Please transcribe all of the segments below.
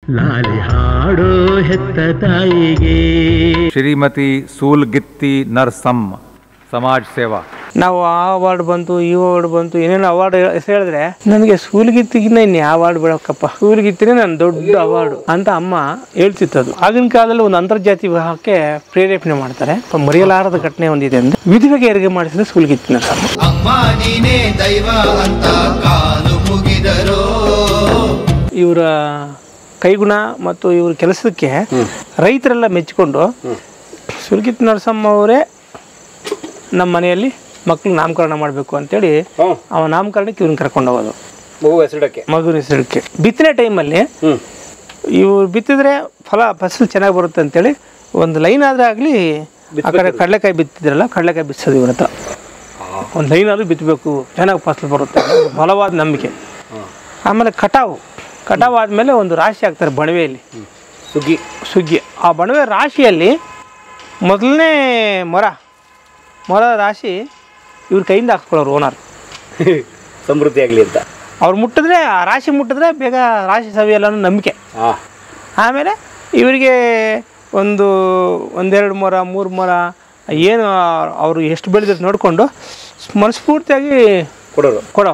ಲಾಲಿ ಹಾಡೋ ಹೆತ್ತ ತಾಯಿಗೆ. ಶ್ರೀಮತಿ ಸೂಲ್ಗಿತ್ತಿ ನರಸಮ್ಮ, ಸಮಾಜ ಸೇವಾ. ನಾವು ಆ ಅವಾರ್ಡ್ ಬಂತು, ಈ ಅವಾರ್ಡ್ ಬಂತು, ಏನೇನೋ ಅವಾರ್ಡ್ ಹೆಸರು ಹೇಳಿದ್ರೆ ನನಗೆ ಸೂಲ್ಗಿತ್ತಿಗಿನ್ನ ಇನ್ನು ಯಾವ ಅವಾರ್ಡ್ ಬೇಡಕ್ಕಪ್ಪ, ಸೂಲ್ಗಿತ್ತಿನೇ ನನ್ನ ದೊಡ್ಡ ಅವಾರ್ಡ್ ಅಂತ ಅಮ್ಮ ಹೇಳ್ತಿತ್ತದು. ಆಗಿನ ಕಾಲದಲ್ಲಿ ಒಂದು ಅಂತರ್ಜಾತಿ ವಿವಾಹಕ್ಕೆ ಪ್ರೇರೇಪಣೆ ಮಾಡ್ತಾರೆ. ಮರೆಯಲಾರದ ಘಟನೆ ಒಂದಿದೆ ಅಂದ್ರೆ ವಿಧವೆಗೆ ಹೆರಿಗೆ ಮಾಡಿಸಿದ ಸೂಲ್ಗಿತ್ತಿ ನರಸಮ್ಮ. ಇವರ ಕೈಗುಣ ಮತ್ತು ಇವ್ರ ಕೆಲಸಕ್ಕೆ ರೈತರೆಲ್ಲ ಮೆಚ್ಚಿಕೊಂಡು ಸೂಲ್ಗಿತ್ತಿ ನರಸಮ್ಮ ಅವರೇ ನಮ್ಮ ಮನೆಯಲ್ಲಿ ಮಕ್ಕಳು ನಾಮಕರಣ ಮಾಡಬೇಕು ಅಂತೇಳಿ ಅವ ನಾಮಕರಣಕ್ಕೆ ಇವ್ರನ್ನ ಕರ್ಕೊಂಡು ಹೋಗೋದು. ಮಗುವಿನ ಹೆಸರಕ್ಕೆ ಬಿತ್ತನೆ ಟೈಮಲ್ಲಿ ಇವ್ರು ಬಿತ್ತಿದ್ರೆ ಫಸಲು ಚೆನ್ನಾಗಿ ಬರುತ್ತೆ ಅಂತೇಳಿ ಒಂದು ಲೈನ್ ಆದ್ರೆ ಆಗಲಿ, ಆ ಕಡೆ ಕಡಲೆಕಾಯಿ ಬಿತ್ತಿದ್ರಲ್ಲ, ಕಡಲೆಕಾಯಿ ಬಿಚ್ಚೋದು ಇವ್ರ ಹತ್ರ. ಒಂದು ಲೈನ್ ಆದ್ರೂ ಬಿತ್ತಬೇಕು, ಚೆನ್ನಾಗಿ ಫಸಲು ಬರುತ್ತೆ, ಬಲವಾದ ನಂಬಿಕೆ. ಆಮೇಲೆ ಕಟಾವು ಆದಮೇಲೆ ಒಂದು ರಾಶಿ ಹಾಕ್ತಾರೆ ಬಣವೆಯಲ್ಲಿ, ಸುಗ್ಗಿ. ಆ ಬಣವೆ ರಾಶಿಯಲ್ಲಿ ಮೊದಲನೇ ಮೊರ ರಾಶಿ ಇವ್ರ ಕೈಯಿಂದ ಹಾಕ್ಸ್ಕೊಳ್ಳೋರು ಓನರ್, ಸಮೃದ್ಧಿ ಆಗಲಿ ಅಂತ. ಅವ್ರು ಮುಟ್ಟಿದ್ರೆ, ಆ ರಾಶಿ ಮುಟ್ಟಿದ್ರೆ ಬೇಗ ರಾಶಿ ಸವಿಯಲ್ಲ ಅನ್ನೋ ನಂಬಿಕೆ. ಆಮೇಲೆ ಇವರಿಗೆ ಒಂದೆರಡು ಮೊರ, 3 ಮೊರ ಏನು ಅವರು ಎಷ್ಟು ಬೆಳೆದಿದ್ದು ನೋಡಿಕೊಂಡು ಮನಸ್ಫೂರ್ತಿಯಾಗಿ ಕೊಡೋರು.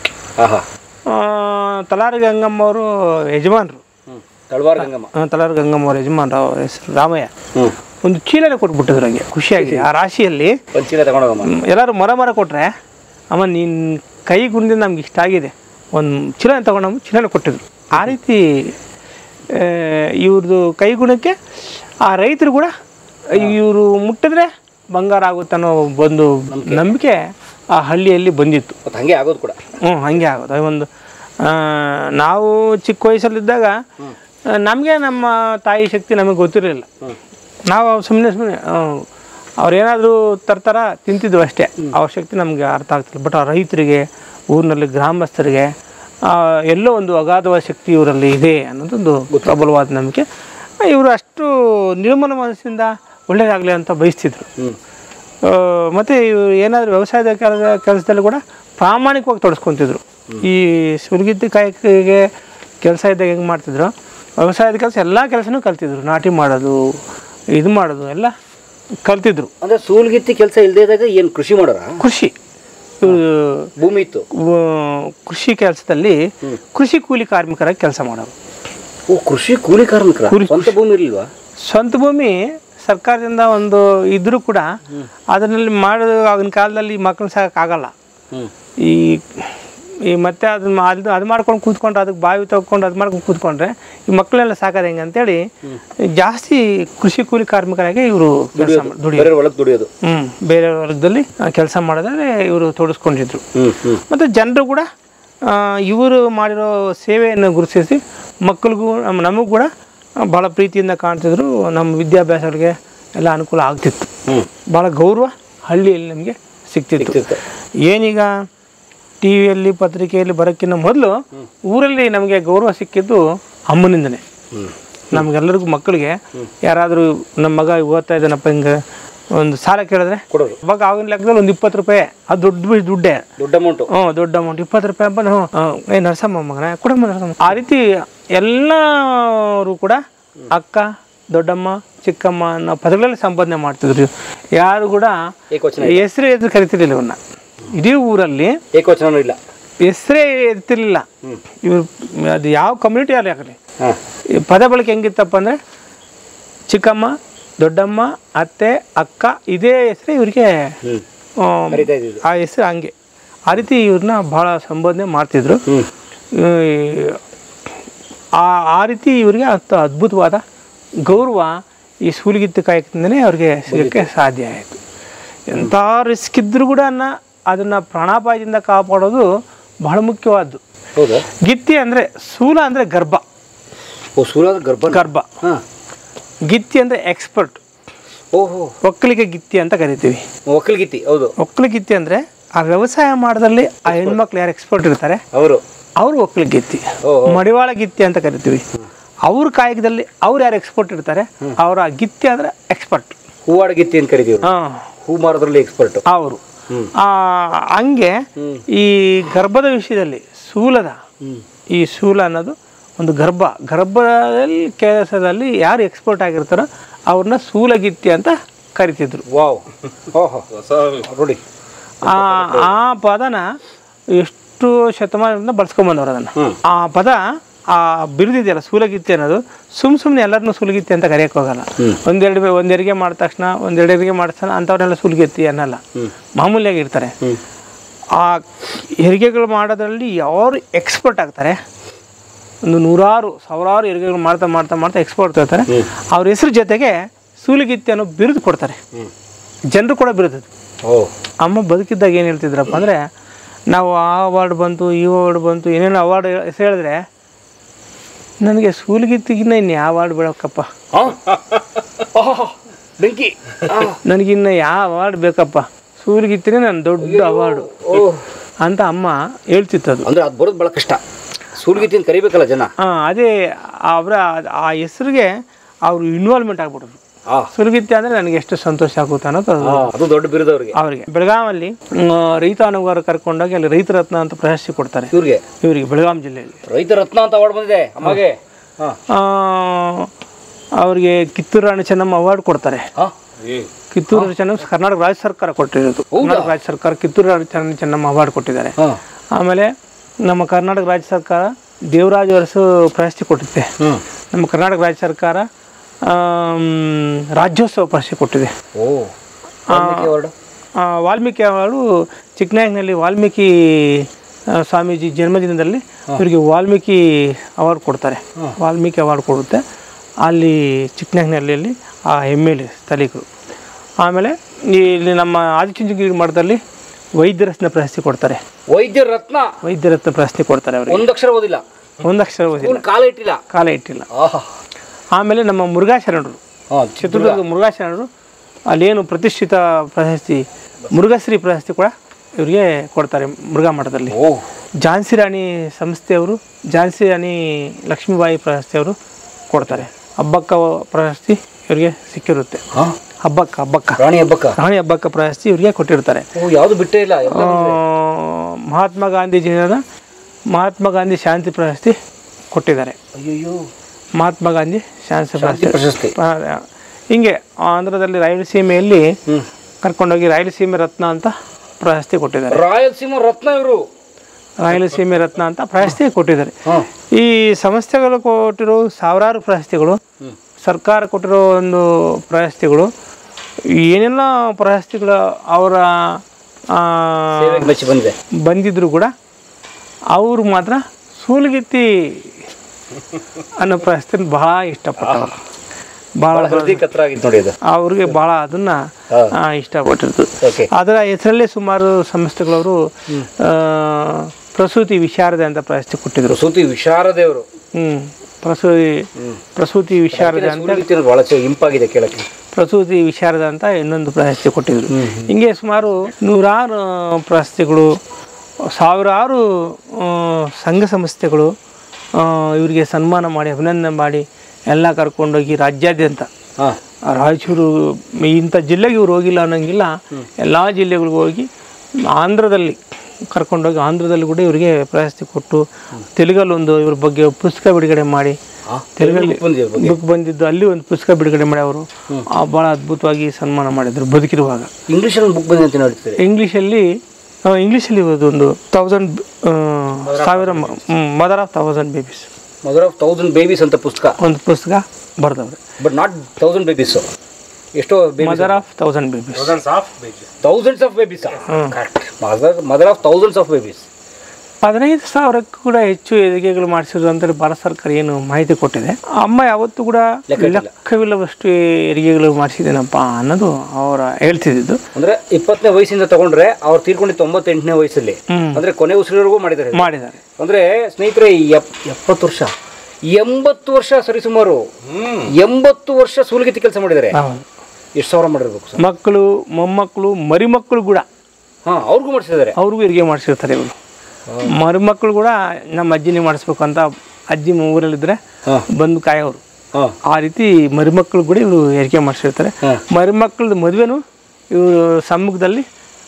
ತಲಾರಿ ಗಂಗಮ್ಮ ಅವರು ಯಜಮಾನರು, ತಲಾರಿ ಗಂಗಮ್ಮ ಅವ್ರ ಯಜಮಾನರು, ಅವ್ರ ಹೆಸರು ರಾಮಯ್ಯ. ಒಂದು ಚೀಲನೇ ಕೊಟ್ಬಿಟ್ಟಿದ್ರು ಹಂಗೆ ಖುಷಿಯಾಗಿ. ಆ ರಾಶಿಯಲ್ಲಿ ಎಲ್ಲರೂ ಮರ ಕೊಟ್ಟರೆ, ಅಮ್ಮ ನೀನು ಕೈ ಗುಣದಿಂದ ನಮ್ಗೆ ಇಷ್ಟ ಆಗಿದೆ, ಒಂದು ಚೀಲನೆ ತೊಗೊಂಡು ಚೀಲನೆ ಕೊಟ್ಟಿದ್ರು. ಆ ರೀತಿ ಇವ್ರದ್ದು ಕೈ ಗುಣಕ್ಕೆ ಆ ರೈತರು ಕೂಡ ಇವರು ಮುಟ್ಟಿದ್ರೆ ಬಂಗಾರ ಆಗುತ್ತೆ ಅನ್ನೋ ಒಂದು ನಂಬಿಕೆ ಆ ಹಳ್ಳಿಯಲ್ಲಿ ಬಂದಿತ್ತು. ಹಾಗೆ ಆಗೋದು ಕೂಡ. ಹಾಗೆ ಆಗೋದು. ಒಂದು ನಾವು ಚಿಕ್ಕ ವಯಸ್ಸಲ್ಲಿದ್ದಾಗ ನಮಗೆ ನಮ್ಮ ತಾಯಿ ಶಕ್ತಿ ನಮಗೆ ಗೊತ್ತಿರಲಿಲ್ಲ. ನಾವು ಸುಮ್ಮನೆ ಅವ್ರೇನಾದರೂ ತರ್ತಾರ ತಿಂತಿದ್ವು ಅಷ್ಟೇ, ಅವ್ರ ಶಕ್ತಿ ನಮಗೆ ಅರ್ಥ ಆಗ್ತಿಲ್ಲ. ಬಟ್ ಆ ರೈತರಿಗೆ, ಊರಿನಲ್ಲಿ ಗ್ರಾಮಸ್ಥರಿಗೆ ಎಲ್ಲೋ ಒಂದು ಅಗಾಧವಾದ ಶಕ್ತಿ ಇವರಲ್ಲಿ ಇದೆ ಅನ್ನೋದೊಂದು ಪ್ರಬಲವಾದ ನಂಬಿಕೆ. ಇವರು ಅಷ್ಟು ನಿರ್ಮಲ ಮನಸ್ಸಿಂದ ಒಳ್ಳೆಯದಾಗಲಿ ಅಂತ ಬಯಸ್ತಿದ್ರು. ಮತ್ತು ಇವರು ಏನಾದರೂ ವ್ಯವಸಾಯದ ಕೆಲಸದಲ್ಲಿ ಕೂಡ ಪ್ರಾಮಾಣಿಕವಾಗಿ ತೊಡಸ್ಕೊತಿದ್ರು. ಈ ಸೂಲ್ಗಿತ್ತಿ ಕಾಯಕಿಗೆ ಕೆಲಸ ಇದ್ದಾಗ ಹೆಂಗೆ ಮಾಡ್ತಿದ್ರು, ವ್ಯವಸಾಯದ ಕೆಲಸ ಎಲ್ಲ ಕೆಲಸನೂ ಕಲ್ತಿದ್ರು. ನಾಟಿ ಮಾಡೋದು, ಇದು ಮಾಡೋದು ಎಲ್ಲ ಕಲ್ತಿದ್ರು. ಅಂದರೆ ಸೂಲ್ಗಿತ್ತಿ ಕೆಲಸ ಇಲ್ಲದೇ ಇದ್ದಾಗ ಏನು ಕೃಷಿ ಮಾಡೋರ? ಕೃಷಿ ಭೂಮಿ ಇತ್ತು. ಕೃಷಿ ಕೆಲಸದಲ್ಲಿ ಕೃಷಿ ಕೂಲಿ ಕಾರ್ಮಿಕರಾಗಿ ಕೆಲಸ ಮಾಡೋರು. ಕೃಷಿ ಕೂಲಿ ಕಾರ್ಮಿಕರ? ಸ್ವಂತ ಭೂಮಿ ಇರಲಿಲ್ವಾ? ಸ್ವಂತ ಭೂಮಿ ಸರ್ಕಾರದಿಂದ ಒಂದು ಇದ್ರೂ ಕೂಡ ಅದರಲ್ಲಿ ಮಾಡೋದು ಆಗಿನ ಕಾಲದಲ್ಲಿ ಮಕ್ಕಳನ್ನ ಸಾಕಾಗಲ್ಲ. ಈ ಮತ್ತೆ ಅದು ಮಾಡ್ಕೊಂಡು ಕೂತ್ಕೊಂಡ್ರೆ, ಅದಕ್ಕೆ ಬಾವಿ ತಗೊಂಡು ಅದು ಮಾಡ್ಕೊಂಡು ಕೂತ್ಕೊಂಡ್ರೆ ಈ ಮಕ್ಕಳೆಲ್ಲ ಸಾಕೋದು ಹೆಂಗೆ ಅಂತೇಳಿ ಜಾಸ್ತಿ ಕೃಷಿ ಕೂಲಿ ಕಾರ್ಮಿಕರಾಗಿ ಇವರು ಕೆಲಸ ದುಡಿಯೋದು. ಬೇರೆ ಹೊಲದಲ್ಲಿ ಕೆಲಸ ಮಾಡೋದ್ರೆ ಇವರು ತೊಡಸ್ಕೊಂಡಿದ್ರು. ಮತ್ತು ಜನರು ಕೂಡ ಇವರು ಮಾಡಿರೋ ಸೇವೆಯನ್ನು ಗುರುತಿಸಿ ಮಕ್ಕಳಿಗೂ ನಮಗೂ ಕೂಡ ಭಾಳ ಪ್ರೀತಿಯಿಂದ ಕಾಣ್ತಿದ್ರು. ನಮ್ಮ ವಿದ್ಯಾಭ್ಯಾಸಗಳಿಗೆ ಎಲ್ಲ ಅನುಕೂಲ ಆಗ್ತಿತ್ತು. ಭಾಳ ಗೌರವ ಹಳ್ಳಿಯಲ್ಲಿ ನಮಗೆ ಸಿಗ್ತಿತ್ತು. ಏನೀಗ ಟಿ ವಿಯಲ್ಲಿ ಪತ್ರಿಕೆಯಲ್ಲಿ ಬರೋಕ್ಕಿಂತ ಮೊದಲು ಊರಲ್ಲಿ ನಮಗೆ ಗೌರವ ಸಿಕ್ಕಿದ್ದು ಅಮ್ಮನಿಂದನೇ. ನಮಗೆಲ್ಲರಿಗೂ ಮಕ್ಕಳಿಗೆ ಯಾರಾದರೂ ನಮ್ಮ ಮಗ ಓದ್ತಾ ಇದ್ದಾನಪ್ಪ ಹಿಂಗೆ ಒಂದು ಸಾಲ ಕೇಳಿದ್ರೆ ಕೊಡೋದು. ಅವಾಗ ಆಗಿನ ಲೆಕ್ಕದಲ್ಲಿ ಒಂದು 20 ರೂಪಾಯಿ, ಅದು ದೊಡ್ಡ ಅಮೌಂಟ್. ದೊಡ್ಡ ಅಮೌಂಟ್ 20 ರೂಪಾಯಿ ಅಂತ ನರಸಮ್ಮ ಮಗನ ಕೊಡಮ್ಮ ನರಸಮ್ಮ. ಆ ರೀತಿ ಎಲ್ಲರೂ ಕೂಡ ಅಕ್ಕ, ದೊಡ್ಡಮ್ಮ, ಚಿಕ್ಕಮ್ಮ ಅನ್ನೋ ಪದಗಳಲ್ಲಿ ಸಂಪಾದನೆ ಮಾಡ್ತಿದ್ರು. ಯಾರು ಕೂಡ ಹೆಸರು ಕರಿತಿರ್ಲಿಲ್ಲ ಇವನ್ನ. ಇಡೀ ಊರಲ್ಲಿ ಏಕವಚನ ಇಲ್ಲ, ಹೆಸರೇ ಇರ್ತಿರ್ಲಿಲ್ಲ. ಇವ್ರು ಅದು ಯಾವ ಕಮ್ಯುನಿಟಿ ಅಲ್ಲಿ ಆಗಲಿ ಪದ ಬಳಕೆ ಹೆಂಗಿತ್ತಪ್ಪ ಅಂದರೆ ಚಿಕ್ಕಮ್ಮ, ದೊಡ್ಡಮ್ಮ, ಅತ್ತೆ, ಅಕ್ಕ, ಇದೇ ಹೆಸರೇ ಇವ್ರಿಗೆ ಆ ಹೆಸರು ಹಂಗೆ. ಆ ರೀತಿ ಇವ್ರನ್ನ ಭಾಳ ಸಂಬೋಧನೆ ಮಾಡ್ತಿದ್ರು. ಆ ರೀತಿ ಇವ್ರಿಗೆ ಅದ್ಭುತವಾದ ಗೌರವ ಈ ಸೂಲ್ಗಿತ್ತಿ ಕಾಯಕದಿಂದನೇ ಅವ್ರಿಗೆ ಸಿಗೋಕ್ಕೆ ಸಾಧ್ಯ ಆಯಿತು. ಎಂಥ ರಿಸ್ಕ್ ಇದ್ದರೂ ಕೂಡ ಅದನ್ನು ಪ್ರಾಣಾಪಾಯದಿಂದ ಕಾಪಾಡೋದು ಬಹಳ ಮುಖ್ಯವಾದ್ದು. ಗಿತ್ತಿ ಅಂದರೆ ಸೂಲ ಅಂದರೆ ಗರ್ಭ. ಗರ್ಭ. ಗಿತ್ತಿ ಅಂದರೆ ಎಕ್ಸ್ಪರ್ಟ್. ಒಕ್ಕಲಿಗೆ ಗಿತ್ತಿ ಅಂತ ಕರಿತೀವಿ. ಒಕ್ಕಲಿಗಿತ್ತಿ. ಹೌದು. ಒಕ್ಕಲಿಗಿತ್ತಿ ಅಂದರೆ ಆ ವ್ಯವಸಾಯ ಮಾಡೋದ್ರಲ್ಲಿ ಆ ಹೆಣ್ಮಕ್ಳು ಯಾರು ಎಕ್ಸ್ಪರ್ಟ್ ಇರ್ತಾರೆ ಅವರು ಒಕ್ಕಲಿಗಿತ್ತಿ. ಮಡಿವಾಳ ಗಿತ್ತಿ ಅಂತ ಕರಿತೀವಿ. ಅವ್ರ ಕಾಯಕದಲ್ಲಿ ಅವ್ರು ಯಾರು ಎಕ್ಸ್ಪರ್ಟ್ ಇರ್ತಾರೆ ಅವರ ಗಿತ್ತಿ ಅಂದರೆ ಎಕ್ಸ್ಪರ್ಟ್. ಹೂವಾಡ ಗಿತ್ತಿ ಅಂತ ಕರಿತೀವಿ. ಹೂ ಮಾರೋದ್ರಲ್ಲಿ ಎಕ್ಸ್ಪರ್ಟ್ ಅವರು. ಹಂಗೆ ಈ ಗರ್ಭದ ವಿಷಯದಲ್ಲಿ ಈ ಸೂಲ ಅನ್ನೋದು ಒಂದು ಗರ್ಭದಲ್ಲಿ ಕೆಲಸದಲ್ಲಿ ಯಾರು ಎಕ್ಸ್ಪರ್ಟ್ ಆಗಿರ್ತಾರೋ ಅವ್ರನ್ನ ಸೂಲಗಿತ್ತಿ ಅಂತ ಕರಿತಿದ್ರು. ವಾವ್, ಓಹೋ ನೋಡಿ, ಆ ಪದನ ಎಷ್ಟು ಶತಮಾನದಿಂದ ಬಳಸ್ಕೊಂಬಂದವ್ರು ಅದನ್ನು. ಆ ಪದ, ಆ ಬಿರುದಿದೆಯಲ್ಲ ಸೂಲಗಿತ್ತಿ ಅನ್ನೋದು, ಸುಮ್ಮನೆ ಎಲ್ಲರನ್ನೂ ಸೂಲಗಿತ್ತಿ ಅಂತ ಕರೆಯೋಕೆ ಹೋಗಲ್ಲ. ಒಂದೆರಿಗೆ ಮಾಡಿದ ತಕ್ಷಣ, ಒಂದೆರಡಿಗೆ ಮಾಡಿದ ಅಂಥವ್ರನ್ನೆಲ್ಲ ಸೂಲಗಿತ್ತಿ ಅನ್ನಲ್ಲ, ಮಾಮೂಲಿಯಾಗಿ ಇರ್ತಾರೆ. ಆ ಹೆರಿಗೆಗಳು ಮಾಡೋದ್ರಲ್ಲಿ ಯಾರು ಎಕ್ಸ್ಪರ್ಟ್ ಆಗ್ತಾರೆ, ಒಂದು ನೂರಾರು ಸಾವಿರಾರು ಹೆರಿಗೆಗಳು ಮಾಡ್ತಾ ಮಾಡ್ತಾ ಮಾಡ್ತಾ ಎಕ್ಸ್ಪರ್ಟ್ ಇರ್ತಾರೆ, ಅವ್ರ ಹೆಸರು ಜೊತೆಗೆ ಸೂಲಗಿತ್ತಿ ಅನ್ನೋ ಬಿರುದು ಕೊಡ್ತಾರೆ. ಜನರು ಕೂಡ ಬಿರುದು. ಅಮ್ಮ ಬದುಕಿದ್ದಾಗ ಏನು ಹೇಳ್ತಿದ್ರಪ್ಪ ಅಂದರೆ, ನಾವು ಆ ಅವಾರ್ಡ್ ಬಂತು, ಈ ಅವಾರ್ಡ್ ಬಂತು, ಏನೇನೋ ಅವಾರ್ಡ್ ಹೆಸರು ಹೇಳಿದ್ರೆ ನನಗೆ ಸೂಲಗಿತ್ತಿಗಿನ್ನ ಇನ್ನು ಯಾವ ಅವಾರ್ಡ್ ಬೇಡಕ್ಕಪ್ಪ, ಬೆಂಕಿ, ನನಗಿನ್ನ ಯಾವ ಅವಾರ್ಡ್ ಬೇಕಪ್ಪ, ಸೂಲಗಿತ್ತಿನೇ ನನ್ನ ದೊಡ್ಡ ಅವಾರ್ಡು ಅಂತ ಅಮ್ಮ ಹೇಳ್ತಿತ್ತದು. ಅಂದರೆ ಅದು ಬರೋದು ಭಾಳ ಕಷ್ಟ, ಸೂಲಗಿತ್ತಿ ಅಂತ ಕರಿಬೇಕಲ್ಲ ಜನ. ಅದೇ ಅವರ ಆ ಹೆಸರಿಗೆ ಅವರು ಇನ್ವಾಲ್ವ್ಮೆಂಟ್ ಆಗ್ಬಿಟ್ರು. ಸೂಲಗಿತ್ತಿ ಅಂದರೆ ನನಗೆ ಎಷ್ಟು ಸಂತೋಷ ಆಗುತ್ತೆ ಅನ್ನೋದು ಅದು ದೊಡ್ಡ ಬಿರುದು ಅವರಿಗೆ. ಬೆಳಗಾವಲ್ಲಿ ರೈತ ಅನುಗಾರ ಕರ್ಕೊಂಡೋಗಿ ಅಲ್ಲಿ ರೈತ ರತ್ನ ಅಂತ ಪ್ರಶಸ್ತಿ ಕೊಡ್ತಾರೆ ಇವರಿಗೆ ಬೆಳಗಾಂ ಜಿಲ್ಲೆಯಲ್ಲಿ. ರೈತ ರತ್ನ ಅಂತ ಅವಾರ್ಡ್ ಬಂದಿದೆ ಅಮ್ಮಗೆ. ಅವರಿಗೆ ಕಿತ್ತೂರು ರಾಣಿ ಚೆನ್ನಮ್ಮ ಅವಾರ್ಡ್ ಕೊಡ್ತಾರೆ. ಕಿತ್ತೂರು ರಾಣಿ ಚೆನ್ನಮ್ಮ ಕರ್ನಾಟಕ ರಾಜ್ಯ ಸರ್ಕಾರ ಕೊಟ್ಟಿರೋದು. ಕರ್ನಾಟಕ ರಾಜ್ಯ ಸರ್ಕಾರ ಕಿತ್ತೂರು ರಾಣಿ ಚೆನ್ನಮ್ಮ ಅವಾರ್ಡ್ ಕೊಟ್ಟಿದ್ದಾರೆ. ಆಮೇಲೆ ನಮ್ಮ ಕರ್ನಾಟಕ ರಾಜ್ಯ ಸರ್ಕಾರ ದೇವರಾಜ ಅರಸು ಪ್ರಶಸ್ತಿ ಕೊಟ್ಟಿದೆ. ನಮ್ಮ ಕರ್ನಾಟಕ ರಾಜ್ಯ ಸರ್ಕಾರ ರಾಜ್ಯೋತ್ಸವ ಪ್ರಶಸ್ತಿ ಕೊಟ್ಟಿದೆ. ವಾಲ್ಮೀಕಿ ಅವಾರ್ಡು ಚಿಕ್ಕನಾಯಕನಲ್ಲಿ ವಾಲ್ಮೀಕಿ ಸ್ವಾಮೀಜಿ ಜನ್ಮದಿನದಲ್ಲಿ ಇವರಿಗೆ ವಾಲ್ಮೀಕಿ ಅವಾರ್ಡ್ ಕೊಡ್ತಾರೆ. ವಾಲ್ಮೀಕಿ ಅವಾರ್ಡ್ ಕೊಡುತ್ತೆ ಅಲ್ಲಿ ಚಿಕ್ಕನಾಯಕನಹಳ್ಳಿಯಲ್ಲಿ ಆ MLA ಸ್ಥಳೀಕರು. ಆಮೇಲೆ ಇಲ್ಲಿ ನಮ್ಮ ಆದಿಚುಂಚನಗಿರಿ ಮಠದಲ್ಲಿ ವೈದ್ಯರತ್ನ ಪ್ರಶಸ್ತಿ ಕೊಡ್ತಾರೆ. ವೈದ್ಯರತ್ನ ಪ್ರಶಸ್ತಿ ಕೊಡ್ತಾರೆ ಅವರಿಗೆ. ಒಂದು ಅಕ್ಷರ ಓದಿಲ್ಲ, ಕಾಲ ಇಟ್ಟಿಲ್ಲ. ಆಮೇಲೆ ನಮ್ಮ ಮುರುಘಾಶರಣರು, ಚಿತ್ರದುರ್ಗ ಮುರುಘಾಶರಣರು, ಅಲ್ಲೇನು ಪ್ರತಿಷ್ಠಿತ ಪ್ರಶಸ್ತಿ ಮುರುಘಾಶ್ರೀ ಪ್ರಶಸ್ತಿ ಕೂಡ ಇವರಿಗೆ ಕೊಡ್ತಾರೆ ಮುರುಘಾ ಮಠದಲ್ಲಿ. ಝಾನ್ಸಿ ರಾಣಿ ಸಂಸ್ಥೆಯವರು, ಝಾನ್ಸಿ ರಾಣಿ ಲಕ್ಷ್ಮೀಬಾಯಿ ಪ್ರಶಸ್ತಿಯವರು ಕೊಡ್ತಾರೆ. ಹಬ್ಬಕ್ಕ ಪ್ರಶಸ್ತಿ ಇವರಿಗೆ ಸಿಕ್ಕಿರುತ್ತೆ. ರಾಣಿ ಹಬ್ಬಕ್ಕ ಪ್ರಶಸ್ತಿ ಇವರಿಗೆ ಕೊಟ್ಟಿರ್ತಾರೆ. ಯಾವುದು ಬಿಟ್ಟೇ ಇಲ್ಲ. ಮಹಾತ್ಮ ಗಾಂಧಿ ಶಾಂತಿ ಪ್ರಶಸ್ತಿ ಕೊಟ್ಟಿದ್ದಾರೆ. ಮಹಾತ್ಮ ಗಾಂಧಿ ಶಾಂತಿ ಪ್ರಶಸ್ತಿ. ಹಿಂಗೆ ಆಂಧ್ರದಲ್ಲಿ ರಾಯಲಸೀಮೆಯಲ್ಲಿ ಕರ್ಕೊಂಡೋಗಿ ರಾಯಲಸೀಮೆ ರತ್ನ ಅಂತ ಪ್ರಶಸ್ತಿ ಕೊಟ್ಟಿದ್ದಾರೆ. ರಾಯಲಸೀಮೆ ರತ್ನ ಅಂತ ಪ್ರಶಸ್ತಿ ಕೊಟ್ಟಿದ್ದಾರೆ. ಈ ಸಂಸ್ಥೆಗಳು ಕೊಟ್ಟಿರೋ ಸಾವಿರಾರು ಪ್ರಶಸ್ತಿಗಳು, ಸರ್ಕಾರ ಕೊಟ್ಟಿರೋ ಒಂದು ಪ್ರಶಸ್ತಿಗಳು, ಏನೆಲ್ಲ ಪ್ರಶಸ್ತಿಗಳು ಅವರ ಬಂದಿದ್ರು ಕೂಡ ಅವರು ಮಾತ್ರ ಸೂಲಗಿತ್ತಿ ಅನ್ನೋ ಪ್ರಶಸ್ತಿನ ಬಹಳ ಇಷ್ಟಪಟ್ಟವರು. ಭಾಳ ಅವ್ರಿಗೆ ಭಾಳ ಅದನ್ನ ಇಷ್ಟಪಟ್ಟಿರ್ತು. ಅದರ ಹೆಸರಲ್ಲೇ ಸುಮಾರು ಸಂಸ್ಥೆಗಳವರು ಪ್ರಸೂತಿ ವಿಶಾರದೆ ಅಂತ ಪ್ರಶಸ್ತಿ ಕೊಟ್ಟಿದ್ರು. ಪ್ರಸೂತಿ ವಿಶಾರದೆ ಅಂತ ಇಂಪಾಗಿದೆ ಕೇಳಕ್ಕೆ. ಪ್ರಸೂತಿ ವಿಶಾರದ ಅಂತ ಇನ್ನೊಂದು ಪ್ರಶಸ್ತಿ ಕೊಟ್ಟಿದ್ರು. ಹಿಂಗೆ ಸುಮಾರು ನೂರಾರು ಪ್ರಶಸ್ತಿಗಳು, ಸಾವಿರಾರು ಸಂಘ ಸಂಸ್ಥೆಗಳು ಇವರಿಗೆ ಸನ್ಮಾನ ಮಾಡಿ ಅಭಿನಂದನೆ ಮಾಡಿ ಎಲ್ಲ ಕರ್ಕೊಂಡೋಗಿ ರಾಜ್ಯಾದ್ಯಂತ, ರಾಯಚೂರು ಇಂಥ ಜಿಲ್ಲೆಗೆ ಇವ್ರು ಹೋಗಿಲ್ಲ ಅನ್ನೋಂಗಿಲ್ಲ, ಎಲ್ಲ ಜಿಲ್ಲೆಗಳಿಗೂ ಹೋಗಿ ಆಂಧ್ರದಲ್ಲಿ ಕರ್ಕೊಂಡೋಗಿ ಆಂಧ್ರದಲ್ಲಿ ಕೂಡ ಇವರಿಗೆ ಪ್ರಶಸ್ತಿ ಕೊಟ್ಟು, ತೆಲುಗಲ್ಲಿ ಒಂದು ಇವ್ರ ಬಗ್ಗೆ ಪುಸ್ತಕ ಬಿಡುಗಡೆ ಮಾಡಿ, ತೆಲುಗಲ್ಲಿ ಬುಕ್ ಬಂದಿದ್ದು ಅಲ್ಲಿ ಒಂದು ಪುಸ್ತಕ ಬಿಡುಗಡೆ ಮಾಡಿ ಅವರು ಭಾಳ ಅದ್ಭುತವಾಗಿ ಸನ್ಮಾನ ಮಾಡಿದ್ರು ಬದುಕಿರುವಾಗ. ಇಂಗ್ಲೀಷಲ್ಲಿ ಒಂದು 1000 ಮದರ್ ಆಫ್ 1000 ಬೇಬೀಸ್ ಅಂತ ಪುಸ್ತಕ, ಒಂದು ಪುಸ್ತಕ ಬರ್ದವ್ರೆ. ಬಟ್ ನಾಟ್ 1000 ಬೇಬೀಸ್, ಎಷ್ಟೋ mother of 1000 babies, thousands of babies, mother of thousands of babies. 15,000ಕ್ಕೂ ಕೂಡ ಹೆಚ್ಚು ಹೆರಿಗೆಗಳು ಮಾಡಿಸಿದ್ರು ಅಂತ ಭಾರತ ಸರ್ಕಾರ ಏನು ಮಾಹಿತಿ ಕೊಟ್ಟಿದೆ. ಅಮ್ಮ ಯಾವತ್ತೂ ಕೂಡ ಲೆಕ್ಕವಿಲ್ಲವಷ್ಟು ಹೆರಿಗೆಗಳು ಮಾಡಿಸಿದ್ದೇನಪ್ಪ ಅನ್ನೋದು ಅವರ ಹೇಳ್ತಿದ್ದು. ಅಂದ್ರೆ 20ನೇ ವಯಸ್ಸಿಂದ ತಗೊಂಡ್ರೆ ಅವ್ರು ತೀರ್ಕೊಂಡು 98ನೇ ವಯಸ್ಸಲ್ಲಿ, ಅಂದ್ರೆ ಕೊನೆ ಉಸಿರಿವರೆಗೂ ಮಾಡಿದ್ದಾರೆ. ಅಂದ್ರೆ ಸ್ನೇಹಿತರೆ 80 ವರ್ಷ ಸರಿಸುಮಾರು 80 ವರ್ಷ ಸೂಲಗಿತ್ತಿ ಕೆಲಸ ಮಾಡಿದ್ದಾರೆ. ಎಷ್ಟು ಸಾವಿರ ಮಾಡಿರ್ಬೇಕು. ಮಕ್ಕಳು, ಮೊಮ್ಮಕ್ಕಳು, ಮರಿಮಕ್ಕಳು ಕೂಡ ಅವ್ರಿಗೂ ಮಾಡಿಸಿದ್ದಾರೆ. ಅವ್ರಿಗೂ ಹೆರಿಗೆ ಮಾಡಿಸಿರ್ತಾರೆ ಇವರು. ಮರಿಮಕ್ಕಳು ಕೂಡ ನಮ್ಮ ಅಜ್ಜಿನೇ ಮಾಡಿಸ್ಬೇಕು ಅಂತ ಅಜ್ಜಿ ಊರಲ್ಲಿದ್ರೆ ಬಂದು ಕಾಯೋರು. ಆ ರೀತಿ ಮರಿಮಕ್ಕಳು ಕೂಡ ಇವರು ಹೆರಿಗೆ ಮಾಡಿಸಿರ್ತಾರೆ. ಮರಿಮಕ್ಕಳದ್ದು ಮದುವೆನೂ ಇವರು ಸಮ್ಮುಖದಲ್ಲಿ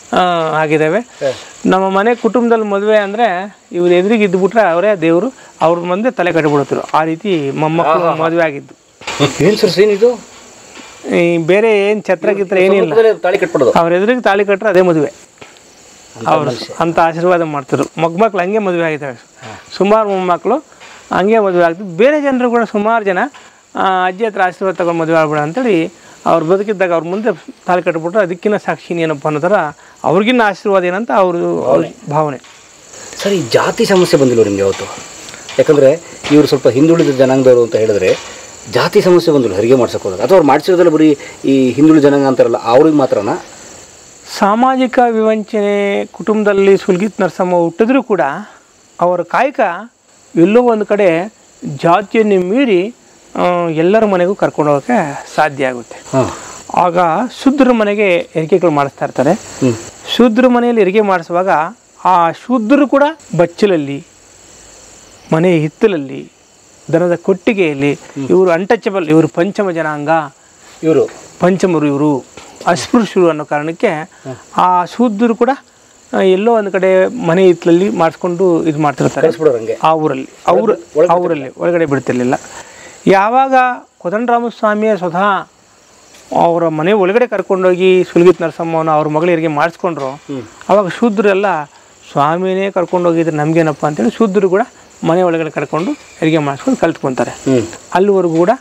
ಆಗಿದ್ದಾವೆ. ನಮ್ಮ ಮನೆ ಕುಟುಂಬದಲ್ಲಿ ಮದುವೆ ಅಂದರೆ ಇವ್ರು ಎದುರಿಗೆ ಇದ್ದುಬಿಟ್ರೆ ಅವರೇ ದೇವರು, ಅವ್ರ ಮುಂದೆ ತಲೆ ಕಟ್ಟಿಬಿಡ್ತಾರೆ. ಆ ರೀತಿ ಮೊಮ್ಮಕ್ಕಳು ಮದುವೆ ಆಗಿದ್ದು. ಏನು ಸರ್ ಸೀನ್ ಇದು? ಈ ಬೇರೆ ಏನು ಛತ್ರ ಗಿತ್ರ ಏನಿಲ್ಲ, ತಾಳಿ ಕಟ್ಬಿಡೋದು. ಅವ್ರ ಎದುರಿಗೆ ತಾಳಿ ಕಟ್ಟರೆ ಅದೇ ಮದುವೆ. ಅವರು ಅಂತ ಆಶೀರ್ವಾದ ಮಾಡ್ತಿದ್ರು. ಮೊಮ್ಮಕ್ಳು ಹಂಗೆ ಮದುವೆ ಆಗಿದ್ದಾವೆ. ಸುಮಾರು ಮೊಮ್ಮಕ್ಕಳು ಹಂಗೆ ಮದುವೆ ಆಗ್ತಿದ್ದು. ಬೇರೆ ಜನರು ಕೂಡ ಸುಮಾರು ಜನ ಅಜ್ಜಿ ಹತ್ರ ಆಶೀರ್ವಾದ ತಗೊಂಡು ಮದುವೆ ಆಗ್ಬೇಡ ಅಂತೇಳಿ ಅವ್ರು ಬದುಕಿದ್ದಾಗ ಅವ್ರ ಮುಂದೆ ತಾಳಿ ಕಟ್ಬಿಟ್ರೆ ಅದಕ್ಕಿಂತ ಸಾಕ್ಷಿ ಏನಪ್ಪ ಅನ್ನೋ ಥರ ಅವ್ರಿಗಿನ್ನ ಆಶೀರ್ವಾದ ಏನಂತ ಅವ್ರ ಭಾವನೆ. ಸರ್, ಈ ಜಾತಿ ಸಮಸ್ಯೆ ಬಂದಿಲ್ಲ ನಿಮ್ಗೆ ಯಾವತ್ತು? ಯಾಕಂದರೆ ಇವರು ಸ್ವಲ್ಪ ಹಿಂದುಳಿದ ಜನಾಂಗದವರು ಅಂತ ಹೇಳಿದ್ರೆ ಜಾತಿ ಸಮಸ್ಯೆ ಬಂದಿಲ್ಲ ಹೆರಿಗೆ ಮಾಡ್ಸಕ್ಕೆ ಹೋದಾಗ, ಅಥವಾ ಅವ್ರು ಮಾಡಿಸಿರೋದಲ್ಲ ಬರೀ ಈ ಹಿಂದುಳಿದ ಜನಾಂಗ ಅಂತಾರಲ್ಲ ಅವ್ರಿಗೆ ಮಾತ್ರನಾ? ಸಾಮಾಜಿಕ ವಿವಂಚನೆ ಕುಟುಂಬದಲ್ಲಿ ಸುಲ್ಗಿತ್ ನರಸಮ್ಮ ಹುಟ್ಟಿದ್ರೂ ಕೂಡ ಅವರ ಕಾಯಕ ಎಲ್ಲೋ ಒಂದು ಕಡೆ ಜಾತಿಯನ್ನು ಮೀರಿ ಎಲ್ಲರ ಮನೆಗೂ ಕರ್ಕೊಂಡು ಹೋಗೋಕ್ಕೆ ಸಾಧ್ಯ ಆಗುತ್ತೆ. ಆಗ ಶೂದ್ರ ಮನೆಗೆ ಹೆರಿಗೆಗಳು ಮಾಡಿಸ್ತಾ ಇರ್ತಾರೆ. ಶೂದ್ರ ಮನೆಯಲ್ಲಿ ಹೆರಿಗೆ ಮಾಡಿಸುವಾಗ ಆ ಶೂದ್ರರು ಕೂಡ ಬಚ್ಚಲಲ್ಲಿ, ಮನೆ ಹಿತ್ತಲಲ್ಲಿ, ದನದ ಕೊಟ್ಟಿಗೆಯಲ್ಲಿ ಇವರು ಅನ್ಟಚಬಲ್, ಇವರು ಪಂಚಮ ಜನಾಂಗ, ಇವರು ಪಂಚಮರು, ಇವರು ಅಸ್ಪೃಶ್ಯರು ಅನ್ನೋ ಕಾರಣಕ್ಕೆ ಆ ಶೂದ್ರರು ಕೂಡ ಎಲ್ಲೋ ಒಂದು ಕಡೆ ಮನೆ ಹಿತ್ತಲಲ್ಲಿ ಮಾಡಿಸ್ಕೊಂಡು ಇದು ಮಾಡ್ತಿರ್ತಾರೆ ಆ ಊರಲ್ಲಿ. ಅವರಲ್ಲಿ ಒಳಗಡೆ ಬಿಡ್ತಿರ್ಲಿಲ್ಲ. ಯಾವಾಗ ಕೋದಂಡರಾಮಸ್ವಾಮಿಯ ಸ್ವತಃ ಅವರ ಮನೆ ಒಳಗಡೆ ಕರ್ಕೊಂಡೋಗಿ ಸುಲ್ಗಿತ್ ನರಸಮ್ಮನ ಅವ್ರ ಮಗಳಿಗೆ ಮಾಡಿಸ್ಕೊಂಡ್ರು, ಆವಾಗ ಶೂದ್ರೆಲ್ಲ ಸ್ವಾಮಿನೇ ಕರ್ಕೊಂಡೋಗಿದ್ರೆ ನಮಗೇನಪ್ಪ ಅಂತೇಳಿ ಶೂದ್ರರು ಕೂಡ ಮನೆ ಒಳಗಡೆ ಕರ್ಕೊಂಡು ಹೆರಿಗೆ ಮಾಡಿಸ್ಕೊಂಡು ಕಲ್ತ್ಕೊತಾರೆ. ಅಲ್ಲಿವರೆಗೂ ಕೂಡ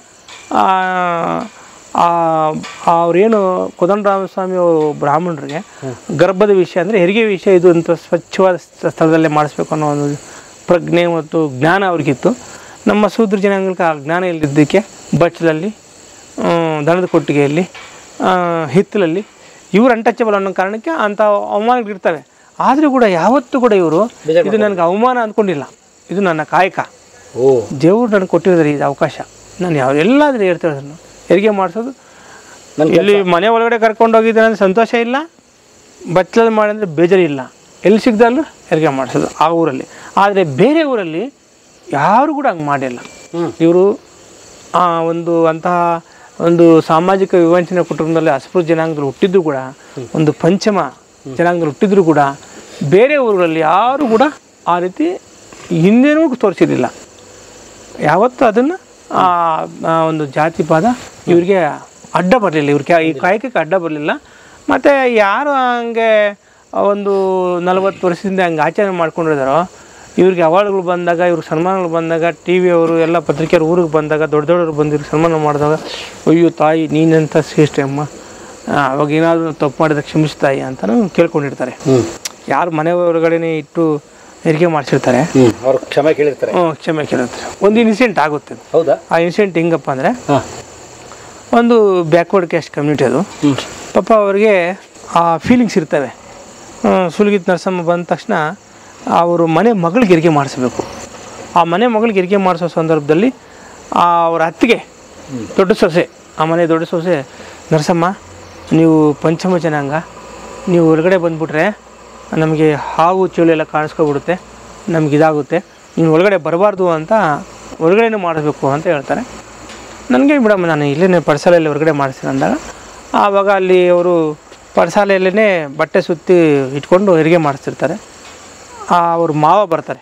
ಅವ್ರೇನು ಕೋದಂಡರಾಮಸ್ವಾಮಿ ಬ್ರಾಹ್ಮಣರಿಗೆ ಗರ್ಭದ ವಿಷಯ ಅಂದರೆ ಹೆರಿಗೆ ವಿಷಯ ಇದು ಅಂತ ಸ್ವಚ್ಛವಾದ ಸ್ಥಳದಲ್ಲೇ ಮಾಡಿಸ್ಬೇಕು ಅನ್ನೋ ಒಂದು ಪ್ರಜ್ಞೆ ಮತ್ತು ಜ್ಞಾನ ಅವ್ರಿಗಿತ್ತು. ನಮ್ಮ ಶೂದ್ರ ಜನಾಂಗಕ್ಕೆ ಆ ಜ್ಞಾನ ಇಲ್ಲದಿದ್ದಕ್ಕೆ ಬಚ್ಚಲಲ್ಲಿ, ದನದ ಕೊಟ್ಟಿಗೆಯಲ್ಲಿ, ಹಿತ್ತಲಲ್ಲಿ ಇವರು ಅನ್ಟಚಬಲ್ ಅನ್ನೋ ಕಾರಣಕ್ಕೆ ಅಂಥ ಅವಮಾನಗಳಿರ್ತವೆ. ಆದರೂ ಕೂಡ ಯಾವತ್ತೂ ಕೂಡ ಇವರು ಇದು ನನಗೆ ಅವಮಾನ ಅಂದ್ಕೊಂಡಿಲ್ಲ, ಇದು ನನ್ನ ಕಾಯಕ, ದೇವರು ನನಗೆ ಕೊಟ್ಟಿದ್ದಾರೆ ಇದು ಅವಕಾಶ, ನಾನು ಎಲ್ಲಾದರೂ ಹೇಳ್ತಾರೆ ಅದನ್ನು ಹೆರಿಗೆ ಮಾಡಿಸೋದು. ಇಲ್ಲಿ ಮನೆ ಒಳಗಡೆ ಕರ್ಕೊಂಡು ಹೋಗಿದ್ದಾನೆ ಅಂದರೆ ಸಂತೋಷ ಇಲ್ಲ, ಬಚ್ಚಲಲ್ಲಿ ಮಾಡಿದ್ರೆ ಬೇಜಾರಿಲ್ಲ, ಎಲ್ಲಿ ಸಿಗ್ದಲ್ಲೂ ಹೆರಿಗೆ ಮಾಡಿಸೋದು ಆ ಊರಲ್ಲಿ. ಆದರೆ ಬೇರೆ ಊರಲ್ಲಿ ಯಾರು ಕೂಡ ಹಂಗೆ ಮಾಡಿಲ್ಲ. ಇವರು ಅಂತಹ ಒಂದು ಸಾಮಾಜಿಕ ವಿವಂಚನೆ ಕುಟುಂಬದಲ್ಲಿ ಅಸ್ಪೃಶ್ಯ ಜನಾಂಗದಲ್ಲಿ ಹುಟ್ಟಿದ್ರು ಕೂಡ, ಒಂದು ಪಂಚಮ ಜನಾಂಗದಲ್ಲಿ ಹುಟ್ಟಿದ್ರು ಕೂಡ ಬೇರೆ ಊರುಗಳಲ್ಲಿ ಯಾರು ಕೂಡ ಆ ರೀತಿ ಹಿಂದೇನೂ ತೋರಿಸಿರಲಿಲ್ಲ. ಯಾವತ್ತೂ ಅದನ್ನು ಒಂದು ಜಾತಿ ಪಾದ ಇವ್ರಿಗೆ ಅಡ್ಡ ಬರಲಿಲ್ಲ, ಇವ್ರಿಗೆ ಈ ಕಾಯಕಕ್ಕೆ ಅಡ್ಡ ಬರಲಿಲ್ಲ. ಮತ್ತು ಯಾರು ಹಂಗೆ ಒಂದು 40 ವರ್ಷದಿಂದ ಹಂಗೆ ಆಚರಣೆ ಮಾಡ್ಕೊಂಡಿದ್ದಾರೋ ಇವ್ರಿಗೆ ಅವಾರ್ಡ್ಗಳು ಬಂದಾಗ, ಇವ್ರಿಗೆ ಸನ್ಮಾನಗಳು ಬಂದಾಗ, ಟಿ ವಿಯವರು ಎಲ್ಲ ಪತ್ರಿಕೆಯವರು ಊರಿಗೆ ಬಂದಾಗ, ದೊಡ್ಡವರು ಬಂದಿವ್ರಿಗೆ ಸನ್ಮಾನ ಮಾಡಿದಾಗ, ಅಯ್ಯೋ ತಾಯಿ ನೀನೆಂಥ ಶ್ರೇಷ್ಠ ಅಮ್ಮ, ಅವಾಗ ಏನಾದರೂ ತಪ್ಪು ಮಾಡಿದಾಗ ಕ್ಷಮಿಸ್ತಾಯಿ ಅಂತಲೂ ಕೇಳ್ಕೊಂಡಿರ್ತಾರೆ. ಯಾರು ಮನೆ ಹೊರಗಡೆನೇ ಇಟ್ಟು ಹೆರಿಗೆ ಮಾಡಿಸಿರ್ತಾರೆ ಅವ್ರು ಕ್ಷಮೆ ಕೇಳಿರ್ತಾರೆ. ಕ್ಷಮೆ ಕೇಳಿರ್ತಾರೆ. ಒಂದು ಇನ್ಸಿಡೆಂಟ್ ಆಗುತ್ತೆ. ಹೌದಾ? ಆ ಇನ್ಸಿಡೆಂಟ್ ಹೆಂಗಪ್ಪ ಅಂದರೆ, ಒಂದು ಬ್ಯಾಕ್ವರ್ಡ್ ಕ್ಯಾಸ್ಟ್ ಕಮ್ಯುನಿಟಿ ಅದು. ಪಾಪ ಅವ್ರಿಗೆ ಆ ಫೀಲಿಂಗ್ಸ್ ಇರ್ತವೆ. ಸುಲ್ಗಿತ್ ನರಸಮ್ಮ ಬಂದ ತಕ್ಷಣ ಅವರು ಮನೆ ಮಗಳಿಗೆ ಹೆರಿಗೆ ಮಾಡಿಸ್ಬೇಕು. ಆ ಮನೆ ಮಗಳಿಗೆ ಹೆರಿಗೆ ಮಾಡಿಸೋ ಸಂದರ್ಭದಲ್ಲಿ ಅವ್ರ ಅತ್ತಿಗೆ ದೊಡ್ಡ ಸೊಸೆ, ಆ ಮನೆ ದೊಡ್ಡ ಸೊಸೆ, ನರಸಮ್ಮ ನೀವು ಪಂಚಮ ಜನಾಂಗ, ನೀವು ಹೊರಗಡೆ ಬಂದುಬಿಟ್ರೆ ನಮಗೆ ಹಾವು ಚೇಳು ಎಲ್ಲ ಕಾಣಿಸ್ಕೊಬಿಡುತ್ತೆ, ನಮಗಿದಾಗುತ್ತೆ, ನೀವು ಒಳಗಡೆ ಬರಬಾರ್ದು ಅಂತ ಹೊರಗಡೆನೂ ಮಾಡಿಸ್ಬೇಕು ಅಂತ ಹೇಳ್ತಾರೆ. ನನಗೆ ಬಿಡಮ್ಮ, ನಾನು ಇಲ್ಲೇ ಪಡಸಾಲೆಯಲ್ಲಿ ಹೊರಗಡೆ ಮಾಡಿಸ್ತೀನಿ ಅಂದಾಗ ಆವಾಗ ಅಲ್ಲಿ ಅವರು ಪಡಸಾಲೆಯಲ್ಲೇ ಬಟ್ಟೆ ಸುತ್ತಿ ಇಟ್ಕೊಂಡು ಹೆರಿಗೆ ಮಾಡಿಸ್ತಿರ್ತಾರೆ. ಅವ್ರ ಮಾವ ಬರ್ತಾರೆ,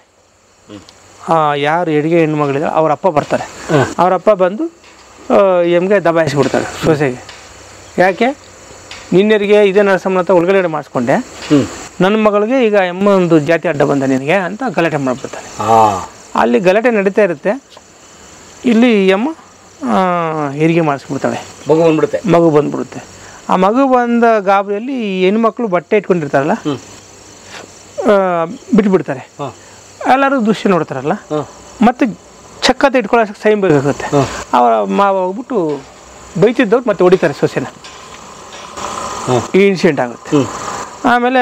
ಯಾರು ಹೆರಿಗೆ ಹೆಣ್ಮಗಳಿದ್ದಾರೆ ಅವ್ರ ಅಪ್ಪ ಬರ್ತಾರೆ. ಅವರಪ್ಪ ಬಂದು ಎಮ್ಗೆ ದಬಾಯಿಸ್ಬಿಡ್ತಾರೆ ಸೊಸೆಗೆ. ಯಾಕೆ ನಿನ್ನೆರಿಗೆ ಇದೇ ನರಸಮ್ಮನ ಹತ್ರ ಒಳಗಡೆ ಮಾಡಿಸ್ಕೊಂಡೆ, ನನ್ನ ಮಗಳಿಗೆ ಈಗ ಎಮ್ಮ ಒಂದು ಜಾತಿ ಅಡ್ಡ ಬಂದ ನಿನಗೆ ಅಂತ ಗಲಾಟೆ ಮಾಡಿಬಿಡ್ತಾರೆ. ಅಲ್ಲಿ ಗಲಾಟೆ ನಡೀತಾ ಇರುತ್ತೆ. ಇಲ್ಲಿ ಎಮ್ಮ ಹೆರಿಗೆ ಮಾಡಿಸ್ಬಿಡ್ತಾಳೆ, ಮಗು ಬಂದ್ಬಿಡುತ್ತೆ. ಆ ಮಗು ಬಂದ ಗಾಬರಿಯಲ್ಲಿ ಹೆಣ್ಮಕ್ಳು ಬಟ್ಟೆ ಇಟ್ಕೊಂಡಿರ್ತಾರಲ್ಲ ಬಿಟ್ಬಿಡ್ತಾರೆ. ಎಲ್ಲರೂ ದೃಶ್ಯ ನೋಡ್ತಾರಲ್ಲ, ಮತ್ತೆ ಚಕ್ಕತ್ತೆ ಇಟ್ಕೊಳ್ಳೋಕೆ ಸೈನ್ ಬೇಕಾಗುತ್ತೆ. ಅವರ ಮಾವ ಹೋಗ್ಬಿಟ್ಟು ಬೈತಿದ್ದವ್ರು ಮತ್ತೆ ಹೊಡಿತಾರೆ ಸೊಸೆನ. ಈ ಇನ್ಸಿಡೆಂಟ್ ಆಗುತ್ತೆ. ಆಮೇಲೆ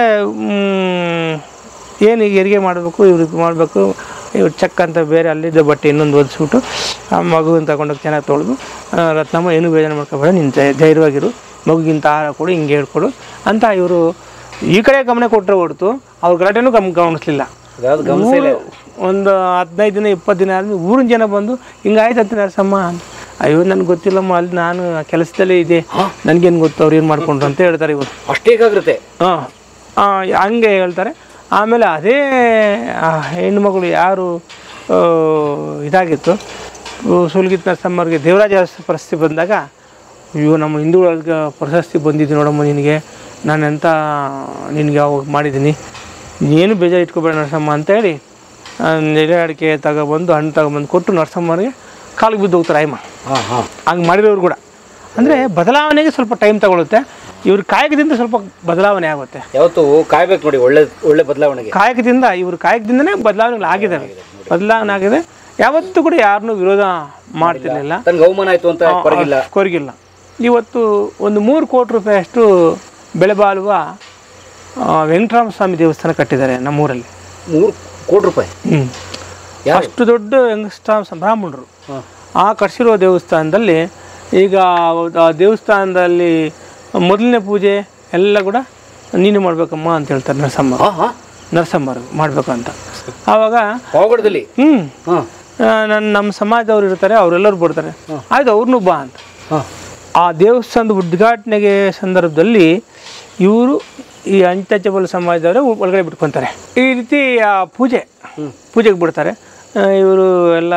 ಏನು ಈಗ ಹೆರಿಗೆ ಮಾಡಬೇಕು, ಇವ್ರಿಗೆ ಮಾಡಬೇಕು, ಇವ್ರು ಚಕ್ ಅಂತ ಬೇರೆ ಅಲ್ಲಿದ್ದ ಬಟ್ಟೆ ಇನ್ನೊಂದು ಒದಿಸ್ಬಿಟ್ಟು ಆ ಮಗುವಿನ ತಗೊಂಡೋಗಿ ಚೆನ್ನಾಗಿ ತೊಳೆದು, ರತ್ನಮ್ಮ ಏನು ಬೇಜಾರು ಮಾಡ್ಕೊಬೇಡ, ನೀನು ಧೈರ್ಯವಾಗಿರು, ಮಗುಗಿಂತ ಆಹಾರ ಕೊಡು, ಹಿಂಗೆ ಹೇಳ್ಕೊಡು ಅಂತ ಇವರು ಈ ಕಡೆ ಗಮನ ಕೊಟ್ಟರೆ ಹೊರತು ಅವ್ರ ಗಲಾಟೆನೂ ಗಮನಿಸ್ಲಿಲ್ಲ. ಒಂದು 15 ದಿನ 20 ದಿನ ಆದ್ಮೇಲೆ ಊರಿನ ಜನ ಬಂದು ಹಿಂಗಾಯ್ತಂತೆ ನರಸಮ್ಮ. ಅಯ್ಯೋ ನನಗೆ ಗೊತ್ತಿಲ್ಲಮ್ಮ, ಅಲ್ಲಿ ನಾನು ಕೆಲಸದಲ್ಲೇ ಇದೆ, ನನಗೇನು ಗೊತ್ತು ಅವ್ರು ಏನು ಮಾಡ್ಕೊಂಡ್ರು ಅಂತ ಹೇಳ್ತಾರೆ ಇವರು. ಅಷ್ಟೇ ಏಕಾಗ್ರತೆ. ಹಂಗೆ ಹೇಳ್ತಾರೆ. ಆಮೇಲೆ ಅದೇ ಹೆಣ್ಣುಮಗಳು ಯಾರು ಇದಾಗಿತ್ತು ಸೂಲ್ಗಿತ್ತಿ ನರಸಮ್ಮವ್ರಿಗೆ ದೇವರಾಜ ಪ್ರಶಸ್ತಿ ಬಂದಾಗ, ಅಯ್ಯೋ ನಮ್ಮ ಹಿಂದೂಗಳಿಗೆ ಪ್ರಶಸ್ತಿ ಬಂದಿದ್ದು ನೋಡಮ್ಮ ನಿನಗೆ, ನಾನೆಂತ ನಿನಗೆ ಅವಾಗ ಮಾಡಿದ್ದೀನಿ, ಏನು ಬೇಜಾರು ಇಟ್ಕೊಬೇಡ ನರಸಮ್ಮ ಅಂತೇಳಿ ಎಲೆ ಅಡಿಕೆ ತಗೊಬಂದು ಹಣ್ಣು ತಗೊಬಂದು ಕೊಟ್ಟು ನರಸಮ್ಮವ್ರಿಗೆ ಕಾಲಿಗೆ ಬಿದ್ದು ಹೋಗ್ತಾರೆ ಆಯಮ್ಮ. ಹಂಗೆ ಮಾಡಿರೋರು ಕೂಡ. ಅಂದರೆ ಬದಲಾವಣೆಗೆ ಸ್ವಲ್ಪ ಟೈಮ್ ತಗೊಳುತ್ತೆ. ಇವ್ರ ಕಾಯಕದಿಂದ ಸ್ವಲ್ಪ ಬದಲಾವಣೆ ಆಗುತ್ತೆ. ಯಾವತ್ತು ಕಾಯ್ಬೇಕು ನೋಡಿ, ಒಳ್ಳೆ ಬದಲಾವಣೆಗೆ. ಕಾಯಕದಿಂದ ಇವ್ರ ಕಾಯಕದಿಂದನೇ ಬದಲಾವಣೆಗಳು ಆಗಿದ್ದಾವೆ. ಬದಲಾವಣೆ ಆಗಿದೆ. ಯಾವತ್ತೂ ಕೂಡ ಯಾರನ್ನೂ ವಿರೋಧ ಮಾಡ್ತಿರ್ಲಿಲ್ಲ, ತನಗೆ ಅವಮಾನ ಆಯಿತು ಅಂತ ಕೊರಗಿಲ್ಲ. ಇವತ್ತು ಒಂದು 3 ಕೋಟಿ ರೂಪಾಯಿಯಷ್ಟು ಬೆಲೆ ಬಾಳುವ ವೆಂಕಟರಾಮ ಸ್ವಾಮಿ ದೇವಸ್ಥಾನ ಕಟ್ಟಿದ್ದಾರೆ ನಮ್ಮೂರಲ್ಲಿ. 3 ಕೋಟಿ ರೂಪಾಯಿ? ಅಷ್ಟು ದೊಡ್ಡ ವೆಂಕಟರಾಮ ಬ್ರಾಹ್ಮಣರು ಆ ಕಟ್ಟಿಸಿರೋ ದೇವಸ್ಥಾನದಲ್ಲಿ ಈಗ ಆ ದೇವಸ್ಥಾನದಲ್ಲಿ ಮೊದಲನೇ ಪೂಜೆ ಎಲ್ಲ ಕೂಡ ನೀನು ಮಾಡ್ಬೇಕಮ್ಮ ಅಂತ ಹೇಳ್ತಾರೆ ನರಸಮ್ಮರು ಮಾಡ್ಬೇಕಂತ. ಆವಾಗ ನಮ್ಮ ಸಮಾಜದವ್ರು ಇರ್ತಾರೆ, ಅವರೆಲ್ಲರೂ ಬರ್ತಾರೆ. ಆಯ್ತು ಅವ್ರನ್ನೂ ಬಾ ಅಂತ. ಆ ದೇವಸ್ಥಾನದ ಉದ್ಘಾಟನೆಗೆ ಸಂದರ್ಭದಲ್ಲಿ ಇವರು ಈ ಅನ್ಟಚಬಲ್ ಸಮಾಜದವರೇ ಒಳಗಡೆ ಬಿಟ್ಕೊತಾರೆ. ಈ ರೀತಿ ಆ ಪೂಜೆಗೆ ಬಿಡ್ತಾರೆ. ಇವರು ಎಲ್ಲ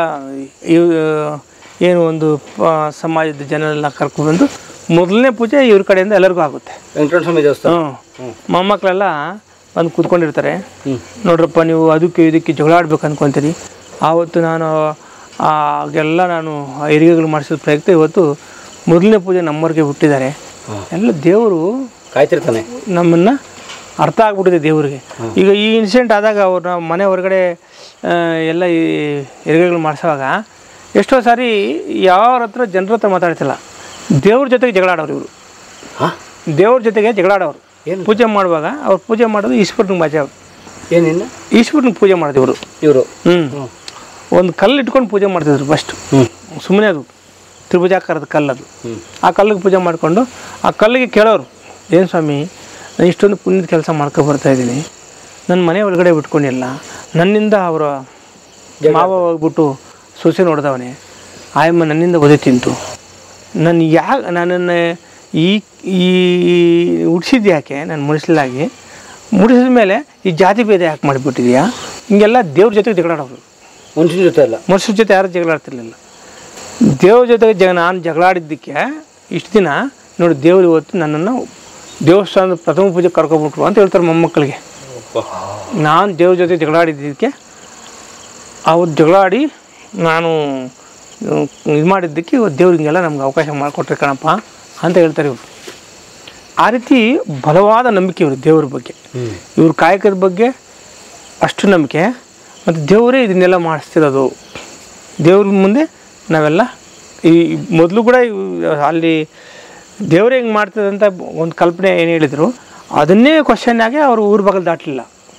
ಏನು ಒಂದು ಸಮಾಜದ ಜನರೆಲ್ಲ ಕರ್ಕೊಂಡ್ಬಂದು ಮೊದಲನೇ ಪೂಜೆ ಇವ್ರ ಕಡೆಯಿಂದ ಎಲ್ಲರಿಗೂ ಆಗುತ್ತೆ. ವೆಂಕಟಸ್ವಾಮಿ ದೇವಸ್ಥಾನ ಮೊಮ್ಮಕ್ಕಳೆಲ್ಲ ಬಂದು ಕೂತ್ಕೊಂಡಿರ್ತಾರೆ. ನೋಡ್ರಪ್ಪ, ನೀವು ಇದಕ್ಕೆ ಜಗಳ ಆಡ್ಬೇಕು ಅಂದ್ಕೊತೀರಿ. ಆವತ್ತು ನಾನು ಆಗೆಲ್ಲ ಹೆರಿಗೆಗಳು ಮಾಡಿಸಿದ ಪ್ರಯುಕ್ತ ಇವತ್ತು ಮೊದಲನೇ ಪೂಜೆ ನಮ್ಮವ್ರಿಗೆ ಬಿಟ್ಟಿದ್ದಾರೆ. ಎಲ್ಲ ದೇವರು ಕಾಯ್ತಿರ್ತಾನೆ, ನಮ್ಮನ್ನು ಅರ್ಥ ಆಗ್ಬಿಟ್ಟಿದೆ ದೇವರಿಗೆ. ಈಗ ಈ ಇನ್ಸಿಡೆಂಟ್ ಆದಾಗ ಅವ್ರನ್ನ ಮನೆ ಹೊರಗಡೆ ಎಲ್ಲ ಈ ಹೆರಿಗೆಗಳು ಮಾಡಿಸುವಾಗ ಎಷ್ಟೋ ಸಾರಿ ಯಾರ ಹತ್ರ ಜನರ ಹತ್ರ ಮಾತಾಡ್ತಿಲ್ಲ, ದೇವ್ರ ಜೊತೆಗೆ ಜಗಳಾಡೋರು ಇವರು. ದೇವ್ರ ಜೊತೆಗೆ ಜಗಳಾಡೋರು. ಪೂಜೆ ಮಾಡುವಾಗ ಅವ್ರು ಪೂಜೆ ಮಾಡೋದು ಈಶ್ವರನಿಗೆ ಮಜಾ. ಏನೇನು ಈಶ್ವರನಿಗೆ ಪೂಜೆ ಮಾಡಿದ್ರು ಇವರು. ಒಂದು ಕಲ್ಲು ಇಟ್ಕೊಂಡು ಪೂಜೆ ಮಾಡ್ತಿದ್ರು ಫಸ್ಟ್. ಸುಮ್ಮನೆ ಅದು ತ್ರಿಭುಜಾಕಾರದ ಕಲ್ಲದು. ಆ ಕಲ್ಲಿಗೆ ಪೂಜೆ ಮಾಡಿಕೊಂಡು ಆ ಕಲ್ಲಿಗೆ ಕೇಳೋರು, ಏನು ಸ್ವಾಮಿ, ನಾನು ಇಷ್ಟೊಂದು ಪುಣ್ಯದ ಕೆಲಸ ಬರ್ತಾಯಿದ್ದೀನಿ, ನನ್ನ ಮನೆ ಒಳಗಡೆ ಬಿಟ್ಕೊಂಡಿಲ್ಲ, ನನ್ನಿಂದ ಅವರ ಮಾವ ಹೋಗ್ಬಿಟ್ಟು ಸೊಸೆ ನೋಡ್ದವನೇ, ಆಯಮ್ಮ ನನ್ನಿಂದ ಒದೆ ತಿಂತು, ನನ್ನನ್ನು ಈ ಹುಡ್ಸಿದ್ದು ಯಾಕೆ, ನಾನು ಮುಡಿಸಲಾಗಿ ಮುಡಿಸಿದ ಮೇಲೆ ಈ ಜಾತಿ ಭೇದ ಯಾಕೆ ಮಾಡಿಬಿಟ್ಟಿದ್ಯಾ, ಹಿಂಗೆಲ್ಲ ದೇವ್ರ ಜೊತೆಗೆ ಜಗಳಾಡೋರು. ಮನುಷ್ಯರ ಜೊತೆ ಯಾರು ಜಗಳಾಡ್ತಿರ್ಲಿಲ್ಲ. ದೇವ್ರ ಜೊತೆಗೆ ನಾನು ಜಗಳಾಡಿದ್ದಕ್ಕೆ ಇಷ್ಟು ದಿನ ನೋಡಿ ದೇವ್ರು ಇವತ್ತು ನನ್ನನ್ನು ದೇವಸ್ಥಾನದ ಪ್ರಥಮ ಪೂಜೆ ಕರ್ಕೊಬಿಟ್ರು ಅಂತ ಹೇಳ್ತಾರೆ ಮೊಮ್ಮಕ್ಕಳಿಗೆ. ನಾನು ದೇವ್ರ ಜೊತೆ ಜಗಳಾಡಿದ್ದಕ್ಕೆ, ಅವ್ರು ಜಗಳಾಡಿ ನಾನು ಇದು ಮಾಡಿದ್ದಕ್ಕೆ ಇವತ್ತು ದೇವ್ರಿಗೆಲ್ಲ ನಮ್ಗೆ ಅವಕಾಶ ಮಾಡಿಕೊಟ್ರೆ ಕಣಪ್ಪ ಅಂತ ಹೇಳ್ತಾರೆ ಇವರು. ಆ ರೀತಿ ಬಲವಾದ ನಂಬಿಕೆ ಇವರು ದೇವ್ರ ಬಗ್ಗೆ, ಇವ್ರ ಕಾಯಕದ ಬಗ್ಗೆ ಅಷ್ಟು ನಂಬಿಕೆ. ಮತ್ತು ದೇವರೇ ಇದನ್ನೆಲ್ಲ ಮಾಡಿಸ್ತಿರೋದು. ದೇವ್ರ ಮುಂದೆ ನಾವೆಲ್ಲ ಈ ಮೊದಲು ಕೂಡ ಅಲ್ಲಿ ದೇವರೇ ಹಿಂಗೆ ಮಾಡ್ತದೆ ಅಂತ ಒಂದು ಕಲ್ಪನೆ ಏನು ಹೇಳಿದರು, ಅದನ್ನೇ ಕ್ವಶನ್ ಆಗಿ ಅವರು ಊರ ಬಾಗಿಲು ದಾಟಲಿಲ್ಲ.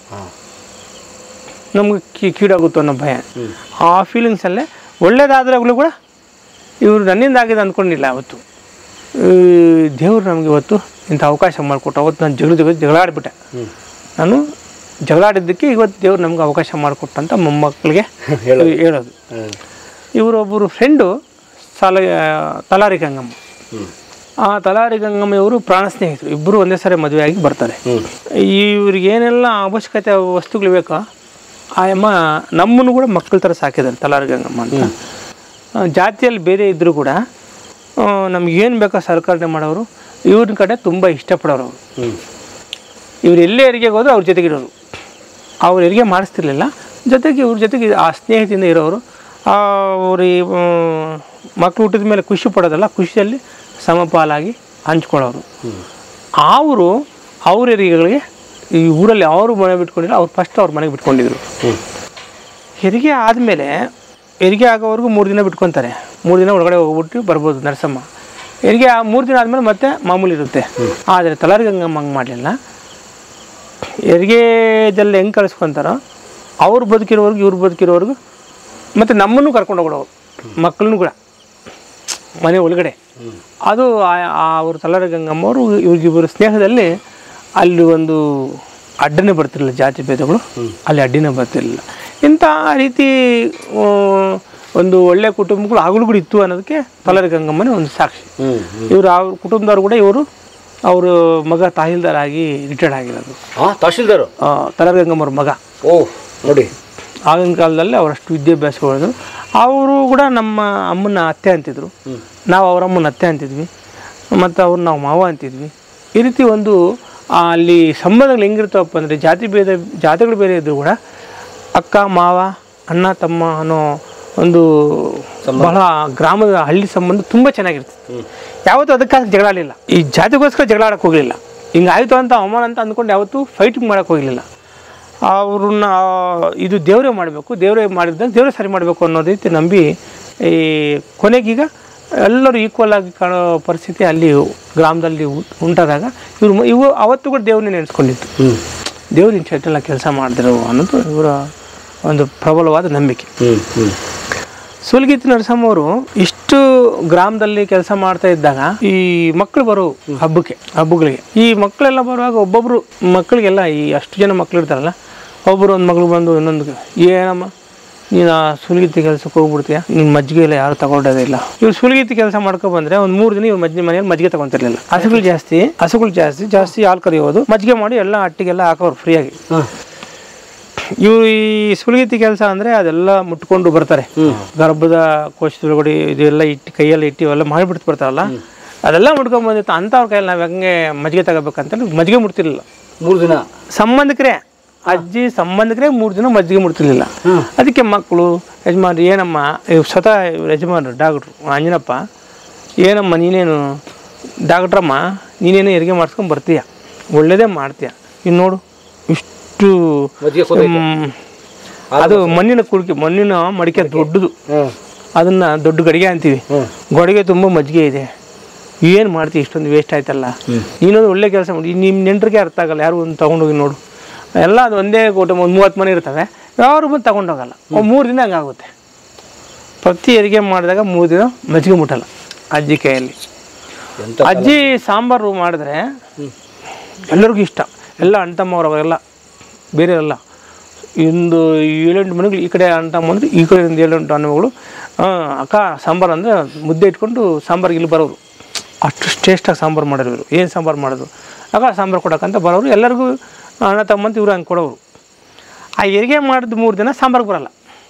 ನಮ್ಗೆ ಕೀಡಾಗುತ್ತೋ ಅನ್ನೋ ಭಯ. ಆ ಫೀಲಿಂಗ್ಸಲ್ಲೇ ಒಳ್ಳೇದಾದ್ರಾಗಲೂ ಕೂಡ ಇವರು ನನ್ನಿಂದ ಆಗಿದೆ ಅಂದ್ಕೊಂಡಿಲ್ಲ. ಅವತ್ತು ದೇವರು ನಮಗೆ ಇವತ್ತು ಇಂಥ ಅವಕಾಶ ಮಾಡಿಕೊಟ್ಟು. ಅವತ್ತು ನಾನು ಜಗಳಾಡಿಬಿಟ್ಟೆ. ನಾನು ಜಗಳಾಡಿದ್ದಕ್ಕೆ ಇವತ್ತು ದೇವ್ರು ನಮ್ಗೆ ಅವಕಾಶ ಮಾಡಿಕೊಟ್ಟಂತ ಮೊಮ್ಮಕ್ಕಳಿಗೆ ಹೇಳೋದು. ಇವರೊಬ್ಬರು ಫ್ರೆಂಡು ತಲಾರಿ ಗಂಗಮ್ಮ. ಆ ತಲಾರಿ ಗಂಗಮ್ಮ ಇವರು ಪ್ರಾಣ ಸ್ನೇಹಿತರು. ಇಬ್ಬರು ಒಂದೇ ಸರಿ ಮದುವೆ ಆಗಿ ಬರ್ತಾರೆ. ಇವ್ರಿಗೇನೆಲ್ಲ ಅವಶ್ಯಕತೆ ವಸ್ತುಗಳು ಬೇಕೋ ಆಯಮ್ಮ ನಮ್ಮನ್ನು ಕೂಡ ಮಕ್ಕಳ ಥರ ಸಾಕಿದ್ದಾರೆ ತಲಾರಿ ಗಂಗಮ್ಮ ಅಂತ. ಜಾತಿಯಲ್ಲಿ ಬೇರೆ ಇದ್ದರೂ ಕೂಡ ನಮಗೇನು ಬೇಕೋ ಸರ್ಕಾರನೇ ಮಾಡೋರು. ಇವ್ರ ಕಡೆ ತುಂಬ ಇಷ್ಟಪಡೋರು ಅವರು. ಇವ್ರು ಎಲ್ಲೇ ಹೆರಿಗೆಗೆ ಹೋದ್ರು ಅವ್ರ ಜೊತೆಗಿರೋರು. ಅವ್ರು ಹೆರಿಗೆ ಮಾಡಿಸ್ತಿರ್ಲಿಲ್ಲ, ಜೊತೆಗೆ ಇವ್ರ ಜೊತೆಗೆ ಆ ಸ್ನೇಹದಿಂದ ಇರೋರು. ಅವ್ರ ಮಕ್ಕಳು ಹುಟ್ಟಿದ ಮೇಲೆ ಖುಷಿ ಪಡೋದಲ್ಲ, ಖುಷಿಯಲ್ಲಿ ಸಮಪಾಲಾಗಿ ಹಂಚ್ಕೊಳ್ಳೋರು. ಅವರು ಅವ್ರ ಹೆರಿಗೆಗಳಿಗೆ ಈ ಊರಲ್ಲಿ ಅವರು ಮನೆ ಬಿಟ್ಕೊಂಡಿಲ್ಲ, ಅವ್ರು ಫಸ್ಟ್ ಅವ್ರ ಮನೆಗೆ ಬಿಟ್ಕೊಂಡಿದ್ರು. ಹೆರಿಗೆ ಆದಮೇಲೆ ಹೆರಿಗೆ ಆಗೋವರೆಗೂ 3 ದಿನ ಬಿಟ್ಕೊತಾರೆ. 3 ದಿನ ಒಳಗಡೆ ಹೋಗ್ಬಿಟ್ಟು ಬರ್ಬೋದು ನರಸಮ್ಮ. ಹೆರಿಗೆ 3 ದಿನ ಆದಮೇಲೆ ಮತ್ತೆ ಮಾಮೂಲಿ ಇರುತ್ತೆ. ಆದರೆ ತಲಾರಿ ಗಂಗಮ್ಮ ಹಂಗೆ ಮಾಡಲಿಲ್ಲ. ಹೆರಿಗೆದಲ್ಲಿ ಹೆಂಗೆ ಕಳಿಸ್ಕೊತಾರೋ ಅವ್ರು ಬದುಕಿರೋವರೆಗೂ ಇವ್ರು ಬದುಕಿರೋವರೆಗೂ ಮತ್ತು ನಮ್ಮನ್ನು ಕರ್ಕೊಂಡು ಹೋಗೋರು, ಮಕ್ಕಳನ್ನು ಕೂಡ ಮನೆ ಒಳಗಡೆ. ಅದು ಅವರು ತಲಾರಿ ಗಂಗಮ್ಮವರು ಇವ್ರಿಗಿಬ್ಬರು ಸ್ನೇಹದಲ್ಲಿ ಅಲ್ಲಿ ಒಂದು ಅಡ್ಡನೇ ಬರ್ತಿರಲಿಲ್ಲ. ಜಾತಿ ಭೇದಗಳು ಅಲ್ಲಿ ಅಡ್ಡಿನೇ ಬರ್ತಿರಲಿಲ್ಲ. ಇಂಥ ರೀತಿ ಒಂದು ಒಳ್ಳೆಯ ಕುಟುಂಬಗಳು ಆಗಲೂ ಕೂಡ ಇತ್ತು ಅನ್ನೋದಕ್ಕೆ ತಲಾರಿ ಗಂಗಮ್ಮನೇ ಒಂದು ಸಾಕ್ಷಿ. ಇವರು ಅವ್ರ ಕುಟುಂಬದವ್ರು ಕೂಡ ಇವರು ಅವರು ಮಗ ತಹಸೀಲ್ದಾರ್ ಆಗಿ ರಿಟೈರ್ಡ್ ಆಗಿರೋದು. ತಹಶೀಲ್ದಾರು ತಲಗಂಗಮ್ಮವ್ರ ಮಗ. ನೋಡಿ, ಆಗಿನ ಕಾಲದಲ್ಲಿ ಅವರಷ್ಟು ವಿದ್ಯಾಭ್ಯಾಸ ಮಾಡಿದ್ರು. ಅವರು ಕೂಡ ನಮ್ಮ ಅಮ್ಮನ ಅತ್ತೆ ಅಂತಿದ್ರು, ನಾವು ಅವರಮ್ಮನ ಅತ್ತೆ ಅಂತಿದ್ವಿ, ಮತ್ತು ಅವ್ರು ನಾವು ಮಾವ ಅಂತಿದ್ವಿ. ಈ ರೀತಿ ಒಂದು ಅಲ್ಲಿ ಸಂಬಂಧಗಳು ಹೆಂಗಿರ್ತಾವಪ್ಪ ಅಂದರೆ ಜಾತಿಗಳು ಬೇರೆ ಇದ್ದರೂ ಕೂಡ ಅಕ್ಕ ಮಾವ ಅಣ್ಣ ತಮ್ಮ ಅನ್ನೋ ಒಂದು ಬಹಳ ಗ್ರಾಮದ ಹಳ್ಳಿ ಸಂಬಂಧ ತುಂಬ ಚೆನ್ನಾಗಿರ್ತದೆ. ಯಾವತ್ತೂ ಅದಕ್ಕಾಗಿ ಜಗಳ ಆಡಲಿಲ್ಲ, ಈ ಜಾತಿಗೋಸ್ಕರ ಜಗಳ ಆಡೋಕ್ಕೆ ಹೋಗಲಿಲ್ಲ. ಹಿಂಗಾಯಿತು ಅಂತ ಅವಮಾನ ಅಂತ ಅಂದ್ಕೊಂಡು ಯಾವತ್ತೂ ಫೈಟಿಂಗ್ ಮಾಡೋಕ್ಕೆ ಹೋಗಲಿಲ್ಲ. ಅವ್ರನ್ನ ಇದು ದೇವರೇ ಮಾಡಬೇಕು, ದೇವರೇ ಮಾಡಿದ್ದಂಗೆ ದೇವರೇ ಸರಿ ಮಾಡಬೇಕು ಅನ್ನೋ ರೀತಿ ನಂಬಿ ಈ ಕೊನೆಗೀಗ ಎಲ್ಲರೂ ಈಕ್ವಲ್ ಆಗಿ ಕಾಣೋ ಪರಿಸ್ಥಿತಿ ಅಲ್ಲಿ ಗ್ರಾಮದಲ್ಲಿ ಉಂಟಾದಾಗ ಇವು ಅವತ್ತು ಕೂಡ ದೇವ್ರನ್ನೇ ನೆನೆಸ್ಕೊಂಡಿತ್ತು. ದೇವ್ರು ಇಂಚೆಲ್ಲ ಕೆಲಸ ಮಾಡಿದ್ರು ಅನ್ನೋದು ಇವರ ಒಂದು ಪ್ರಬಲವಾದ ನಂಬಿಕೆ. ಸೂಲಗಿತ್ತಿ ನರಸಮ್ಮವರು ಇಷ್ಟು ಗ್ರಾಮದಲ್ಲಿ ಕೆಲಸ ಮಾಡ್ತಾ ಇದ್ದಾಗ ಈ ಮಕ್ಕಳು ಬರೋ ಹಬ್ಬಗಳಿಗೆ ಈ ಮಕ್ಕಳೆಲ್ಲ ಬರುವಾಗ ಒಬ್ಬೊಬ್ರು ಮಕ್ಕಳಿಗೆಲ್ಲ ಈ ಅಷ್ಟು ಜನ ಮಕ್ಕಳು ಇರ್ತಾರಲ್ಲ, ಒಬ್ಬರು ಒಂದು ಮಗಳು ಬಂದು ಇನ್ನೊಂದು, ಏನಮ್ಮ ನೀನು ಆ ಸೂಲಗಿತ್ತಿ ಕೆಲಸಕ್ಕೆ ಹೋಗ್ಬಿಡ್ತೀಯ, ನಿನ್ನ ಮಜ್ಜಿಗೆ ಎಲ್ಲ ಯಾರು ತಗೊಳ್ಳೋದೇ ಇಲ್ಲ. ಇವ್ರು ಸೂಲಗಿತ್ತಿ ಕೆಲಸ ಮಾಡ್ಕೊಬಂದ್ರೆ ಒಂದು 3 ದಿನ ಇವ್ರು ಮನೆಯಲ್ಲಿ ಮಜ್ಜಿಗೆ ತಗೊತಿರ್ಲಿಲ್ಲ. ಹಸುಗಳು ಜಾಸ್ತಿ ಹಾಲು ಕರಿಯೋದು, ಮಜ್ಜಿಗೆ ಮಾಡಿ ಎಲ್ಲ ಅಟ್ಟಿಗೆಲ್ಲ ಹಾಕೋರು ಫ್ರೀಯಾಗಿ. ಇವರು ಈ ಸೂಲಗಿತ್ತಿ ಕೆಲಸ ಅಂದರೆ ಅದೆಲ್ಲ ಮುಟ್ಕೊಂಡು ಬರ್ತಾರೆ, ಗರ್ಭದ ಕೋಶದೊಳಗಡೆ ಇದೆಲ್ಲ ಇಟ್ಟು ಕೈಯೆಲ್ಲ ಇಟ್ಟು ಇವೆಲ್ಲ ಮಾಡಿಬಿಡ್ತು ಬರ್ತಾರಲ್ಲ, ಅದೆಲ್ಲ ಮುಟ್ಕೊಂಡು ಬಂದಿತ್ತು. ಅಂಥವ್ರ ಕೈಯಲ್ಲಿ ನಾವು ಹೆಂಗೆ ಮಜ್ಜಿಗೆ ತಗೋಬೇಕಂತೇಳಿ ಮಜ್ಜಿಗೆ ಮುಟ್ತಿರ್ಲಿಲ್ಲ. 3 ದಿನ ಸಂಬಂಧಿಕರೇ, ಅಜ್ಜಿ ಸಂಬಂಧಿಕರೇ 3 ದಿನ ಮಜ್ಜಿಗೆ ಮುಟ್ತಿರ್ಲಿಲ್ಲ. ಅದಕ್ಕೆ ಮಕ್ಕಳು ಯಜಮಾನ್ರು, ಏನಮ್ಮ ಸ್ವತಃ ಯಜಮಾನ್ರು ಡಾಕ್ಟ್ರು ಅಂಜನಪ್ಪ, ಏನಮ್ಮ ನೀನೇನು ಡಾಕ್ಟ್ರಮ್ಮ, ನೀನೇನು ಹೆರಿಗೆ ಮಾಡಿಸ್ಕೊಂಡು ಬರ್ತೀಯ, ಒಳ್ಳೇದೇ ಮಾಡ್ತೀಯ, ಇನ್ನು ನೋಡು ಇಷ್ಟು ಅದು ಮಣ್ಣಿನ ಮಡಿಕೆ ದೊಡ್ಡದು, ಅದನ್ನ ದೊಡ್ಡ ಗಡಿಗೆ ಅಂತೀವಿ, ಗಡಿಗೆ ತುಂಬ ಮಜ್ಜಿಗೆ ಇದೆ, ಏನು ಮಾಡ್ತೀವಿ, ಇಷ್ಟೊಂದು ವೇಸ್ಟ್ ಆಯ್ತಲ್ಲ, ನೀನೊಂದು ಒಳ್ಳೆ ಕೆಲಸ ಮಾಡಿ, ನಿಮ್ಮ ನೆಂಟರಿಗೆ ಅರ್ಥ ಆಗಲ್ಲ, ಯಾರು ಒಂದು ತೊಗೊಂಡೋಗಿ ನೋಡು, ಎಲ್ಲ ಅದು ಒಂದೇ ಕೋಟೆ 30 ಮನೆ ಇರ್ತವೆ, ಯಾರು ಬಂದು ತಗೊಂಡೋಗಲ್ಲ. 3 ದಿನ ಹಂಗಾಗುತ್ತೆ. ಪ್ರತಿ ಹೆರಿಗೆ ಮಾಡಿದಾಗ 3 ದಿನ ಮಜ್ಜಿಗೆ ಮುಟ್ಟಲ್ಲ ಅಜ್ಜಿ ಕೈಯಲ್ಲಿ. ಅಜ್ಜಿ ಸಾಂಬಾರು ಮಾಡಿದ್ರೆ ಎಲ್ಲರಿಗೂ ಇಷ್ಟ, ಎಲ್ಲ ಅಣ್ತಮ್ಮವ್ರವರೆಲ್ಲ ಬೇರೆಯವರೆಲ್ಲ ಒಂದು 7-8 ಮನೆಗಳು ಈ ಕಡೆ ಅಣ್ತಮ್ಮಂದ್ರೆ ಈ ಕಡೆ ಒಂದು 7-8 ಅಣ್ಣಗಳು, ಅಕ್ಕ ಸಾಂಬಾರು ಅಂದರೆ ಮುದ್ದೆ ಇಟ್ಕೊಂಡು ಸಾಂಬಾರಿಗೆ ಇಲ್ಲಿ ಬರೋರು, ಅಷ್ಟು ಟೇಸ್ಟಾಗಿ ಸಾಂಬಾರು ಮಾಡೋರು ಇವರು. ಏನು ಸಾಂಬಾರು ಮಾಡೋದು, ಅಕ್ಕ ಸಾಂಬಾರು ಕೊಡೋಕ್ಕಂತ ಬರೋರು, ಎಲ್ಲರಿಗೂ ಅಣ್ಣ ತಮ್ಮಂತ ಇವ್ರು ಹಂಗೆ ಕೊಡೋರು. ಆ ಹೆರಿಗೆ ಮಾಡಿದ 3 ದಿನ ಸಾಂಬಾರ್ಗೆ ಬರಲ್ಲ,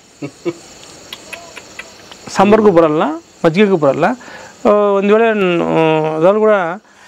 ಸಾಂಬಾರ್ಗೂ ಬರಲ್ಲ, ಮಜ್ಜಿಗೆಗೂ ಬರಲ್ಲ. ಒಂದು ವೇಳೆ ಅದ್ರಲ್ಲಿ ಕೂಡ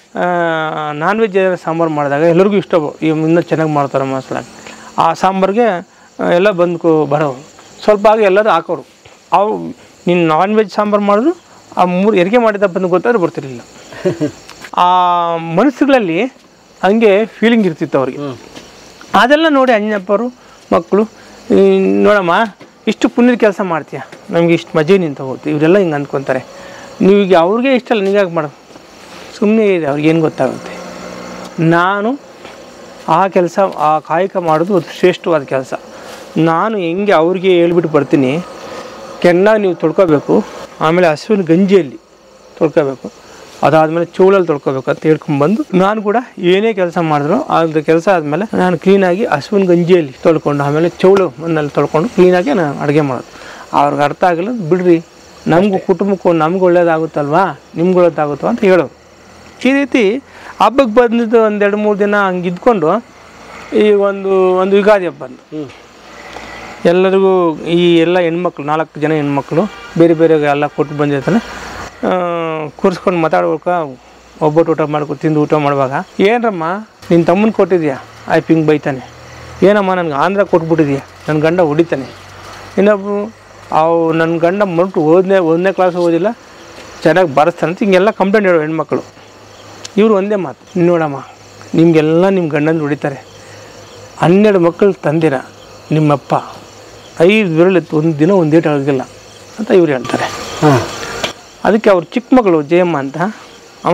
ನಾನ್ ವೆಜ್ ಸಾಂಬಾರು ಮಾಡಿದಾಗ ಎಲ್ಲರಿಗೂ ಇಷ್ಟ, ಇನ್ನೂ ಚೆನ್ನಾಗಿ ಮಾಡ್ತಾರೆ ಮಸಾಲ, ಆ ಸಾಂಬಾರಿಗೆ ಎಲ್ಲ ಬಂದು ಬರೋರು, ಸ್ವಲ್ಪ ಆಗಿ ಎಲ್ಲರೂ ಹಾಕೋರು. ಅವು ನೀನು ನಾನ್ ವೆಜ್ ಸಾಂಬಾರು ಮಾಡಿದ್ರು ಆ 3 ಹೆರಿಗೆ ಮಾಡಿದ ಬಂದು ಗೊತ್ತಾದ್ರೆ ಬರ್ತಿರ್ಲಿಲ್ಲ. ಆ ಮನಸ್ಸುಗಳಲ್ಲಿ ಹಂಗೆ ಫೀಲಿಂಗ್ ಇರ್ತಿತ್ತು ಅವ್ರಿಗೆ. ಅದೆಲ್ಲ ನೋಡಿ ಅಂಜನಪ್ಪರು ಮಕ್ಕಳು, ನೋಡಮ್ಮ ಇಷ್ಟು ಪುಣ್ಯದ ಕೆಲಸ ಮಾಡ್ತೀಯ, ನಮಗೆ ಇಷ್ಟು ಮಜೆ ನಿಂತ ಹೋಗ್ತೀವಿ, ಇವರೆಲ್ಲ ಹಿಂಗೆ ಅಂದ್ಕೊತಾರೆ, ನೀವೀಗ ಅವ್ರಿಗೆ ಇಷ್ಟ ಅಲ್ಲ, ನೀವ್ಯಾಕೆ ಮಾಡೋದು, ಸುಮ್ಮನೆ ಇದೆ, ಅವ್ರಿಗೇನು ಗೊತ್ತಾಗುತ್ತೆ. ನಾನು ಆ ಕೆಲಸ ಆ ಕಾಯಕ ಮಾಡೋದು ಅದು ಶ್ರೇಷ್ಠವಾದ ಕೆಲಸ. ನಾನು ಹೆಂಗೆ ಅವ್ರಿಗೆ ಹೇಳ್ಬಿಟ್ಟು ಬರ್ತೀನಿ, ಚೆನ್ನಾಗಿ ನೀವು ತೊಳ್ಕೊಬೇಕು, ಆಮೇಲೆ ಹಸುವಿನ ಗಂಜಿಯಲ್ಲಿ ತೊಳ್ಕೊಬೇಕು, ಅದಾದಮೇಲೆ ಚೌಳಲ್ಲಿ ತೊಳ್ಕೊಬೇಕು ಅಂತ ಹೇಳ್ಕೊಂಡ್ಬಂದು ನಾನು ಕೂಡ ಏನೇ ಕೆಲಸ ಮಾಡಿದ್ರು ಅದು ಕೆಲಸ ಆದಮೇಲೆ ನಾನು ಕ್ಲೀನಾಗಿ ಹಸುವಿನ ಗಂಜಿಯಲ್ಲಿ ತೊಳ್ಕೊಂಡು ಆಮೇಲೆ ಚೌಳು ಮಣ್ಣಲ್ಲಿ ತೊಳ್ಕೊಂಡು ಕ್ಲೀನಾಗಿ ನಾನು ಅಡುಗೆ ಮಾಡೋದು. ಅವ್ರಿಗೆ ಅರ್ಥ ಆಗಿಲ್ಲ, ಬಿಡ್ರಿ ನಮಗೂ ಕುಟುಂಬಕ್ಕೂ ನಮ್ಗೆ ಒಳ್ಳೇದಾಗುತ್ತಲ್ವಾ, ನಿಮ್ಗೆ ಒಳ್ಳೇದಾಗುತ್ತವ ಅಂತ ಹೇಳೋದು. ಈ ರೀತಿ ಹಬ್ಬಕ್ಕೆ ಬಂದಿದ್ದು 1-2-3 ದಿನ ಹಂಗೆ ಇದ್ಕೊಂಡು ಈ ಒಂದು ಯುಗಾದಿ ಹಬ್ಬ ಬಂದು ಎಲ್ಲರಿಗೂ ಈ ಎಲ್ಲ ಹೆಣ್ಮಕ್ಳು 4 ಜನ ಹೆಣ್ಮಕ್ಳು ಬೇರೆ ಬೇರೆ ಎಲ್ಲ ಕೊಟ್ಟು ಬಂದಿರ್ತಾನೆ, ಕೂರಿಸ್ಕೊಂಡು ಮಾತಾಡ್ಬೇಕು, ಒಬ್ಬಟ್ಟು ಊಟ ಮಾಡ್ಕೊಂಡು ತಿಂದು ಊಟ ಮಾಡುವಾಗ, ಏನರಮ್ಮ ನಿನ್ನ ತಮ್ಮನ ಕೊಟ್ಟಿದ್ಯಾ, ಆಯ್ತು ಹಿಂಗೆ ಬೈತಾನೆ, ಏನಮ್ಮ ನನಗೆ ಆಂಧ್ರ ಕೊಟ್ಬಿಟ್ಟಿದ್ಯಾ, ನನ್ನ ಗಂಡ ಹೊಡಿತಾನೆ, ಇನ್ನೊಬ್ಬರು ನನ್ನ ಗಂಡ ಮಟ್ಟು 1ನೇ ಕ್ಲಾಸ್ ಓದಿಲ್ಲ ಚೆನ್ನಾಗಿ ಬರೆಸ್ತಾನೆ ಅಂತ ಹಿಂಗೆಲ್ಲ ಕಂಪ್ಲೇಂಟ್ ಹೇಳೋ ಹೆಣ್ಮಕ್ಳು. ಇವರು ಒಂದೇ ಮಾತು, ನೋಡಮ್ಮ ನಿಮಗೆಲ್ಲ ನಿಮ್ಮ ಗಂಡಂದು ಹೊಡಿತಾರೆ, 12 ಮಕ್ಕಳು ತಂದಿರ ನಿಮ್ಮಪ್ಪ 5 ಬೆರಳೆತ್ತು ಒಂದು ದಿನ ಒಂದೇಟು ಆಗಿಲ್ಲ ಅಂತ ಇವ್ರು ಹೇಳ್ತಾರೆ. ಅದಕ್ಕೆ ಅವ್ರ ಚಿಕ್ಕ ಮಗಳು ಜಯಮ್ಮ ಅಂತ, ಅವ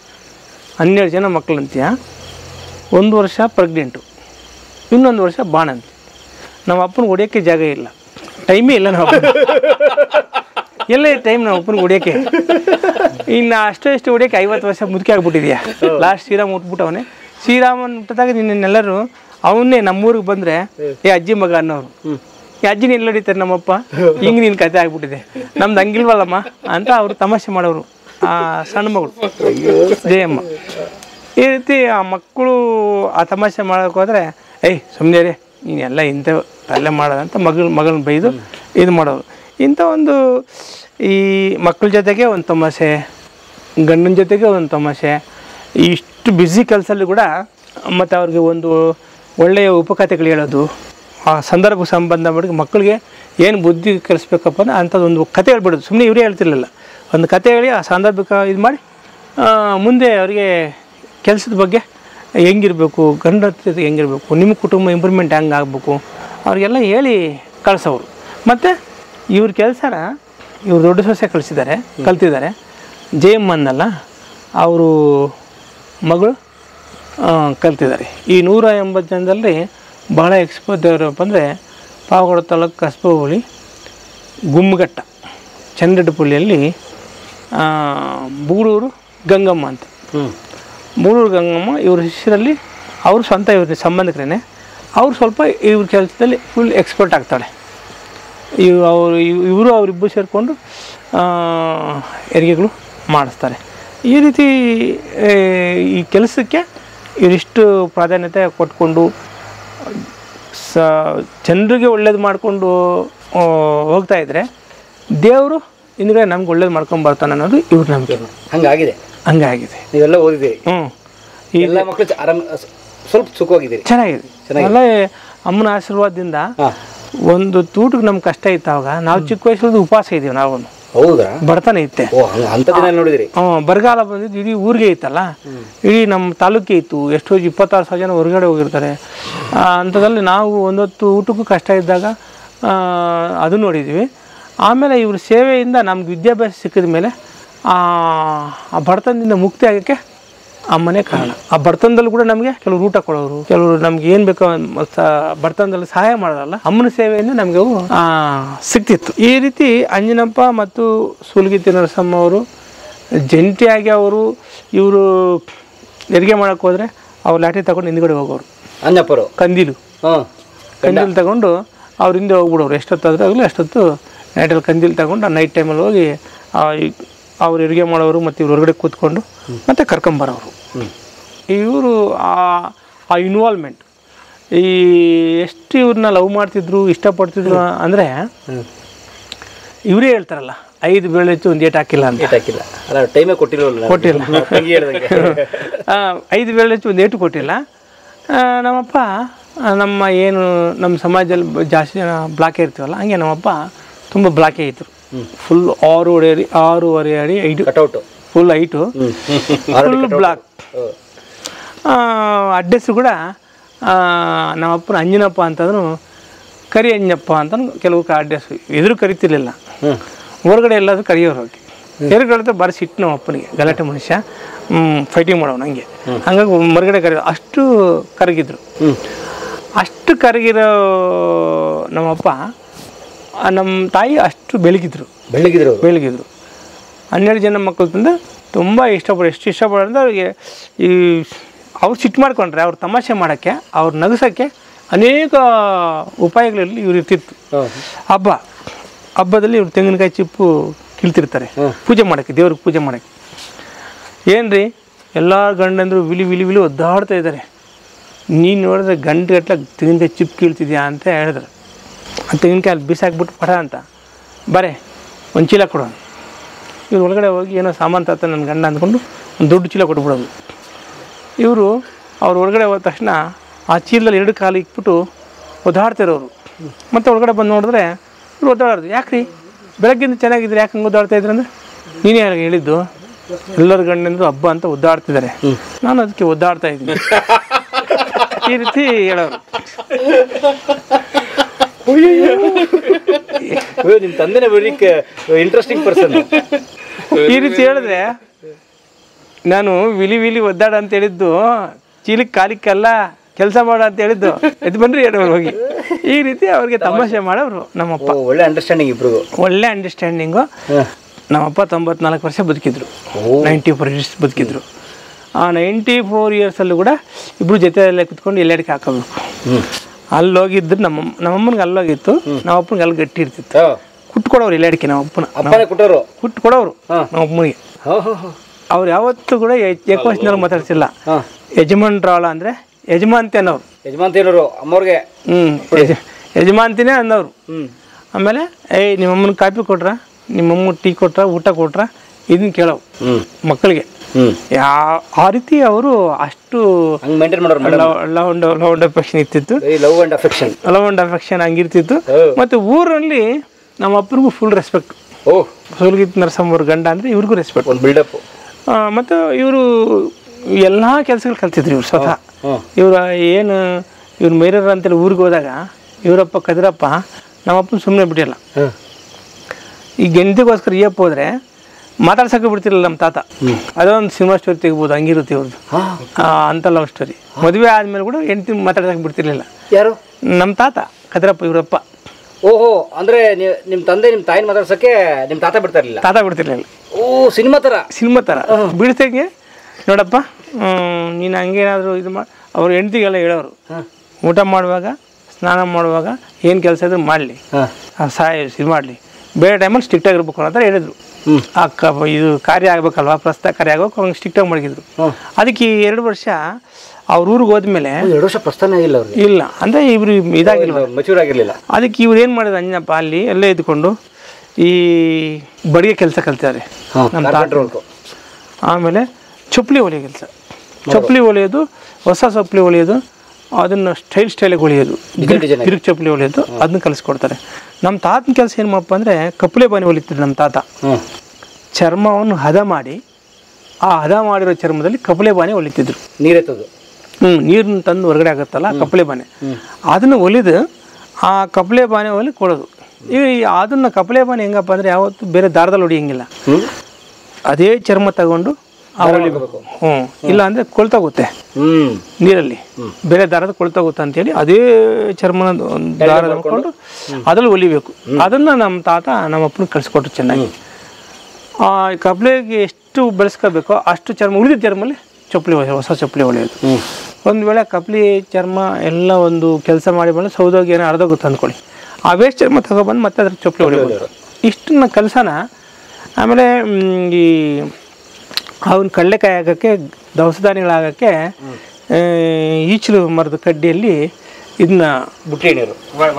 12 ಜನ ಮಕ್ಕಳು ಅಂತೀಯ, 1 ವರ್ಷ ಪ್ರೆಗ್ನೆಂಟು, ಇನ್ನೊಂದು ವರ್ಷ ಬಾಣಂತಿ, ನಮ್ಮ ಅಪ್ಪನ ಹೊಡಿಯೋಕ್ಕೆ ಜಾಗ ಇಲ್ಲ, ಟೈಮೇ ಇಲ್ಲ ನಮ್ಮ ಅಪ್ಪ, ಎಲ್ಲ ಟೈಮ್ ನಮ್ಮ ಅಪ್ಪನಿಗೆ ಹೊಡಿಯೋಕ್ಕೆ, ಇನ್ನು ಅಷ್ಟು ಹೊಡಿಯೋಕ್ಕೆ 50 ವರ್ಷ ಮುದುಕಿ ಆಗ್ಬಿಟ್ಟಿದ್ಯಾ. ಲಾಸ್ಟ್ ಶ್ರೀರಾಮ್ ಹುಟ್ಬಿಟ್ಟವನೇ, ಶ್ರೀರಾಮನ್ ಹುಟ್ಟಿದಾಗ ನಿನ್ನೆಲ್ಲರೂ ಅವನ್ನೇ ನಮ್ಮೂರಿಗೆ ಬಂದರೆ ಏ ಅಜ್ಜಿ ಮಗ ಅನ್ನೋರು, ಈ ಅಜ್ಜಿನ ಎಲ್ಲಿ ಹೊಡಿತಾರೆ ನಮ್ಮಪ್ಪ, ಹಿಂಗೆ ನಿನ್ನ ಕತೆ ಆಗ್ಬಿಟ್ಟಿದೆ, ನಮ್ದು ಹಂಗಿಲ್ವಲ್ಲಮ್ಮ ಅಂತ ಅವರು ತಮಾಷೆ ಮಾಡೋರು. ಆ ಸಣ್ಣ ಮಗಳು ಜಯಮ್ಮ ಈ ರೀತಿ ಆ ಮಕ್ಕಳು ಆ ತಮಾಷೆ ಮಾಡೋಕೆ ಹೋದರೆ ಏಯ್ ಸುಮ್ಮನೆ ರೀ ನೀನೆಲ್ಲ ಇಂಥವು ತಲೆ ಮಾಡೋದಂತ ಮಗಳನ್ನ ಬೈದು ಇದು ಮಾಡೋರು. ಇಂಥ ಒಂದು ಈ ಮಕ್ಕಳ ಜೊತೆಗೆ ಒಂದು ತಮಾಷೆ, ಗಂಡನ ಜೊತೆಗೆ ಒಂದು ತಮಾಷೆ, ಇಷ್ಟು ಬ್ಯುಸಿ ಕೆಲಸಲ್ಲಿ ಕೂಡ ಮತ್ತು ಅವ್ರಿಗೆ ಒಂದು ಒಳ್ಳೆಯ ಉಪಕಥೆಗಳು ಹೇಳೋದು, ಆ ಸಂದರ್ಭಕ್ಕೆ ಸಂಬಂಧ ಮಾಡಿ ಮಕ್ಕಳಿಗೆ ಏನು ಬುದ್ಧಿ ಕಲಿಸ್ಬೇಕಪ್ಪ ಅಂದ್ರೆ ಅಂಥದ್ದೊಂದು ಕತೆ ಹೇಳ್ಬಿಡೋದು. ಸುಮ್ಮನೆ ಇವರೇ ಹೇಳ್ತಿರ್ಲಿಲ್ಲ, ಒಂದು ಕತೆ ಹೇಳಿ ಆ ಸಂದರ್ಭಕ್ಕೆ ಇದು ಮಾಡಿ ಮುಂದೆ ಅವರಿಗೆ ಕೆಲಸದ ಬಗ್ಗೆ ಹೆಂಗಿರಬೇಕು, ಗಂಡ ಜೊತೆ ಹೆಂಗಿರಬೇಕು, ನಿಮ್ಮ ಕುಟುಂಬ ಇಂಪ್ರೂವ್ಮೆಂಟ್ ಹೆಂಗೆ ಆಗಬೇಕು ಅವ್ರಿಗೆಲ್ಲ ಹೇಳಿ ಕಳಿಸೋರು. ಮತ್ತು ಇವ್ರ ಕೆಲಸನ ಇವ್ರು ದೊಡ್ಡ ಸೊಸೆ ಕಲ್ತಿದ್ದಾರೆ. ಜಯಮ್ಮನ್ನಲ್ಲ ಅವರು ಮಗಳು ಕಲ್ತಿದ್ದಾರೆ. ಈ 180 ಜನದಲ್ಲಿ ಭಾಳ ಎಕ್ಸ್ಪರ್ಟ್ ಯಾರಪ್ಪ ಅಂದರೆ ಪಾವಗಡ ತಾಲೂಕು ಕಸ್ಬಾ ಹೋಬಳಿ ಗುಮ್ಮಘಟ್ಟ ಚಂದ್ರಡ್ಪಳ್ಳಿಯಲ್ಲಿ ಬೂಳೂರು ಗಂಗಮ್ಮ ಅಂತ. ಬೂಳೂರು ಗಂಗಮ್ಮ ಇವ್ರ ಶಿಷ್ಯರಲ್ಲಿ ಅವರು ಸ್ವಂತ ಇವ್ರ ಸಂಬಂಧಿಕರೇ. ಅವ್ರು ಸ್ವಲ್ಪ ಇವ್ರ ಕೆಲಸದಲ್ಲಿ ಫುಲ್ ಎಕ್ಸ್ಪರ್ಟ್ ಆಗ್ತಾಳೆ. ಇವರು ಅವರಿಬ್ಬರು ಸೇರಿಕೊಂಡು ಹೆರಿಗೆಗಳು ಮಾಡಿಸ್ತಾರೆ. ಈ ರೀತಿ ಈ ಕೆಲಸಕ್ಕೆ ಇವರಿಷ್ಟು ಪ್ರಾಧಾನ್ಯತೆ ಕೊಟ್ಕೊಂಡು ಜನರಿಗೆ ಒಳ್ಳೇದು ಮಾಡಿಕೊಂಡು ಹೋಗ್ತಾ ಇದ್ದರೆ ದೇವರು ಹಿಂದ್ಗಡೆ ನಮ್ಗೆ ಒಳ್ಳೇದು ಮಾಡ್ಕೊಂಡು ಬರ್ತಾನೆ ಅನ್ನೋದು ಇವ್ರ ನಂಬಿಕೆ. ಹಂಗಾಗಿದೆ. ನೀವೆಲ್ಲ ಓದಿದ್ದೀರಿ. ಎಲ್ಲ ಮಕ್ಕಳು ಸ್ವಲ್ಪ ಸುಖವಾಗಿದ್ದೀರಿ, ಚೆನ್ನಾಗಿದೆ. ಎಲ್ಲ ಅಮ್ಮನ ಆಶೀರ್ವಾದದಿಂದ ಒಂದು ತೂಟಕ್ಕೆ ನಮ್ಗೆ ಕಷ್ಟ ಇತ್ತು. ಅವಾಗ ನಾವು ಚಿಕ್ಕ ವಯಸ್ಸಲ್ಲಿ ಉಪವಾಸ ಇದ್ದೀವಿ. ನಾವು ಹೌದಾ ಬಡತನ ಇತ್ತೆ. ನೋಡಿದಿರಿ. ಬರಗಾಲ ಬಂದಿದ್ದು ಇಡೀ ಊರಿಗೆ ಇತ್ತಲ್ಲ, ಇಡೀ ನಮ್ಮ ತಾಲೂಕಿಗೆ ಇತ್ತು. ಎಷ್ಟೋ 26,000 ಜನ ಹೊರಗಡೆ ಹೋಗಿರ್ತಾರೆ. ಅಂಥದ್ರಲ್ಲಿ ನಾವು ಒಂದೊತ್ತು ಊಟಕ್ಕೂ ಕಷ್ಟ ಇದ್ದಾಗ ಅದು ನೋಡಿದ್ವಿ. ಆಮೇಲೆ ಇವ್ರ ಸೇವೆಯಿಂದ ನಮ್ಗೆ ವಿದ್ಯಾಭ್ಯಾಸ ಸಿಕ್ಕಿದ ಮೇಲೆ ಆ ಬಡತನದಿಂದ ಮುಕ್ತಿ ಆಗೋಕ್ಕೆ ಅಮ್ಮನೇ ಕಾರಣ. ಆ ಬಡತನದಲ್ಲಿ ಕೂಡ ನಮಗೆ ಕೆಲವರು ಊಟ ಕೊಡೋರು, ಕೆಲವರು ನಮ್ಗೆ ಏನು ಬೇಕೋ ಬಡತನದಲ್ಲಿ ಸಹಾಯ ಮಾಡೋರಲ್ಲ, ಅಮ್ಮನ ಸೇವೆಯಿಂದ ನಮಗೆ ಅವು ಸಿಕ್ತಿತ್ತು. ಈ ರೀತಿ ಅಂಜನಪ್ಪ ಮತ್ತು ಸೂಲಗಿತ್ತಿ ನರಸಮ್ಮ ಅವರು ಜಂಟಿಯಾಗಿ ಇವರು ಹೆರಿಗೆ ಮಾಡೋಕ್ಕೆ ಹೋದರೆ ಅವ್ರು ಲಾಠಿ ತಗೊಂಡು ಹಿಂದ್ಗಡೆ ಹೋಗೋರು. ಅಂಜಪ್ಪರು ಕಂದೀಲು ತಗೊಂಡು ಅವ್ರ ಹಿಂದೆ ಹೋಗ್ಬಿಡೋರು. ಎಷ್ಟೊತ್ತಾದರೂ ಆಗಲಿ ಅಷ್ಟೊತ್ತು ನೈಟಲ್ಲಿ ಕಂದೀಲು ತಗೊಂಡು ಆ ನೈಟ್ ಟೈಮಲ್ಲಿ ಹೋಗಿ ಅವ್ರು ಹೆರಿಗೆ ಮಾಡೋರು ಮತ್ತು ಇವ್ರು ಹೊರಗಡೆ ಕೂತ್ಕೊಂಡು ಮತ್ತೆ ಕರ್ಕೊಂಬರೋರು. ಇವರು ಆ ಇನ್ವಾಲ್ವ್ಮೆಂಟ್ ಎಷ್ಟು ಇವ್ರನ್ನ ಲವ್ ಮಾಡ್ತಿದ್ರು, ಇಷ್ಟಪಡ್ತಿದ್ರು ಅಂದರೆ ಇವರೇ ಹೇಳ್ತಾರಲ್ಲ, 5 ಬೇಳೆ ಹೆಚ್ಚು ಒಂದು ಏಟ್ ಹಾಕಿಲ್ಲ ಅಂತ. ಕೊಟ್ಟಿಲ್ಲ 5 ಬೇಳೆ ಹೆಚ್ಚು ಒಂದು ಏಟು ಕೊಟ್ಟಿಲ್ಲ. ನಮ್ಮಪ್ಪ ನಮ್ಮ ಸಮಾಜದಲ್ಲಿ ಜಾಸ್ತಿ ಜನ ಬ್ಲಾಕೇ ಇರ್ತೀವಲ್ಲ, ಹಂಗೆ ನಮ್ಮಪ್ಪ ತುಂಬ ಬ್ಲಾಕೇ ಇದ್ರು. ಫುಲ್ 6.5 ಅಡಿ 5 cutout, full height, full black. Address ಕೂಡ ನಮ್ಮಪ್ಪನ ಅಂಜನಪ್ಪ ಅಂತಂದ್ರು, ಕರಿ ಅಂಜನಪ್ಪ ಅಂತಲೂ ಕೆಲವು ಅಡ್ರೆಸ್ಸು. ಎದುರು ಕರಿತಿರ್ಲಿಲ್ಲ, ಹೊರಗಡೆ ಎಲ್ಲಾದರೂ ಕರಿಯೋರು. ಹೋಗಿ ಎದುರುಗಡೆ ಬಾರಿ ಸಿಟ್ಟು ನಮ್ಮ ಅಪ್ಪನಿಗೆ, ಗಲಾಟೆ ಮನುಷ್ಯ, ಫೈಟಿಂಗ್ ಮಾಡೋನು ಹಂಗೆ. ಹಂಗಾಗಿ ಹೊರಗಡೆ ಅಷ್ಟು ಕರಗಿದ್ರು. ಅಷ್ಟು ಕರಗಿರೋ ನಮ್ಮಪ್ಪ ನಮ್ಮ ತಾಯಿ ಅಷ್ಟು ಬೆಳಗಿದ್ರು. 12 ಜನ ಮಕ್ಕಳು ತಂದು ತುಂಬ ಎಷ್ಟು ಇಷ್ಟಪಡೋದ್ರೆ ಅವ್ರಿಗೆ ಅವ್ರು ಸಿಟ್ಟು ಮಾಡ್ಕೊಂಡ್ರೆ ಅವ್ರು ತಮಾಷೆ ಮಾಡೋಕ್ಕೆ, ಅವ್ರು ನಗಿಸೋಕ್ಕೆ ಅನೇಕ ಉಪಾಯಗಳಲ್ಲಿ ಇವ್ರು ಇರ್ತಿತ್ತು. ಹಬ್ಬದಲ್ಲಿ ಇವ್ರು ತೆಂಗಿನಕಾಯಿ ಚಿಪ್ಪು ಕೀಳ್ತಿರ್ತಾರೆ ಪೂಜೆ ಮಾಡೋಕ್ಕೆ, ದೇವ್ರಿಗೆ ಪೂಜೆ ಮಾಡೋಕ್ಕೆ. ಏನು ರೀ ಎಲ್ಲ ಗಂಡಂದರು ವಿಲಿ ಒದ್ದಾಡ್ತಾ ಇದ್ದಾರೆ, ನೀನು ನೋಡಿದ್ರೆ ಗಂಟೆಗಟ್ಟಲೆ ತೆಂಗಿನಕಾಯಿ ಚಿಪ್ಪು ಕೀಳ್ತಿದ್ಯಾ ಅಂತ ಹೇಳಿದ್ರು. ಆ ತೆಂಗಿನಕಾಯಿ ಅಲ್ಲಿ ಬಿಸಾಕ್ಬಿಟ್ಟು ಪಡ ಅಂತ ಬರೇ ಒಂದು ಚೀಲ ಕೊಡೋಣ. ಇವ್ರು ಒಳಗಡೆ ಹೋಗಿ ಏನೋ ಸಾಮಾನು ತಾತ ನನ್ನ ಗಂಡ ಅಂದ್ಕೊಂಡು ಒಂದು ದೊಡ್ಡ ಚೀಲ ಕೊಟ್ಬಿಡೋದು. ಇವರು ಅವ್ರು ಒಳಗಡೆ ಹೋದ ತಕ್ಷಣ ಆ ಚೀಲದಲ್ಲಿ 2 ಕಾಲು ಇಕ್ಬಿಟ್ಟು ಒದ್ದಾಡ್ತಿರೋರು. ಮತ್ತು ಒಳಗಡೆ ಬಂದು ನೋಡಿದ್ರೆ ಇವ್ರು ಒದ್ದಾಡೋದು. ಯಾಕ್ರಿ ಬೆಳಗ್ಗಿಂದ ಚೆನ್ನಾಗಿದ್ರೆ ಯಾಕೆ ಹಂಗೆ ಒದ್ದಾಡ್ತಾ ಇದ್ರು ಅಂದರೆ, ನೀನೇ ಹೇಳಿದ್ದು ಎಲ್ಲರ ಗಂಡಂದ್ರು ಹಬ್ಬ ಅಂತ ಒದ್ದಾಡ್ತಿದ್ದಾರೆ, ನಾನು ಅದಕ್ಕೆ ಒದ್ದಾಡ್ತಾ ಇದ್ದೀನಿ ಈ ರೀತಿ ಹೇಳೋರು. ನಿಮ್ಮ ತಂದೆನೇ ಇಂಟ್ರೆಸ್ಟಿಂಗ್ ಪರ್ಸನ್. ಈ ರೀತಿ ಹೇಳಿದ್ರೆ ನಾನು ವಿಲಿ ಒದ್ದಾಡ ಅಂತ ಹೇಳಿದ್ದು ಚೀಲಕ್ಕೆ ಕಾಲಿಕ್ಕಲ್ಲ, ಕೆಲಸ ಮಾಡ ಅಂತ ಹೇಳಿದ್ದು ಎದ್ದು ಬನ್ರಿ ಹೇಳೋರು ಹೋಗಿ. ಈ ರೀತಿ ಅವ್ರಿಗೆ ತಮಾಷೆ ಮಾಡೋರು ನಮ್ಮಪ್ಪ. ಒಳ್ಳೆ ಅಂಡರ್ಸ್ಟ್ಯಾಂಡಿಂಗ್, ಇಬ್ರಿಗೂ ಒಳ್ಳೆ ಅಂಡರ್ಸ್ಟ್ಯಾಂಡಿಂಗು. ನಮ್ಮಪ್ಪ 94 ವರ್ಷ ಬದುಕಿದ್ರು, 94 ಇಯರ್ಸ್ ಬದುಕಿದ್ರು. ಆ 94 ಇಯರ್ಸಲ್ಲೂ ಕೂಡ ಇಬ್ಬರು ಜೊತೆಯಲ್ಲೇ ಕುತ್ಕೊಂಡು ಎಲ್ಲೆಡಕ್ಕೆ ಹಾಕೋಬೇಕು. ಅಲ್ಲೋಗಿದ್ರು ನಮ್ಮಮ್ಮನಿಗೆ ಅಲ್ಲೋಗಿತ್ತು, ನಮ್ಮಪ್ಪನಿಗೆ ಅಲ್ಲಿ ಗಟ್ಟಿ ಇರ್ತಿತ್ತು. ಕುಟ್ಕೊಡೋರು ಎಲ್ಲೆಡಕ್ಕೆ ನಮ್ಮಪ್ಪನ, ಕುಟ್ಟು ಕೊಡೋರು ನಮ್ಮಪ್ಪನಿಗೆ. ಅವ್ರು ಯಾವತ್ತೂ ಕೂಡ ಏಕವಚನದಲ್ಲಿ ಮಾತಾಡ್ಸಿಲ್ಲ. ಹಾಂ, ಯಜಮಾನ್ರಾಳ ಅಂದರೆ ಯಜಮಾಂತಿ ಅನ್ನೋರು. ಯಜಮಾಂತಿಯವರು ಅಮ್ಮವ್ರಿಗೆ. ಯಜಮಾಂತಿನೇ ಅನ್ನೋರು. ಹ್ಞೂ. ಆಮೇಲೆ ನಿಮ್ಮಮ್ಮನ ಕಾಫಿ ಕೊಟ್ರ, ನಿಮ್ಮಮ್ಮ ಟೀ ಕೊಟ್ರ, ಊಟ ಕೊಟ್ರ, ಇದನ್ನ ಕೇಳೋವು ಮಕ್ಕಳಿಗೆ. ಆ ರೀತಿ ಅವರು ಅಷ್ಟು ಲವ್ ಅಂಡ್ ಅಫೆಕ್ಷನ್ ಇರ್ತಿತ್ತು. ಲವ್ ಅಂಡ್ ಅಫೆಕ್ಷನ್ ಹಂಗಿರ್ತಿತ್ತು. ಮತ್ತು ಊರಲ್ಲಿ ನಮ್ಮ ಅಪ್ಪನಿಗೂ ಫುಲ್ ರೆಸ್ಪೆಕ್ಟ್. ಸೂಲ್ಗಿತ್ತಿ ನರಸಮ್ಮ ಅವ್ರ ಗಂಡ ಅಂದರೆ ಇವ್ರಿಗೂ ರೆಸ್ಪೆಕ್ಟ್, ಒಂದು ಬಿಲ್ಡಪ್. ಮತ್ತು ಇವರು ಎಲ್ಲ ಕೆಲಸಗಳು ಕಲ್ತಿದ್ರು ಇವ್ರು ಸ್ವತಃ. ಇವರು ಏನು ಇವ್ರು ಮೈರರ್ ಅಂತೇಳಿ ಊರಿಗೆ ಹೋದಾಗ ಇವರಪ್ಪ ಕದಿರಪ್ಪ ನಮ್ಮಪ್ಪನ ಸುಮ್ಮನೆ ಬಿಟ್ಟಿಲ್ಲ. ಈ ಗಂಟೆಗೋಸ್ಕರ ಈಯಪ್ಪ ಹೋದ್ರೆ ಮಾತಾಡ್ಸಕ್ಕೆ ಬಿಡ್ತಿರಲ್ಲ ನಮ್ಮ ತಾತ. ಅದೊಂದು ಸಿನಿಮಾ ಸ್ಟೋರಿ ತೆಗಿಬೋದು, ಹಂಗಿರುತ್ತೆ ಇವ್ರದ್ದು ಅಂತ ಲವ್ ಸ್ಟೋರಿ. ಮದುವೆ ಆದ್ಮೇಲೆ ಕೂಡ ಹೆಂಡತಿ ಮಾತಾಡ್ಸಕ್ಕೆ ಬಿಡ್ತಿರ್ಲಿಲ್ಲ. ಯಾರು? ನಮ್ಮ ತಾತ ಕದಿರಪ್ಪ, ಇವರಪ್ಪ. ಓಹೋ, ಅಂದ್ರೆ ನಿಮ್ಮ ತಂದೆ ನಿಮ್ಮ ತಾಯಿನ ಮಾತಾಡ್ಸಕ್ಕೆ ನಿಮ್ಮ ತಾತ ಬಿಡ್ತಿರ್ಲಿಲ್ಲ? ತಾತ ಬಿಡ್ತಿರ್ಲಿಲ್ಲ. ಓ, ಸಿನಿಮಾ ಥರ ಬಿಡ್ತಂಗೆ ನೋಡಪ್ಪ, ನೀನು ಹಂಗೇನಾದರೂ ಇದು ಮಾಡಿ ಅವ್ರ ಹೆಂಡತಿಗೆಲ್ಲ ಹೇಳೋರು, ಊಟ ಮಾಡುವಾಗ ಸ್ನಾನ ಮಾಡುವಾಗ ಏನು ಕೆಲಸ ಇದ್ರೆ ಮಾಡಲಿ, ಇದು ಮಾಡಲಿ, ಬೇರೆ ಟೈಮಲ್ಲಿ ಸ್ಟ್ರಿಕ್ಟಾಗಿ ಇರ್ಬೇಕು ಅಂತ ಹೇಳಿದ್ರು. ಇದು ಕಾರ್ಯ ಆಗ್ಬೇಕಲ್ವಾ, ಪ್ರಸ್ತಾವ ಕಾರ್ಯ ಆಗ್ಬೇಕು, ಅವ್ರಿಗೆ ಸ್ಟ್ರಿಕ್ಟಾಗಿ ಮಡಗಿದ್ರು. ಅದಕ್ಕೆ 2 ವರ್ಷ ಅವ್ರ ಊರಿಗೆ ಹೋದ್ಮೇಲೆ 2 ವರ್ಷ ಪ್ರಸ್ಥಾನ ಇಲ್ಲ ಅಂದರೆ ಇವರು ಇದಾಗಿಲ್ಲ, ಮೆಚೂರ್ ಆಗಿರಲಿಲ್ಲ. ಅದಕ್ಕೆ ಇವ್ರು ಏನು ಮಾಡಿದ್ರು ಅಂಜನಪ್ಪ, ಅಲ್ಲಿ ಎಲ್ಲೇ ಇದ್ಕೊಂಡು ಈ ಬಡಿಗೆ ಕೆಲಸ ಕಲ್ತಿದ್ದಾರೆ ನಮ್ಮ ತಾತ. ಆಮೇಲೆ ಚಪ್ಪಲಿ ಹೊಲಿಯೋ ಕೆಲಸ, ಚಪ್ಪಲಿ ಹೊಲಿಯೋದು, ಹೊಸ ಚಪ್ಪಲಿ ಹೊಲಿಯೋದು, ಅದನ್ನು ಸ್ಟೈಲಿಗೆ ಹೊಲಿಯೋದು, ತಿರುಗಿ ಚಪ್ಪಲಿ ಹೊಲಿಯೋದು, ಅದನ್ನ ಕಲಿಸ್ಕೊಡ್ತಾರೆ. ನಮ್ಮ ತಾತನ ಕೆಲಸ ಏನು ಮಾಡಪ್ಪ ಅಂದರೆ ಕಪ್ಪಲೆ ಬಾನಿ ಹೊಲಿತಿದ್ರು ನಮ್ಮ ತಾತ. ಚರ್ಮವನ್ನು ಹದ ಮಾಡಿ ಆ ಹದ ಮಾಡಿರೋ ಚರ್ಮದಲ್ಲಿ ಕಪ್ಪಲೆ ಬಾನಿ ಹೊಲಿತಿದ್ರು. ನೀರೆತ್ತದು, ನೀರನ್ನ ತಂದು ಹೊರಗಡೆ ಆಗುತ್ತಲ್ಲ ಕಪ್ಪಲೆ ಬಾನೆ, ಅದನ್ನು ಹೊಲಿದು ಆ ಕಪ್ಪಲೆ ಬಾನೆ ಹೊಲಿ ಕೊಡೋದು. ಅದನ್ನು ಕಪ್ಪಲೆ ಬಾನೆ ಹೆಂಗಪ್ಪ ಅಂದರೆ ಯಾವತ್ತು ಬೇರೆ ದಾರದಲ್ಲಿ ಹೊಡಿಯಂಗಿಲ್ಲ, ಅದೇ ಚರ್ಮ ತಗೊಂಡು ಹೊಲಿಬೇಕು. ಇಲ್ಲ ಅಂದರೆ ಕೊಳ್ತೋಗುತ್ತೆ ನೀರಲ್ಲಿ, ಬೇರೆ ದಾರದ ಕೊಳ್ತೋಗುತ್ತೆ ಅಂತೇಳಿ ಅದೇ ಚರ್ಮನ ದಾರ ತಗೊಂಡು ಅದ್ರಲ್ಲಿ ಹೊಲಿಬೇಕು. ಅದನ್ನು ನಮ್ಮ ತಾತ ನಮ್ಮ ಅಪ್ಪನಿಗೆ ಕಳಿಸ್ಕೊಟ್ರು ಚೆನ್ನಾಗಿ. ಕಪ್ಪಲೆಗೆ ಎಷ್ಟು ಬೆಳೆಸ್ಕೋಬೇಕೋ ಅಷ್ಟು ಚರ್ಮ, ಉಳಿದ ಚರ್ಮಲ್ಲಿ ಚಪ್ಪಲಿ ಹೊಸ ಚಪ್ಪಲಿ ಹೊಲಿಯೋದು. ಒಂದು ವೇಳೆ ಕಪ್ಪಲಿ ಚರ್ಮ ಎಲ್ಲ ಒಂದು ಕೆಲಸ ಮಾಡಿ ಬಂದು ಸೌದೋಗಿ ಏನೋ ಅರ್ಧೋಗುತ್ತೆ ಅಂದ್ಕೊಳ್ಳಿ, ಆ ವೇಸ್ಟ್ ಚರ್ಮ ತಗೊಬಂದು ಮತ್ತೆ ಅದ್ರ ಚಪ್ಪಲಿ ಹೊಲಿಯೋದು. ಇಷ್ಟನ್ನ ಕೆಲಸನ ಆಮೇಲೆ ಈ ಅವನ ಕಡಲೆಕಾಯಿ ಆಗೋಕ್ಕೆ, ದವಸ ಧಾನ್ಯಗಳಾಗೋಕ್ಕೆ ಈಚಲು ಮರದ ಕಡ್ಡಿಯಲ್ಲಿ ಇದನ್ನ ಬುಟ್ಟಿ ನೀರು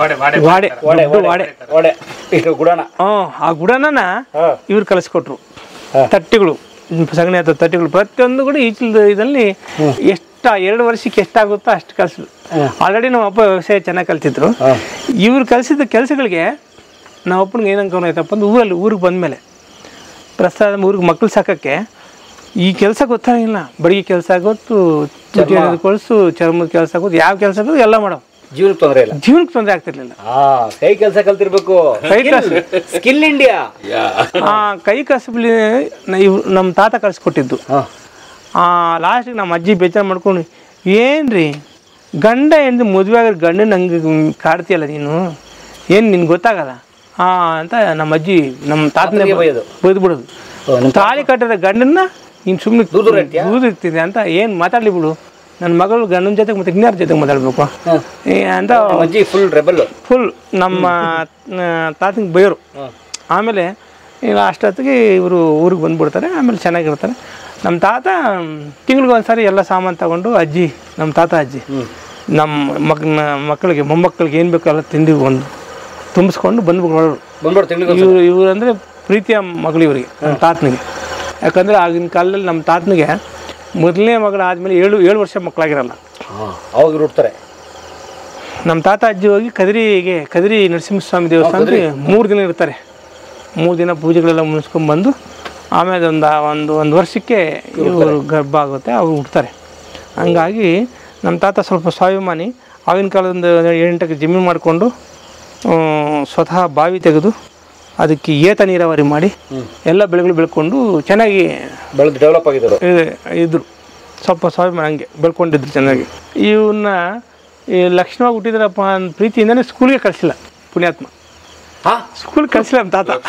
ಆ ಗುಡನ ಇವ್ರು ಕಲಿಸ್ಕೊಟ್ರು. ತಟ್ಟೆಗಳು, ಸಗಣಿ ಅಥವಾ ತಟ್ಟೆಗಳು ಪ್ರತಿಯೊಂದು ಕೂಡ ಈಚಲು ಇದರಲ್ಲಿ ಎಷ್ಟು 2 ವರ್ಷಕ್ಕೆ ಎಷ್ಟಾಗುತ್ತೋ ಅಷ್ಟು ಕಲಿಸಿದ್ರು. ಆಲ್ರೆಡಿ ನಮ್ಮ ಅಪ್ಪ ವ್ಯವಸಾಯ ಚೆನ್ನಾಗಿ ಕಲ್ತಿದ್ರು. ಇವ್ರು ಕಲಿಸಿದ ಕೆಲಸಗಳಿಗೆ ನಮ್ಮ ಅಪ್ಪನಿಗೆ ಏನು ಅನ್ಕೊಂಡಾಯ್ತಪ್ಪ ಅಂದ್ರೆ ಊರಿಗೆ ಬಂದಮೇಲೆ ಪ್ರಸ್ತಾದ ಊರಿಗೆ ಮಕ್ಕಳು ಸಾಕೋಕ್ಕೆ ಈ ಕೆಲಸ ಗೊತ್ತಾಗಿಲ್ಲ. ಬಡಗಿ ಕೆಲಸ ಆಗೋದು, ತುಟಿ ಕೊಳಿಸು, ಚರ್ಮದ ಕೆಲಸ ಆಗೋದು, ಯಾವ ಕೆಲಸ ಆಗೋದು ಎಲ್ಲ ಮಾಡೋ. ಜೀವನಕ್ಕೆ ತೊಂದರೆ ಇಲ್ಲ, ಜೀವನಕ್ಕೆ ತೊಂದರೆ ಆಗ್ತಿರ್ಲಿಲ್ಲ. ಕೈ ಕೆಲಸ ಕಲ್ತಿರ್ಬೇಕು, ಕೈ ಕಸಬು, ಸ್ಕಿಲ್ ಇಂಡಿಯಾ. ಕೈ ಕಸಬಲ್ಲಿ ನಮ್ಮ ತಾತ ಕಳಿಸ್ಕೊಟ್ಟಿದ್ದು. ಲಾಸ್ಟಿಗೆ ನಮ್ಮ ಅಜ್ಜಿ ಬೇಜಾರು ಮಾಡ್ಕೊಂಡು, ಏನ್ರಿ ಗಂಡ ಎಂದು ಮದುವೆ ಆಗ ಗಂಡನ ಹಂಗೆ ಕಾಡ್ತೀಯಲ್ಲ ನೀನು, ಏನು ನಿನ್ಗೆ ಗೊತ್ತಾಗಲ್ಲ ಅಂತ ನಮ್ಮ ಅಜ್ಜಿ ನಮ್ಮ ತಾತನೇ ಬೈದ್ಬಿಡೋದು. ತಾಳಿ ಕಟ್ಟಿದ ಗಂಡನ್ನ ನೀನು ಸುಮ್ಮನೆ ದೂರ ಇರ್ತೀನಿ ಅಂತ, ಏನು ಮಾತಾಡಲಿ ಬಿಡು, ನನ್ನ ಮಗಳು ಗಂಡನ ಜೊತೆಗೆ ಮತ್ತೆ ಇನ್ಯಾರ ಜೊತೆಗೆ ಮಾತಾಡ್ಬೇಕು ಅಂತ ಅಜ್ಜಿ ಫುಲ್ ನಮ್ಮ ತಾತನಿಗೆ ಬೈಯೋರು. ಆಮೇಲೆ ಅಷ್ಟೊತ್ತಿಗೆ ಇವರು ಊರಿಗೆ ಬಂದುಬಿಡ್ತಾರೆ. ಆಮೇಲೆ ಚೆನ್ನಾಗಿರ್ತಾರೆ. ನಮ್ಮ ತಾತ ತಿಂಗ್ಳಿಗೆ ಒಂದ್ಸಾರಿ ಎಲ್ಲ ಸಾಮಾನು ತಗೊಂಡು ಅಜ್ಜಿ, ನಮ್ಮ ತಾತ ಅಜ್ಜಿ ನಮ್ಮ ಮಕ್ಕಳಿಗೆ ಮೊಮ್ಮಕ್ಕಳಿಗೆ ಏನು ಬೇಕೋ ಎಲ್ಲ ತಿಂಡಿ ಒಂದು ತುಂಬಿಸ್ಕೊಂಡು ಬಂದ್ಬಿಟ್ಟು ಇವರು ಅಂದರೆ ಪ್ರೀತಿಯ ಮಗಳು ಇವರಿಗೆ, ನಮ್ಮ ತಾತನಿಗೆ. ಯಾಕಂದರೆ ಆಗಿನ ಕಾಲದಲ್ಲಿ ನಮ್ಮ ತಾತನಿಗೆ ಮೊದಲನೇ ಮಗಳಾದಮೇಲೆ 7 ವರ್ಷ ಮಕ್ಕಳಾಗಿರಲ್ಲ, ಅವಾಗ ಹುಡ್ತಾರೆ. ನಮ್ಮ ತಾತ ಅಜ್ಜಿ ಹೋಗಿ ಕದಿರಿ ನರಸಿಂಹಸ್ವಾಮಿ ದೇವಸ್ಥಾನದಲ್ಲಿ 3 ದಿನ ಇರ್ತಾರೆ. 3 ದಿನ ಪೂಜೆಗಳೆಲ್ಲ ಮುಗಿಸ್ಕೊಂಡ್ಬಂದು ಆಮೇಲೆ ಒಂದು ವರ್ಷಕ್ಕೆ ಇವರು ಗರ್ಭ ಆಗುತ್ತೆ, ಅವ್ರು ಹುಡ್ತಾರೆ. ಹಂಗಾಗಿ ನಮ್ಮ ತಾತ ಸ್ವಲ್ಪ ಸ್ವಾಭಿಮಾನಿ. ಆಗಿನ ಕಾಲದಿಂದ 8 ಜಮೀನು ಮಾಡಿಕೊಂಡು ಸ್ವತಃ ಬಾವಿ ತೆಗೆದು ಅದಕ್ಕೆ ಏತ ನೀರಾವರಿ ಮಾಡಿ ಎಲ್ಲ ಬೆಳೆಗಳು ಬೆಳ್ಕೊಂಡು ಚೆನ್ನಾಗಿ ಡೆವಲಪ್ ಆಗಿದ್ದರು ಇದ್ರು. ಸ್ವಲ್ಪ ಸ್ವಾಭಿಮಾನ ಹಂಗೆ ಬೆಳ್ಕೊಂಡಿದ್ರು ಚೆನ್ನಾಗಿ. ಇವನ್ನ ಲಕ್ಷ್ಮಣ ಹುಟ್ಟಿದ್ರಪ್ಪ ಅಂತ ಪ್ರೀತಿಯಿಂದನೇ ಸ್ಕೂಲ್ಗೆ ಕಳಿಸಿಲ್ಲ ಪುಣ್ಯಾತ್ಮ. ಸ್ಕೂಲ್ ಕಳಿಸಿಲ್ಲ ನಮ್ಮ ತಾತ.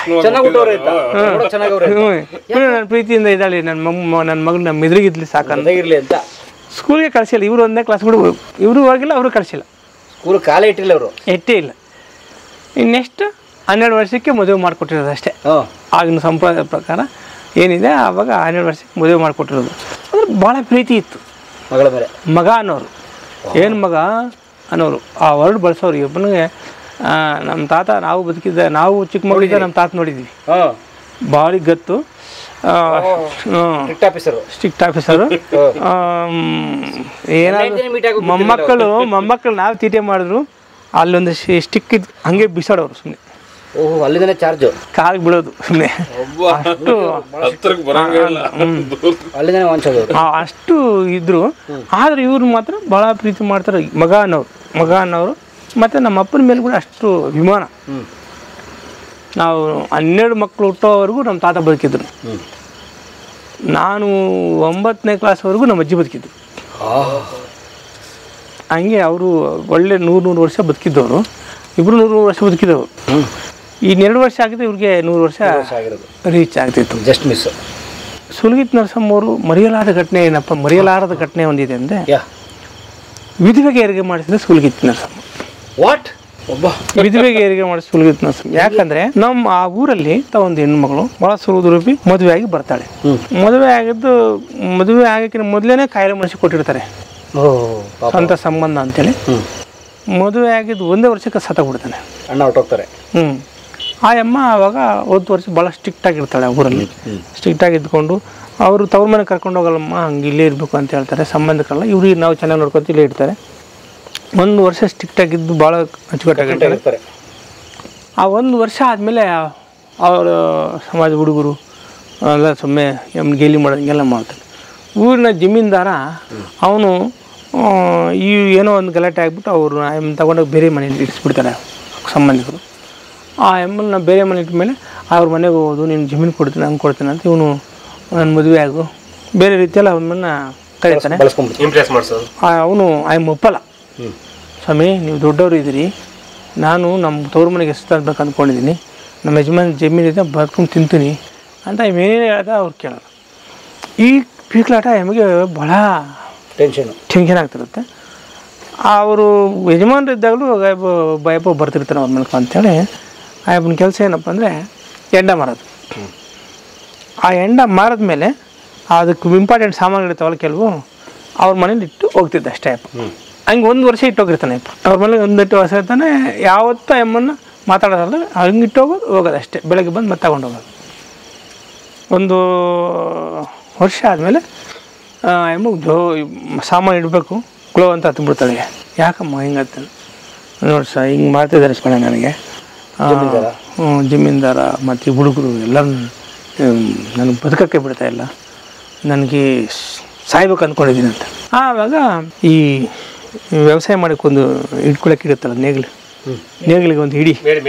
ನನ್ನ ಪ್ರೀತಿಯಿಂದ ಇದ್ದಾಳೆ ನನ್ನ ಮಗಳು ನಮ್ಮ ಎದುರಿಗಿದ್ಲಿ ಸಾಕಂದಾಗಿರ್ಲಿ ಅಂತ ಸ್ಕೂಲ್ಗೆ ಕಳಿಸಿಲ್ಲ. ಇವರು 1ನೇ ಕ್ಲಾಸ್ ಕೂಡ ಇವರು ಹೋಗಿಲ್ಲ, ಅವರು ಕಳಿಸಿಲ್ಲ. ಸ್ಕೂಲ್ ಕಾಲೇ ಇಟ್ಟಿಲ್ಲ, ಅವರು ಇಟ್ಟೇ ಇಲ್ಲ. ನೆಕ್ಸ್ಟ್ 12 ವರ್ಷಕ್ಕೆ ಮದುವೆ ಮಾಡಿಕೊಟ್ಟಿರೋದು ಅಷ್ಟೇ. ಆಗಿನ ಸಂಪ್ರದಾಯ ಪ್ರಕಾರ ಏನಿದೆ ಆವಾಗ 12 ವರ್ಷಕ್ಕೆ ಮದುವೆ ಮಾಡಿಕೊಟ್ಟಿರೋದು. ಅಂದ್ರೆ ಭಾಳ ಪ್ರೀತಿ ಇತ್ತು ಮಗಳ ಮೇಲೆ. ಮಗ ಅನ್ನೋರು, ಏನು ಮಗ ಅನ್ನೋರು ಆ ವರ್ಡ್ ಬಳಸೋರು. ಒಬ್ಬನಿಗೆ ನಮ್ಮ ತಾತ ನಾವು ಬದುಕಿದ್ದ, ನಾವು ಚಿಕ್ಕ ಮಗಳಿದ್ದ ನಮ್ಮ ತಾತ ನೋಡಿದ್ವಿ, ಭಾಳ ಗತ್ತು, ಸ್ಟ್ರಿಕ್ಟ್ ಆಫೀಸರು. ಏನಾದ್ರು ಮೊಮ್ಮಕ್ಕಳು ನಾವು ತೀಟೆ ಮಾಡಿದ್ರು ಅಲ್ಲೊಂದು ಸ್ಟಿಕ್ ಇದ್ದು ಹಂಗೆ ಬಿಸಾಡೋರು ಸುಮ್ಮನೆ. ಓಹೋ, ಅಲ್ಲಿಂದನೇ ಚಾರ್ಜು, ಕಾಲಿಗೆ ಬಿಡೋದು ಸುಮ್ಮನೆ. ಅಷ್ಟು ಇದ್ರು. ಆದ್ರೆ ಇವ್ರು ಮಾತ್ರ ಭಾಳ ಪ್ರೀತಿ ಮಾಡ್ತಾರೆ. ಮಗ ಅನ್ನೋರು ಮತ್ತು ನಮ್ಮ ಅಪ್ಪನ ಮೇಲೆ ಕೂಡ ಅಷ್ಟು ಅಭಿಮಾನ. ನಾವು 12 ಮಕ್ಕಳು ಹುಟ್ಟೋವರೆಗೂ ನಮ್ಮ ತಾತ ಬದುಕಿದ್ರು. ನಾನು 9ನೇ ಕ್ಲಾಸ್ವರೆಗೂ ನಮ್ಮ ಅಜ್ಜಿ ಬದುಕಿದ್ರು. ಹಂಗೆ ಅವರು ಒಳ್ಳೆ 100 ವರ್ಷ ಬದುಕಿದ್ದವರು. ಇಬ್ಬರು 100 ವರ್ಷ ಬದುಕಿದವರು. ಈ 2 ವರ್ಷ ಆಗಿದ್ದು ಇವ್ರಿಗೆ 100 ವರ್ಷ ರೀಚ್ ಆಗ್ತಿತ್ತು. Just miss. ಸುಲ್ಗಿತ್ ನರಸಮ್ಮ ಅವರು ಮರೆಯಲಾರದ ಘಟನೆ ಒಂದಿದೆ ಅಂದರೆ, ವಿಧವೆಗೆ ಹೆರಿಗೆ ಮಾಡಿಸಿದ ಸುಲ್ಗಿತ್ ನರಸಮ್ಮ. ವಿಧವೆಗೆ ಹೆರಿಗೆ ಮಾಡಿದ ಸುಲ್ಗಿತ್ ನರಸಮ್ಮ. ಯಾಕಂದ್ರೆ ನಮ್ಮ ಆ ಊರಲ್ಲಿ ಒಂದು ಹೆಣ್ಮಗಳು ಭಾಳ ಸುರುದುರೂಪಿ ಮದುವೆ ಆಗಿ ಬರ್ತಾಳೆ. ಮದುವೆ ಆಗಕ್ಕಿಂತ ಮೊದಲೇನೆ ಕಾಯಿಲೆ ಮನಸ್ಸಿಗೆ ಕೊಟ್ಟಿರ್ತಾರೆ, ಸ್ವಂತ ಸಂಬಂಧ ಅಂತೇಳಿ. ಮದುವೆ ಆಗಿದ್ದು 1 ವರ್ಷಕ್ಕೆ ಸತ್ತೋಗ್ಬಿಡ್ತಾನೆ, ಅಣ್ಣ ಹೊರಟೋಗ್ತಾರೆ. ಆ ಅಮ್ಮ ಆವಾಗ 1 ವರ್ಷ ಭಾಳ ಸ್ಟ್ರಿಕ್ಟ್ ಆಗಿರ್ತಾಳೆ ಆ ಊರಲ್ಲಿ. ಸ್ಟ್ರಿಕ್ಟಾಗಿ ಇದ್ಕೊಂಡು ಅವರು ತವ್ರ ಮನೆ ಕರ್ಕೊಂಡು ಹೋಗಲ್ಲಮ್ಮ, ಹಂಗೆ ಇಲ್ಲೇ ಇರಬೇಕು ಅಂತ ಹೇಳ್ತಾರೆ ಸಂಬಂಧಕ್ಕಲ್ಲ. ಇವ್ರಿಗೆ ನಾವು ಚೆನ್ನಾಗಿ ನೋಡ್ಕೊತ ಇಲ್ಲೇ ಇಡ್ತಾರೆ. 1 ವರ್ಷ ಸ್ಟ್ರಿಕ್ಟಾಗಿದ್ದು ಭಾಳ ಅಚ್ಚುಕಟ್ಟಾಗಿರ್ತಾರೆ. ಆ 1 ವರ್ಷ ಆದಮೇಲೆ ಅವರ ಸಮಾಜ ಹುಡುಗರು ಎಲ್ಲ ಸುಮ್ಮನೆ ಗೇಲಿ ಮಾಡೋಂಗೆಲ್ಲ ಮಾಡ್ತಾರೆ. ಊರಿನ ಜಮೀನ್ದಾರ ಅವನು ಈ ಏನೋ ಒಂದು ಗಲಾಟೆ ಆಗಿಬಿಟ್ಟು ಅವರು ತಗೊಂಡೋಗಿ ಬೇರೆ ಮನೇಲಿ ಇಡಿಸ್ಬಿಡ್ತಾರೆ ಸಂಬಂಧಿಕರು. ಆ ಎಮ್ಮನ್ನ ಬೇರೆ ಮನೆ ಇಟ್ಟ ಮೇಲೆ ಅವ್ರ ಮನೆಗೆ ಹೋಗೋದು, ನೀನು ಜಮೀನು ಕೊಡ್ತೀನಿ ಹಂಗೆ ಕೊಡ್ತೀನಿ ಅಂತ ಇವನು ನನ್ನ ಮದುವೆ ಆಗು ಬೇರೆ ರೀತಿಯಲ್ಲಿ ಅವನ್ನ ಕರೀತಾನೆ. ಅವನು ಒಪ್ಪಲ್ಲ. ಸ್ವಾಮಿ, ನೀವು ದೊಡ್ಡವರು ಇದ್ದೀರಿ, ನಾನು ನಮ್ಮ ತವ್ರ ಮನೆಗೆ ಎಷ್ಟು ತರಬೇಕು ಅಂದ್ಕೊಂಡಿದ್ದೀನಿ, ನಮ್ಮ ಯಜಮಾನ ಜಮೀನಿದೆ ಬರ್ಕೊಂಡು ತಿಂತೀನಿ ಅಂತ ಏನೇನು ಹೇಳ್ದ ಅವ್ರು ಕೇಳೋಲ್ಲ. ಈ ಪೀಕ್ಲಾಟ ಎಮ್ಮಗೆ ಭಾಳ ಟೆನ್ಷನ್ ಆಗ್ತಿರುತ್ತೆ. ಅವರು ಯಜಮಾನ್ರು ಇದ್ದಾಗಲೂ ಭಯಪ್ಪ ಬರ್ತಿರ್ತಾರೆ ಅವ್ರ ಮನೆಗೆ ಅಂತೇಳಿ ಆಯಪ್ಪನ ಕೆಲಸ ಏನಪ್ಪ ಅಂದರೆ ಎಂಡ ಮಾರೋದು. ಆ ಎಂಡ ಮಾರಿದ್ಮೇಲೆ ಅದಕ್ಕೆ ಇಂಪಾರ್ಟೆಂಟ್ ಸಾಮಾನುಗಳಿರ್ತಾವಲ್ಲ ಕೆಲವು, ಅವ್ರ ಮನೇಲಿ ಇಟ್ಟು ಹೋಗ್ತಿದ್ದೆ ಅಷ್ಟೇ ಅಪ್ಪ. ಹಂಗೆ 1 ವರ್ಷ ಇಟ್ಟೋಗಿರ್ತಾನೆ ಅಪ್ಪ ಅವ್ರ ಮನೇಲಿ. 1 ವರ್ಷ ಇರ್ತಾನೆ. ಯಾವತ್ತೂ ಎಮ್ಮನ್ನು ಮಾತಾಡೋದಲ್ಲ, ಹಂಗೆ ಇಟ್ಟೋಗೋದು ಹೋಗೋದು ಅಷ್ಟೇ. ಬೆಳಗ್ಗೆ ಬಂದು ಮತ್ತೆ ತಗೊಂಡು ಹೋಗೋದು. 1 ವರ್ಷ ಆದಮೇಲೆ ಎಮ್ಮಗೆ ಸಾಮಾನು ಇಡಬೇಕು, ಗ್ಲೋ ಅಂತ ಹತ್ಬಿಡ್ತಾಳೆ. ಯಾಕಮ್ಮ ಹಿಂಗತ್ತೆ ನೋಡಿ ಹಿಂಗೆ ಮಾಡ್ತಿದ್ದಾರೆ ಸ್ಮರಣ ನನಗೆ. ಜಮೀನ್ದಾರ ಮತ್ತು ಹುಡುಗರು ಎಲ್ಲರೂ ನನಗೆ ಬದುಕೋಕ್ಕೆ ಬಿಡ್ತಾ ಇಲ್ಲ, ನನಗೆ ಸಾಯ್ಬೇಕು ಅಂದ್ಕೊಂಡಿದ್ದೀನಿ ಅಂತ. ಆವಾಗ ಈ ವ್ಯವಸಾಯ ಮಾಡೋಕ್ಕೊಂದು ಇಟ್ಕೊಳಕ್ಕೆ ಇರುತ್ತಲ್ಲ ನೇಗಿಲಿಗೆ ಒಂದು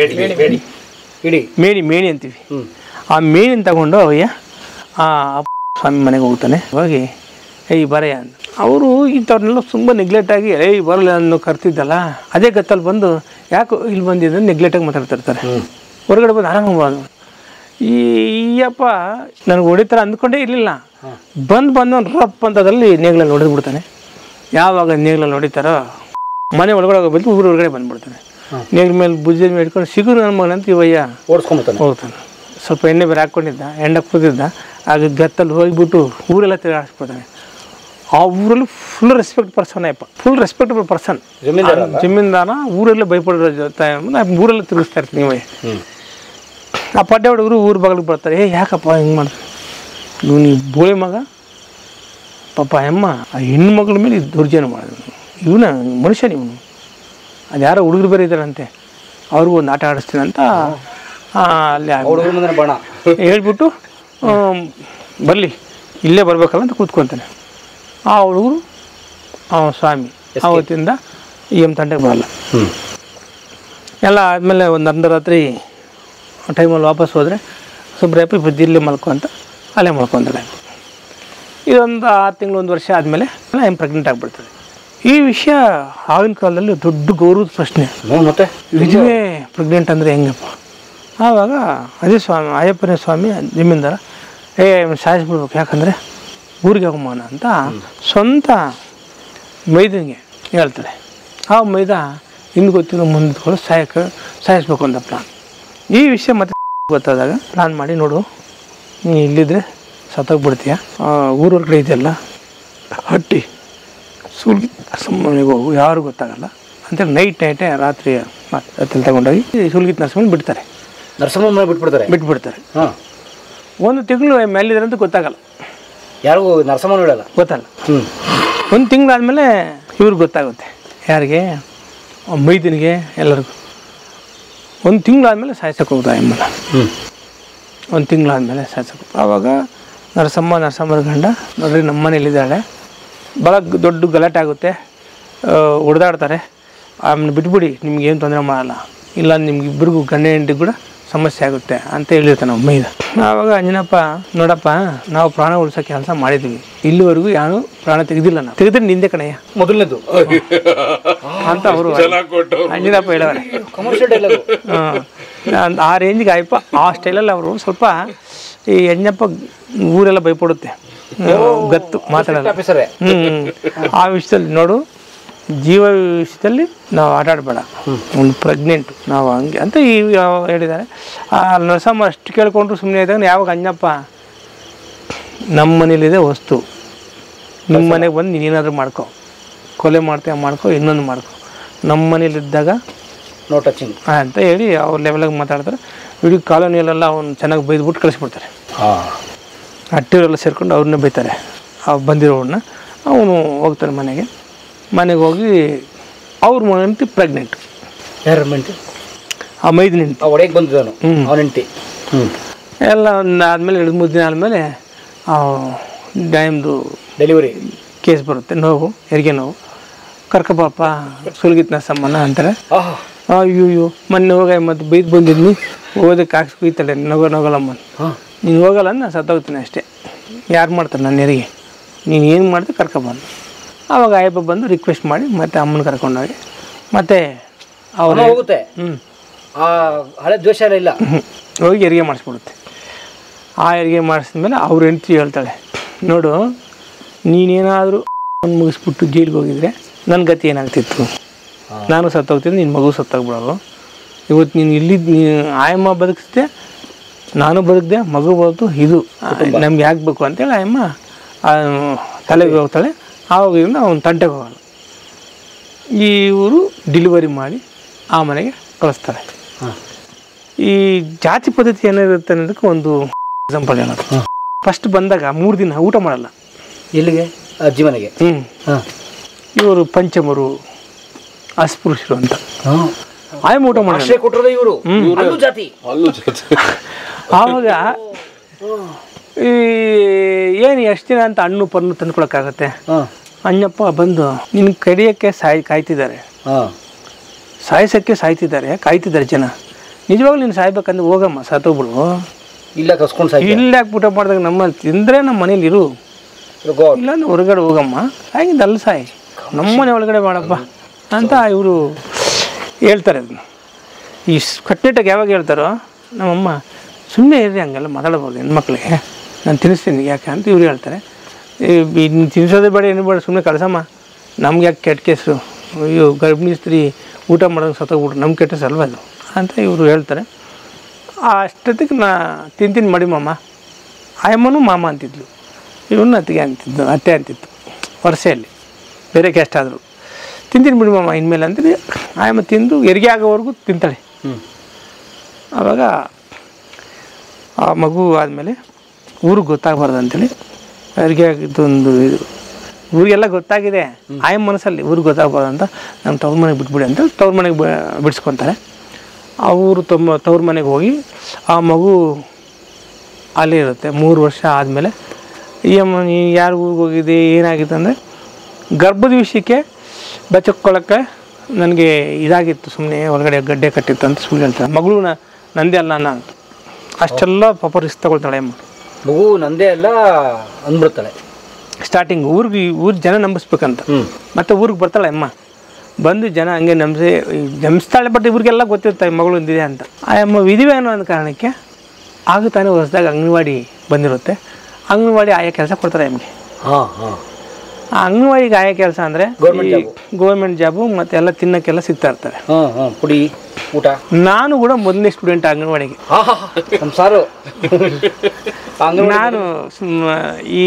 ಮೇಣಿ ಅಂತೀವಿ. ಆ ಮೇಣಿನ ತಗೊಂಡು ಅವಯ್ಯ ಆ ಸ್ವಾಮಿ ಮನೆಗೆ ಹೋಗ್ತಾನೆ. ಹೋಗಿ ಬರೆಯ ಅಂತ ಅವರು ಇಂಥವ್ರನ್ನೆಲ್ಲ ತುಂಬ ನೆಗ್ಲೆಕ್ಟಾಗಿ ಬರಲ್ಲ ಅನ್ನೋ ಕರ್ತಿದ್ದಲ್ಲ, ಅದೇ ಗತ್ತಲ್ಲಿ ಬಂದು ಯಾಕೆ ಇಲ್ಲಿ ಬಂದಿದ್ದು ನೆಗ್ಲೆಕ್ಟಾಗಿ ಮಾತಾಡ್ತಿರ್ತಾರೆ. ಹೊರಗಡೆ ಬಂದು ಆರಾಮಾಗಿ ಈಯಪ್ಪ ನನಗೆ ಹೊಡಿತಾರೆ ಅಂದ್ಕೊಂಡೇ ಇರಲಿಲ್ಲ. ಬಂದವನು ರಪ್ ಅಂತದಲ್ಲಿ ನೇಗ್ಲಲ್ಲಿ ಹೊಡೆದು ಬಿಡ್ತಾನೆ. ಯಾವಾಗ ನೇಗ್ಲಲ್ಲಿ ಹೊಡಿತಾರೋ ಮನೆ ಒಳಗಡೆ ಹೋಗ್ಬಿಟ್ಟು ಊರ ಹೊರಗಡೆ ಬಂದುಬಿಡ್ತಾನೆ. ನೇಗ್ಲ ಮೇಲೆ ಭುಜದ ಮೇಲೆ ಇಟ್ಕೊಂಡು ಸಿಗುರು ನನ್ನ ಮಗನಂತ ಇವಯ್ಯ ಹೋಗ್ತಾನೆ. ಸ್ವಲ್ಪ ಎಣ್ಣೆ ಬೇರೆ ಹಾಕ್ಕೊಂಡಿದ್ದ, ಎಣ್ಣೆ ಕೂತಿದ್ದ. ಆಗ ಗತ್ತಲ್ಲಿ ಹೋಗಿಬಿಟ್ಟು ಊರೆಲ್ಲ ತಿರುಗಾಡಿಸ್ಬಿಡ್ತಾನೆ. ಆ ಊರಲ್ಲಿ full respect person Ayyappa, full respectable person. ಜಮೀನ್ದಾರ ಊರಲ್ಲೇ ಭಯಪಡೋ ಜೊತೆ ಊರೆಲ್ಲ ತಿರುಗಿಸ್ತಾ ಇರ್ತೀನಿ ನೀವೇ. ಆ ಪಡ್ಡೆ ಹುಡುಗರು ಊರ ಬಾಗಿಲಿಗೆ ಬರ್ತಾರೆ. ಯಾಕಪ್ಪ ಹಿಂಗೆ ಮಾಡ್ತಾರೆ, ಇವನು ಬೋಳಿ ಮಗ ಪಾಪ ಅಮ್ಮ ಆ ಹೆಣ್ಣು ಮಗಳ ಮೇಲೆ ದೌರ್ಜನ್ಯ ಮಾಡಿದ್ರು. ಇವನ ಮನುಷ್ಯನ ಇವನು. ಅದು ಯಾರೋ ಹುಡುಗರು ಬೇರೆ ಇದ್ದಾರಂತೆ, ಅವ್ರಿಗೂ ಒಂದು ಆಟ ಆಡಿಸ್ತೀನಿ ಅಂತ ಅಲ್ಲಿ ಹೇಳ್ಬಿಟ್ಟು ಬರಲಿ ಇಲ್ಲೇ ಬರ್ಬೇಕಲ್ಲ ಅಂತ ಕೂತ್ಕೊತಾನೆ. ಆ ಹುಡುಗರು ಸ್ವಾಮಿ ಆವತ್ತಿಂದ ತಂಟೆಗೆ ಬರಲ್ಲ. ಎಲ್ಲ ಆದಮೇಲೆ ಒಂದು ಅರ್ಧರಾತ್ರಿ ಟೈಮಲ್ಲಿ ವಾಪಸ್ ಹೋದರೆ ಸುಬ್ರಯಪ್ಪ ಇಬ್ಬರು ಇಲ್ಲೇ ಮಲ್ಕೊ ಅಂತ ಅಲ್ಲೇ ಮಲ್ಕೊಂತಾಳೆ. ಇದೊಂದು 6 ತಿಂಗಳು 1 ವರ್ಷ ಆದಮೇಲೆ ಏನು ಪ್ರೆಗ್ನೆಂಟ್ ಆಗಿಬಿಡ್ತದೆ. ಈ ವಿಷಯ ಆಗಿನ ಕಾಲದಲ್ಲಿ ದೊಡ್ಡ ಗೌರವದ ಪ್ರಶ್ನೆ. ಮತ್ತೆ ವಿಧವೆ ಪ್ರೆಗ್ನೆಂಟ್ ಅಂದರೆ ಹೆಂಗಪ್ಪ? ಆವಾಗ ಅದೇ ಸ್ವಾಮಿ ಅಯ್ಯಪ್ಪನೇ ಸ್ವಾಮಿ ಜಮೀನ್ದಾರ ಸಾಯಿಸ್ಬಿಡ್ಬೇಕು, ಯಾಕಂದರೆ ಊರಿಗೆ ಅವಮಾನ ಅಂತ ಸ್ವಂತ ಮೈದನಿಗೆ ಹೇಳ್ತಾರೆ. ಆ ಮೈದ ಇನ್ನು ಗೊತ್ತಿರೋ ಮುಂದೆ ಸಾಯಿಸ್ಬೇಕು ಅಂತ ಪ್ಲಾನ್. ಈ ವಿಷಯ ಮತ್ತೆ ಗೊತ್ತಾದಾಗ ಪ್ಲಾನ್ ಮಾಡಿ ನೋಡು ನೀನು ಇಲ್ಲಿದ್ರೆ ಸತ್ತೋಗ್ಬಿಡ್ತೀಯ, ಊರ ಹೊರಗಡೆ ಇದೆಯಲ್ಲ ಹಟ್ಟಿ ಸುಲ್ಗಿ ನರಸಮ್ಮನಿಗೆ ಹೋಗು, ಯಾರು ಗೊತ್ತಾಗಲ್ಲ ಅಂತೇಳಿ ನೈಟೇ ರಾತ್ರಿ ಮತ್ತೆ ತಗೊಂಡೋಗಿ ಸುಲ್ಗಿತ್ ನರಸಮ್ಮನ ಬಿಡ್ತಾರೆ. ನರಸಮ್ಮ ಬಿಟ್ಬಿಡ್ತಾರೆ. ಹಾಂ, 1 ತಿಂಗಳು ಮೇಲಿದ್ರೆ ಅಂತ ಗೊತ್ತಾಗಲ್ಲ, ಯಾರಿಗೂ ನರಸಮ್ಮನ ಹೇಳಲ್ಲ, ಗೊತ್ತಲ್ಲ. 1 ತಿಂಗಳಾದಮೇಲೆ ಇವ್ರಿಗೆ ಗೊತ್ತಾಗುತ್ತೆ, ಯಾರಿಗೆ, ಮೈದನಿಗೆ, ಎಲ್ಲರಿಗೂ. 1 ತಿಂಗಳಾದಮೇಲೆ ಸಾಯ್ಸಕ್ಕೆ ಹೋಗ್ತಾ ಅಮ್ಮನ. 1 ತಿಂಗಳಾದಮೇಲೆ ಸಾಯ್ಸಕ್ಕೆ ಆವಾಗ ನರಸಮ್ಮನ ಗಂಡ ನೋಡ್ರಿ ನಮ್ಮ ಮನೇಲಿದ್ದಾಳೆ, ಭಾಳ ದೊಡ್ಡ ಗಲಾಟೆ ಆಗುತ್ತೆ, ಹೊಡೆದಾಡ್ತಾರೆ, ಆಮೇಲೆ ಬಿಟ್ಬಿಡಿ, ನಿಮ್ಗೇನು ತೊಂದರೆ ಮಾಡಲ್ಲ, ಇಲ್ಲ ನಿಮ್ಗಿಬ್ಬರಿಗೂ ಗಂಡ ಹೆಂಡತಿ ಕೂಡ ಸಮಸ್ಯೆ ಆಗುತ್ತೆ ಅಂತ ಹೇಳಿರ್ತಾನೆ ನಮ್ಮ ಮೈದ. ಆವಾಗ ಅಂಜನಪ್ಪ, ನೋಡಪ್ಪ ನಾವು ಪ್ರಾಣ ಉಳಿಸೋ ಕೆಲಸ ಮಾಡಿದ್ವಿ, ಇಲ್ಲಿವರೆಗೂ ಯಾರು ಪ್ರಾಣ ತೆಗೆದಿಲ್ಲ, ನಾವು ತೆಗೆದ್ರೆ ನಿಂದೆ ಕಣಯ್ಯ ಮೊದಲನೇದು ಅಂತ ಅವರು ಅಂಜನಪ್ಪ ಹೇಳೋರೆ. ಆ ರೇಂಜಿಗೆ ಆಯಪ್ಪ ಆ ಸ್ಟೈಲಲ್ಲಿ ಅವರು ಸ್ವಲ್ಪ ಈ ಅಂಜನಪ್ಪ ಊರೆಲ್ಲ ಭಯಪಡುತ್ತೆ, ಗತ್ತು ಮಾತಾಡಲ್ಲ. ಆ ವಿಷಯದಲ್ಲಿ ನೋಡು, ಜೀವ ವಿಷಯದಲ್ಲಿ ನಾವು ಆಟ ಆಡಬೇಡ, ಒಂದು ಪ್ರೆಗ್ನೆಂಟು ನಾವು ಹಂಗೆ ಅಂತ ಈ ಹೇಳಿದ್ದಾರೆ. ಆ ನರಸಮ್ಮ ಅಷ್ಟು ಕೇಳ್ಕೊಂಡ್ರು ಸುಮ್ಮನೆ ಇದ್ದಾಗ ಯಾವಾಗ ಅಂಜನಪ್ಪ ನಮ್ಮ ಮನೇಲಿದೆ ವಸ್ತು, ನಿಮ್ಮ ಮನೆಗೆ ಬಂದು ನೀನೇನಾದರೂ ಮಾಡ್ಕೊ, ಕೊಲೆ ಮಾಡ್ಕೊ, ಇನ್ನೊಂದು ಮಾಡ್ಕೊ, ನಮ್ಮ ಮನೇಲಿದ್ದಾಗ ನೋ ಟಚಿಂಗ್ ಅಂತ ಹೇಳಿ ಅವ್ರ ಲೆವೆಲಾಗಿ ಮಾತಾಡ್ತಾರೆ. ಇಡೀ ಕಾಲೋನಿಯಲ್ಲೆಲ್ಲ ಅವ್ನು ಚೆನ್ನಾಗಿ ಬೈದ್ಬಿಟ್ಟು ಕಳಿಸ್ಬಿಡ್ತಾರೆ. ಅಟ್ಟಿಯವರೆಲ್ಲ ಸೇರ್ಕೊಂಡು ಅವ್ರನ್ನೇ ಬೈತಾರೆ, ಬಂದಿರೋವ್ರನ್ನ. ಅವನು ಹೋಗ್ತಾನೆ ಮನೆಗೆ ಹೋಗಿ ಅವ್ರ ಹೆಂಡತಿ ಪ್ರೆಗ್ನೆಂಟ್. ಯಾರ ಹೆಂಡತಿ? ಆ ಮೈದಿನ ಹೆಂಡತಿ, ಒಡೆಗೆ ಬಂದಿದ್ದಾನು ಅವನ ಹೆಂಡತಿ. ಎಲ್ಲ ಆದಮೇಲೆ 2-3 ದಿನ ಆದಮೇಲೆ ಡೈಮ್ದು ಡೆಲಿವರಿ ಕೇಸ್ ಬರುತ್ತೆ, ನೋವು, ಹೆರಿಗೆ ನೋವು. ಕರ್ಕಬಾಪ ಸುಲ್ಗಿತ್ ನರಸಮ್ಮನ ಅಂತಾರೆ. ಅಯ್ಯೋ ಮೊನ್ನೆ ಹೋಗ ಮತ್ತು ಬೈದು ಬಂದಿದ್ನಿ, ಓದಕ್ಕೆ ಹಾಕ್ಸ್ಕೊಯ್ತಾಳೆ ನಗಲಮ್ಮನ, ನೀನು ಹೋಗಲ್ಲ ನಾನು ಸತ್ತೋಗ್ತೀನಿ ಅಷ್ಟೇ, ಯಾರು ಮಾಡ್ತಾರೆ ನನ್ನ ಹೆರಿಗೆ, ನೀನು ಏನು ಮಾಡ್ತೀವಿ ಕರ್ಕೊಬಂದು. ಆವಾಗ ಅಯ್ಯಪ್ಪ ಬಂದು ರಿಕ್ವೆಸ್ಟ್ ಮಾಡಿ ಮತ್ತೆ ಅಮ್ಮನ ಕರ್ಕೊಂಡೋಗಿ ಮತ್ತೆ ಅವ್ರು ಹೋಗುತ್ತೆ. ಹಳೆ ದ್ವೇಷ ಇಲ್ಲ, ಹೋಗಿ ಹೆರಿಗೆ ಮಾಡಿಸ್ಬಿಡುತ್ತೆ. ಆ ಹೆರಿಗೆ ಮಾಡಿಸಿದ್ಮೇಲೆ ಅವ್ರ ಹೆಂಡತಿ ಹೇಳ್ತಾಳೆ, ನೋಡು ನೀನೇನಾದರೂ ಒಂದು ಮುಗಿಸ್ಬಿಟ್ಟು ಜೈಲಿಗೆ ಹೋಗಿದ್ರೆ ನನ್ನ ಗತಿ ಏನಾಗ್ತಿತ್ತು, ನಾನು ಸತ್ತೋಗ್ತೀನಿ, ನಿನ್ನ ಮಗು ಸತ್ತೋಗ್ಬಿಡೋರು. ಇವತ್ತು ನೀನು ಇಲ್ಲಿದ್ದು ಆಯಮ್ಮ ಬದುಕಿಸ್ದೆ, ನಾನು ಬದುಕಿದೆ, ಮಗು ಬದುಕು, ಇದು ನಮ್ಗೆ ಯಾಕೆ ಬೇಕು ಅಂತೇಳಿ ಆಯಮ್ಮ ತಲೆಗೆ ಹೋಗ್ತಾಳೆ. ಆವಾಗಿಂದ ಅವನು ತಂಟೆಗೆ ಹೋಗಲ್ಲ. ಇವರು ಡೆಲಿವರಿ ಮಾಡಿ ಆ ಮನೆಗೆ ಕಳಿಸ್ತಾರೆ. ಈ ಜಾತಿ ಪದ್ಧತಿ ಏನಿರುತ್ತೆ ಅನ್ನೋದಕ್ಕೆ ಒಂದು ಎಕ್ಸಾಂಪಲ್ ಹೇಳೋದು. ಫಸ್ಟ್ ಬಂದಾಗ 3 ದಿನ ಊಟ ಮಾಡಲ್ಲ. ಎಲ್ಲಿಗೆ? ಅಜ್ಜಿ ಮನೆಗೆ. ಇವರು ಪಂಚಮರು, ಅಸ್ಪೃಶ್ಯರು ಅಂತ ಆಯಮ್ಮ ಊಟ ಮಾಡಿ ಕೊಟ್ಟರೆ ಇವರು ಜಾತಿ. ಆವಾಗ ಏನು ಎಷ್ಟು ದಿನ ಅಂತ ಹಣ್ಣು ಪನ್ನು ತಂದ್ಕೊಳಕ್ಕಾಗತ್ತೆ? ಅಣ್ಣಪ್ಪ ಬಂದು ನಿನ್ನ ಕಡಿಯೋಕ್ಕೆ ಕಾಯ್ತಿದ್ದಾರೆ, ಸಾಯ್ತಿದ್ದಾರೆ ಜನ. ನಿಜವಾಗ್ಲೂ ನೀನು ಸಾಯ್ಬೇಕಂದ್ರೆ ಹೋಗಮ್ಮ, ಸತ್ತೋಗ್ಬಿಡು, ಇಲ್ಲ ಕಸ್ಕೊಂಡು ಇಲ್ಲ ಊಟ ಮಾಡಿದಾಗ ನಮ್ಮಲ್ಲಿ ತಿಂದರೆ ನಮ್ಮ ಮನೇಲಿ ಇರು, ಇಲ್ಲಾಂದ್ರೆ ಹೊರಗಡೆ ಹೋಗಮ್ಮ, ಹಾಗಿಂದ ಅಲ್ಲಿ ಸಾಯಿ, ನಮ್ಮನೆ ಒಳಗಡೆ ಮಾಡಪ್ಪ ಅಂತ ಇವರು ಹೇಳ್ತಾರೆ. ಅದನ್ನು ಈ ಕಟ್ಟೆಟಾಗಿ ಯಾವಾಗ ಹೇಳ್ತಾರೋ ನಮ್ಮಮ್ಮ, ಸುಮ್ಮನೆ ಇರ್ರಿ, ಹಂಗೆಲ್ಲ ಮಾತಾಡ್ಬೋದು ಹೆಣ್ಮಕ್ಳಿಗೆ, ನಾನು ತಿನ್ನಿಸ್ತೀನಿ ಯಾಕೆ ಅಂತ ಇವ್ರು ಹೇಳ್ತಾರೆ. ಇನ್ನು ತಿನ್ನಿಸೋದೇ ಬೇಡ, ಏನು ಬೇಡ, ಸುಮ್ಮನೆ ಕಳ್ಸಮ್ಮ, ನಮ್ಗೆ ಯಾಕೆ ಕೆಟ್ಟ ಕೇಸು, ಅಯ್ಯೋ ಗರ್ಭಿಣಿ ಸ್ತ್ರೀ ಊಟ ಮಾಡೋದು ಸತ್ತೋಗ್ಬಿಟ್ರು, ನಮ್ಮ ಕೆಟ್ಟ ಸಲ್ವ ಅದು ಅಂತ ಇವರು ಹೇಳ್ತಾರೆ. ಅಷ್ಟೊತ್ತಿಗೆ ತಿಂತೀನಿ ಮಾಡಿ ಮಾಮ, ಆಯಮ್ಮನೂ ಮಾಮ ಅಂತಿದ್ಲು, ಇವನ್ನ ಅತ್ತೆ ಅಂತಿತ್ತು ವರ್ಷೆಯಲ್ಲಿ, ಬೇರೆ ಕ್ಯಾಸ್ಟ್ ಆದರು. ತಿಂತೀನಿ ಬಿಡಿ ಮಾಮ ಇನ್ಮೇಲೆ ಅಂತೇಳಿ ಆಯಮ್ಮ ತಿಂದು ಹೆರಿಗೆ ಆಗೋವರೆಗೂ ತಿಂತಾಳೆ. ಆವಾಗ ಆ ಮಗು ಆದಮೇಲೆ ಊರಿಗೆ ಗೊತ್ತಾಗಬಾರ್ದು ಅಂತೇಳಿ ಹೆರಿಗೆ ಆಗಿದ್ದೊಂದು ಇದು, ಊರಿಗೆಲ್ಲ ಗೊತ್ತಾಗಿದೆ, ಆಯಮ್ಮ ಮನಸ್ಸಲ್ಲಿ ಊರಿಗೆ ಗೊತ್ತಾಗಬಾರ್ದು ಅಂತ ನಮ್ಮ ತವ್ರ ಮನೆಗೆ ಬಿಟ್ಬಿಡಿ ಅಂತ ತವ್ರ ಮನೆಗೆ ಬಿಡಿಸ್ಕೊತಾರೆ. ಅವರು ತವ್ರ ಮನೆಗೆ ಹೋಗಿ ಆ ಮಗು ಅಲ್ಲೇ ಇರುತ್ತೆ. 3 ವರ್ಷ ಆದಮೇಲೆ ಈ ಅಮ್ಮ ನೀ ಯಾರು ಊರಿಗೆ ಹೋಗಿದೆ, ಏನಾಗಿತ್ತು ಅಂದರೆ ಗರ್ಭದ ವಿಷಯಕ್ಕೆ ಬಚ್ಚಿಕೊಳ್ಳೋಕ್ಕೆ ನನಗೆ ಇದಾಗಿತ್ತು, ಸುಮ್ಮನೆ ಒಳಗಡೆ ಗಡ್ಡೆ ಕಟ್ಟಿತ್ತು ಅಂತ ಸುಮ್ಮನೆ ಹೇಳ್ತಾರೆ. ಮಗಳು ನಂದೇ ಅಲ್ಲ ಅನ್ನ ಅಂತ ಅಷ್ಟೆಲ್ಲ ಪಾಪ ರಿಸ್ಕ್ ತಗೊಳ್ತಾಳೆ ಅಮ್ಮ. ಮಗು ನಂದೇ ಅಲ್ಲ ಅಂದ್ಬಿಡ್ತಾಳೆ ಸ್ಟಾರ್ಟಿಂಗ್. ಊರು ಜನ ನಂಬಿಸ್ಬೇಕಂತ, ಮತ್ತು ಊರಿಗೆ ಬರ್ತಾಳೆ ಅಮ್ಮ, ಬಂದು ಜನ ಹಂಗೆ ನಂಬಿಸ್ತಾಳೆ. ಬಟ್ ಇವ್ರಿಗೆಲ್ಲ ಗೊತ್ತಿರ್ತಾಳೆ ಮಗಳು ಒಂದಿದೆ ಅಂತ. ಆ ಅಮ್ಮ ವಿಧಿವೆ ಅನ್ನೋ ಒಂದು ಕಾರಣಕ್ಕೆ ಆಗುತ್ತಾನೆ ಹೊಸದಾಗ ಅಂಗನವಾಡಿ ಬಂದಿರುತ್ತೆ, ಅಂಗನವಾಡಿ ಆಯಾ ಕೆಲಸ ಕೊಡ್ತಾರೆ ನಮಗೆ. ಆ ಅಂಗನವಾಡಿಗೆ ಆಯಾ ಕೆಲಸ ಅಂದರೆ ಗೌರ್ಮೆಂಟ್ ಜಾಬು ಮತ್ತು ಎಲ್ಲ ತಿನ್ನೋಕ್ಕೆಲ್ಲ ಸಿಗ್ತಾ ಇರ್ತಾರೆ. ಊಟ? ನಾನು ಕೂಡ ಮೊದಲನೇ ಸ್ಟೂಡೆಂಟ್ ಅಂಗನವಾಡಿಗೆ. ನಮ್ಮ ಸಾರು ನಾನು ಈ